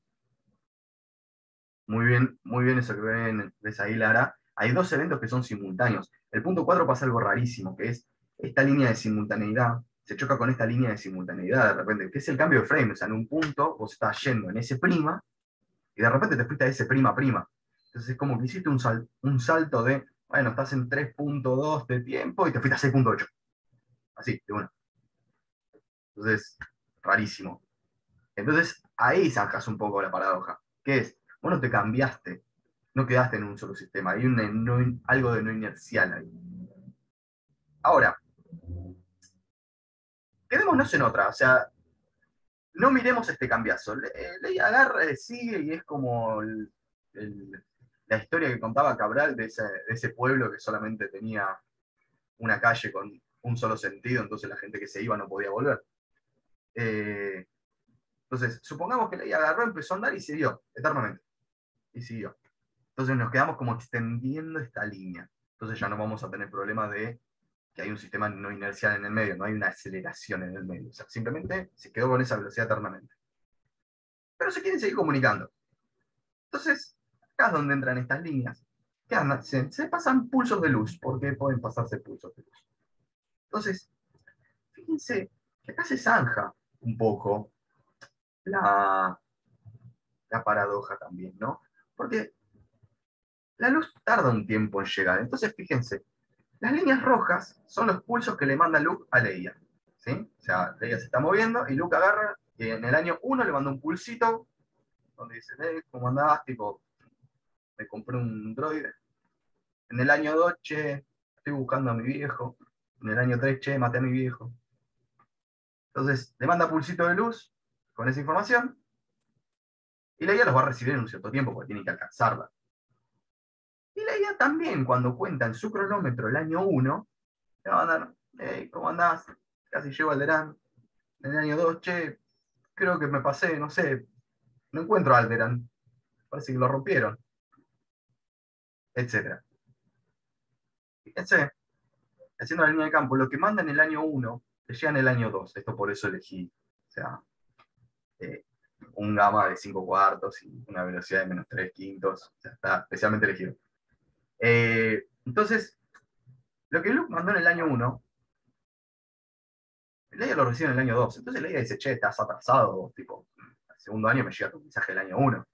muy bien eso que ves ahí, Lara, hay dos eventos que son simultáneos. El punto 4 pasa algo rarísimo, que es esta línea de simultaneidad, se choca con esta línea de simultaneidad de repente, que es el cambio de frame. O sea, en un punto vos estás yendo en ese prima, y de repente te fuiste a ese prima prima. Entonces es como que hiciste un salto de, bueno, estás en 3.2 de tiempo y te fuiste a 6.8. Así, de una. Entonces, rarísimo. Entonces, ahí sacas un poco la paradoja, que es, vos no te cambiaste, no quedaste en un solo sistema, hay algo de no inercial ahí. Ahora, quedémonos en otra, o sea, no miremos este cambiazo. Leia agarra, sigue y es como la historia que contaba Cabral de ese pueblo que solamente tenía una calle con un solo sentido, entonces la gente que se iba no podía volver. Entonces, supongamos que Leia agarró, empezó a andar y siguió eternamente. Y siguió. Entonces nos quedamos como extendiendo esta línea. Entonces ya no vamos a tener problema de que hay un sistema no inercial en el medio, no hay una aceleración en el medio. O sea, simplemente se quedó con esa velocidad eternamente. Pero se quieren seguir comunicando. Entonces, acá es donde entran estas líneas. ¿Qué andan? Se pasan pulsos de luz. ¿Por qué pueden pasarse pulsos de luz? Entonces, fíjense que acá se zanja un poco la paradoja también, ¿no? Porque la luz tarda un tiempo en llegar. Entonces, fíjense, las líneas rojas son los pulsos que le manda Luke a Leia. ¿Sí? O sea, Leia se está moviendo y Luke agarra y en el año 1 le manda un pulsito donde dice, ¿cómo andás? Tipo, me compré un droide. En el año 2, che, estoy buscando a mi viejo. En el año 3, che, maté a mi viejo. Entonces, le manda pulsito de luz con esa información y Leia los va a recibir en un cierto tiempo porque tiene que alcanzarla. Y Leia también, cuando cuenta en su cronómetro el año 1, le va a mandar, ¿cómo andás? Casi llego al Alderaan. En el año 2, che, creo que me pasé, no sé, no encuentro a Alderaan. Parece que lo rompieron. Etcétera. Fíjense, haciendo la línea de campo, lo que manda en el año 1, le llega en el año 2. Esto por eso elegí, o sea, un gamma de 5 cuartos y una velocidad de menos 3 quintos. O sea, está especialmente elegido. Entonces, lo que Luke mandó en el año 1, Leia lo recibe en el año 2. Entonces Leia dice, che, estás atrasado, tipo, el segundo año me llega tu mensaje del año 1.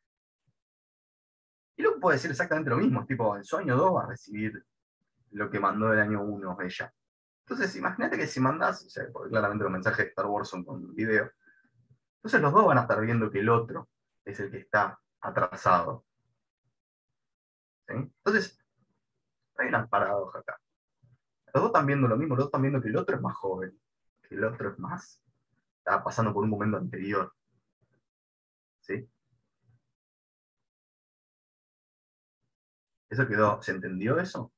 Y Luke puede decir exactamente lo mismo, tipo, en su año 2 va a recibir lo que mandó del año 1 ella. Entonces, imagínate que si mandás, o sea, porque claramente los mensajes de Star Wars son con video, entonces los dos van a estar viendo que el otro es el que está atrasado. ¿Sí? Entonces, hay una paradoja acá. Los dos están viendo lo mismo, los dos están viendo que el otro es más joven, que el otro es más, está pasando por un momento anterior. ¿Sí? ¿Eso quedó? ¿Se entendió eso?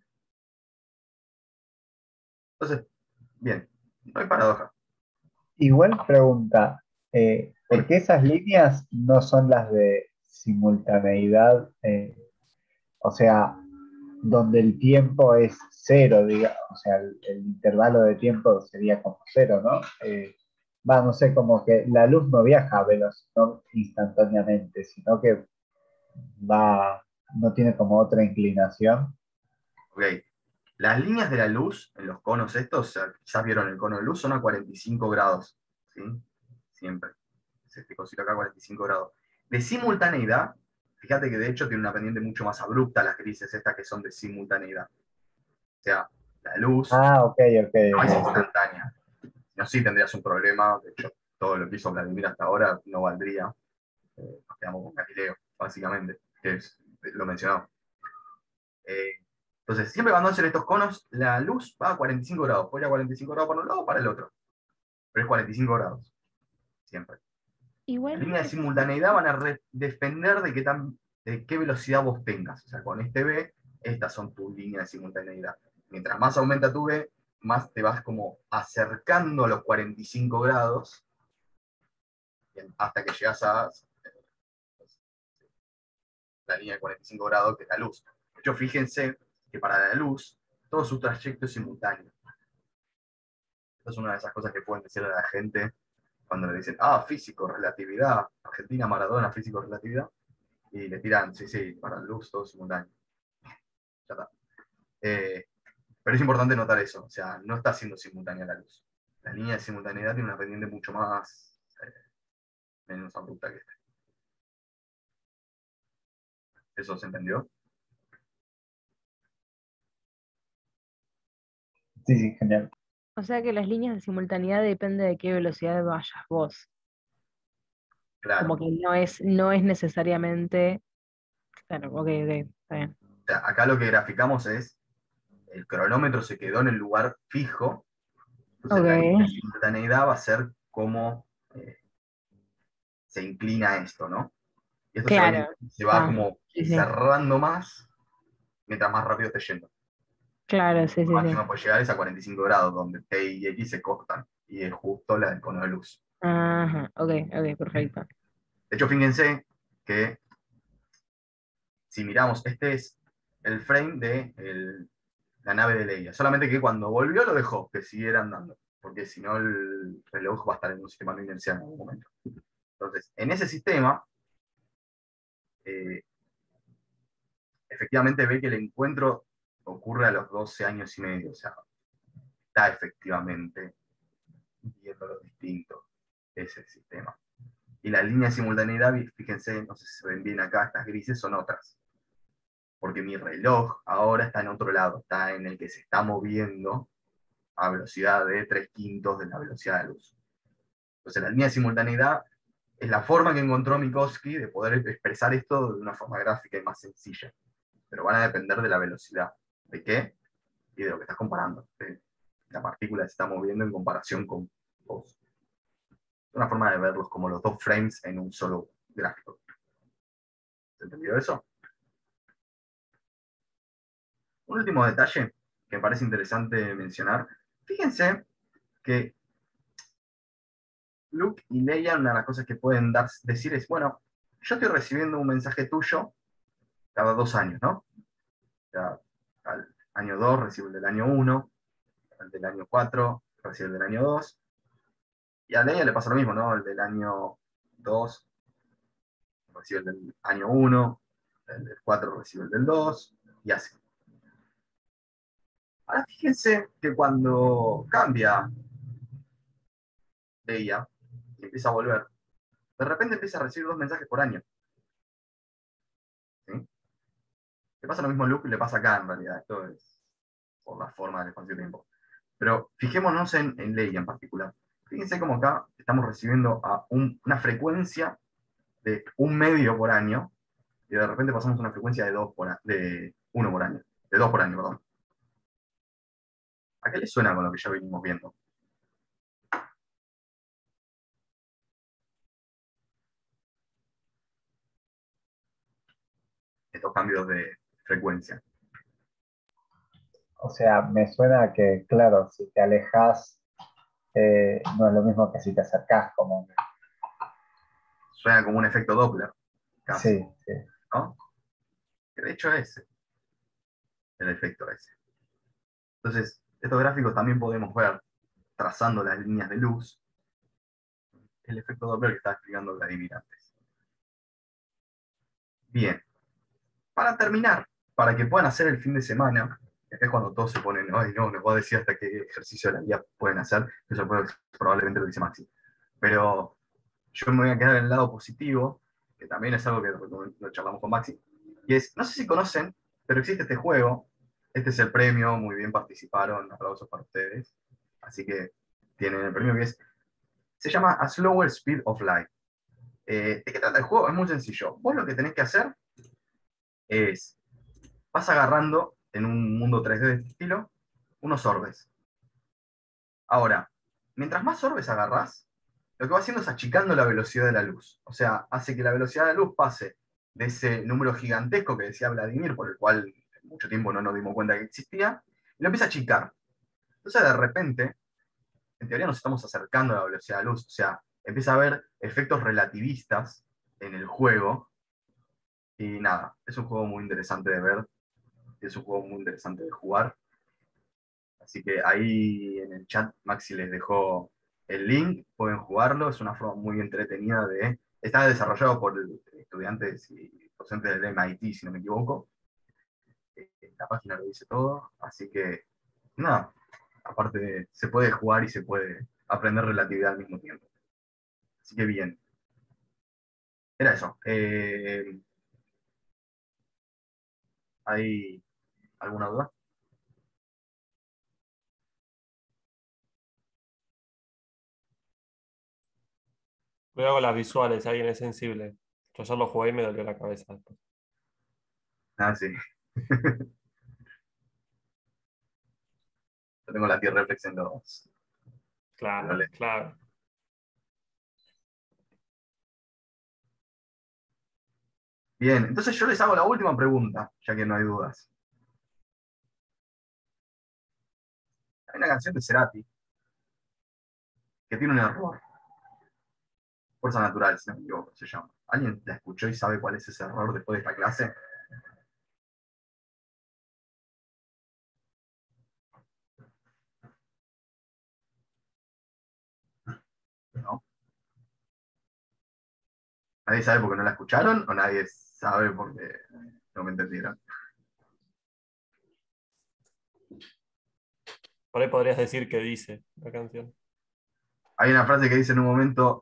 Entonces, bien, no hay paradoja. Igual pregunta, ¿por qué esas líneas no son las de simultaneidad? O sea, donde el tiempo es cero, digamos, o sea, el intervalo de tiempo sería como cero, ¿no? No sé, como que la luz no viaja no instantáneamente, sino que va, no tiene como otra inclinación. Ok. Las líneas de la luz en los conos estos, o sea, quizás vieron el cono de luz, son a 45 grados. ¿Sí? Siempre. Es este cosito acá a 45 grados. De simultaneidad fíjate que de hecho tiene una pendiente mucho más abrupta las grises, estas que son de simultaneidad. O sea, la luz Ah, ok, ok, no es ok. instantánea. No, sí tendrías un problema. De hecho, todo lo que hizo Vladimir hasta ahora no valdría. Nos quedamos con Galileo, básicamente, que es lo mencionado. Eh, entonces, siempre cuando hacen estos conos, la luz va a 45 grados. Puede ir a 45 grados para un lado o para el otro. Pero es 45 grados. Siempre. Las Igual, líneas de simultaneidad van a depender de qué velocidad vos tengas. O sea, con este B, estas son tus líneas de simultaneidad. Mientras más aumenta tu B, más te vas como acercando a los 45 grados hasta que llegas a la línea de 45 grados, que es la luz. De hecho, fíjense que para la luz, todo su trayecto es simultáneo. Esto es una de esas cosas que pueden decirle a la gente cuando le dicen, físico, relatividad, Argentina, Maradona, físico, relatividad, y le tiran, sí, para la luz, todo simultáneo. Ya está. Pero es importante notar eso, o sea, no está siendo simultánea la luz. La línea de simultaneidad tiene una pendiente mucho más menos abrupta que esta. ¿Eso se entendió? Sí, sí, genial. o sea que las líneas de simultaneidad depende de qué velocidad vayas vos. Claro. Como que no es necesariamente. Claro, ok, está bien. O sea, acá lo que graficamos es, el cronómetro se quedó en el lugar fijo, entonces la línea de Ok, simultaneidad va a ser como se inclina esto, ¿no? Y esto claro, se va está. como Sí, sí. cerrando más mientras más rápido esté yendo. Claro, sí, Lo sí, sí. máximo puede llegar es a 45 grados, donde T y X se cortan, y es justo la del cono de luz. Ajá, ok, perfecto. De hecho, fíjense que si miramos, este es el frame de la nave de Leia, solamente que cuando volvió lo dejó, que siguiera andando, porque si no el reloj va a estar en un sistema no inercial en algún momento. Entonces, en ese sistema, eh, efectivamente ve que el encuentro ocurre a los 12 años y medio, o sea, está efectivamente viendo lo distinto ese sistema. Y la línea de simultaneidad, fíjense, no sé si se ven bien acá, estas grises son otras. Porque mi reloj ahora está en otro lado, está en el que se está moviendo a velocidad de 3/5 de la velocidad de luz. Entonces la línea de simultaneidad es la forma que encontró Minkowski de poder expresar esto de una forma gráfica y más sencilla. Pero van a depender de la velocidad. ¿De qué? Y de lo que estás comparando. De la partícula se está moviendo en comparación con vos. Una forma de verlos como los dos frames en un solo gráfico. ¿Se entendió eso? Un último detalle que me parece interesante mencionar. Fíjense que Luke y Leia, una de las cosas que pueden decir es, bueno, yo estoy recibiendo un mensaje tuyo cada 2 años, ¿no? O sea, al año 2 recibo el del año 1, al del año 4 recibo el del año 2, y a Leia le pasa lo mismo, ¿no? El del año 2 recibe el del año 1, el del 4 recibe el del 2, y así. Ahora fíjense que cuando cambia Leia y empieza a volver, de repente empieza a recibir 2 mensajes por año. ¿Sí? Le pasa lo mismo a Luke y le pasa acá en realidad. Esto es por la forma del espacio-tiempo. Pero fijémonos en Leia en particular. Fíjense cómo acá estamos recibiendo una frecuencia de 1 medio por año, y de repente pasamos a una frecuencia de 1 por año. De 2 por año, perdón. ¿A qué le suena con lo que ya venimos viendo? Estos cambios de frecuencia. O sea, me suena que, claro, si te alejas, no es lo mismo que si te acercás, como. Suena como un efecto Doppler, casi, Sí, sí. ¿no? Que de hecho es el efecto ese. Entonces, estos gráficos también podemos ver, trazando las líneas de luz, el efecto Doppler que estaba explicando Vladimir antes. Bien, para terminar, para que puedan hacer el fin de semana, es cuando todos se ponen, ay no, nos va a decir hasta qué ejercicio de la vida pueden hacer, eso probablemente lo dice Maxi. Pero yo me voy a quedar en el lado positivo que también es algo que lo charlamos con Maxi, y es, no sé si conocen, pero existe este juego, este es el premio, muy bien participaron, aplausos para ustedes, así que tienen el premio que se llama A Slower Speed of Light. ¿De qué trata el juego? Es muy sencillo. Vos lo que tenés que hacer es, vas agarrando en un mundo 3D de este estilo, unos orbes. Ahora, mientras más orbes agarrás, lo que va haciendo es achicando la velocidad de la luz. O sea, hace que la velocidad de la luz pase de ese número gigantesco que decía Vladimir, por el cual mucho tiempo no nos dimos cuenta que existía, y lo empieza a achicar. Entonces, de repente, en teoría nos estamos acercando a la velocidad de la luz. O sea, empieza a haber efectos relativistas en el juego. Y nada, es un juego muy interesante de ver. Es un juego muy interesante de jugar. Así que ahí en el chat Maxi les dejó el link, pueden jugarlo, es una forma muy entretenida de... Está desarrollado por estudiantes y docentes del MIT, si no me equivoco. La página lo dice todo, así que nada, aparte se puede jugar y se puede aprender relatividad al mismo tiempo. Así que bien. Era eso. ¿Hay alguna duda? Cuidado con las visuales, si alguien es sensible. Yo ayer lo jugué y me dolió la cabeza después. Ah, sí. Yo tengo la T-Reflex en los Claro, lentes. claro. Bien, entonces yo les hago la última pregunta, ya que no hay dudas. Hay una canción de Cerati que tiene un error. Fuerza natural, si no me equivoco, se llama. ¿Alguien la escuchó y sabe cuál es ese error después de esta clase? ¿No? ¿Nadie sabe por qué no la escucharon o nadie sabe porque no me entendieron? Por ahí podrías decir qué dice la canción. Hay una frase que dice en un momento,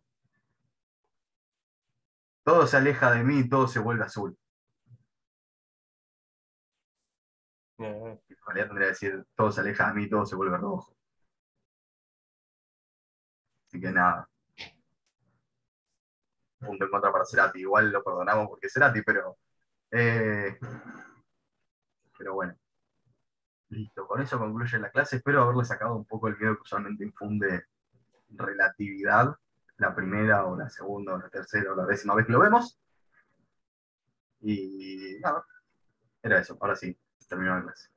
todo se aleja de mí y todo se vuelve azul. Eh, En realidad tendría que decir, todo se aleja de mí y todo se vuelve rojo. Así que nada. Punto en contra para Cerati. Igual lo perdonamos porque es Cerati, eh, pero bueno. Listo, con eso concluye la clase. Espero haberle sacado un poco el miedo que usualmente infunde relatividad, la primera o la segunda o la tercera o la décima vez que lo vemos. Y nada, era eso. Ahora sí, terminó la clase.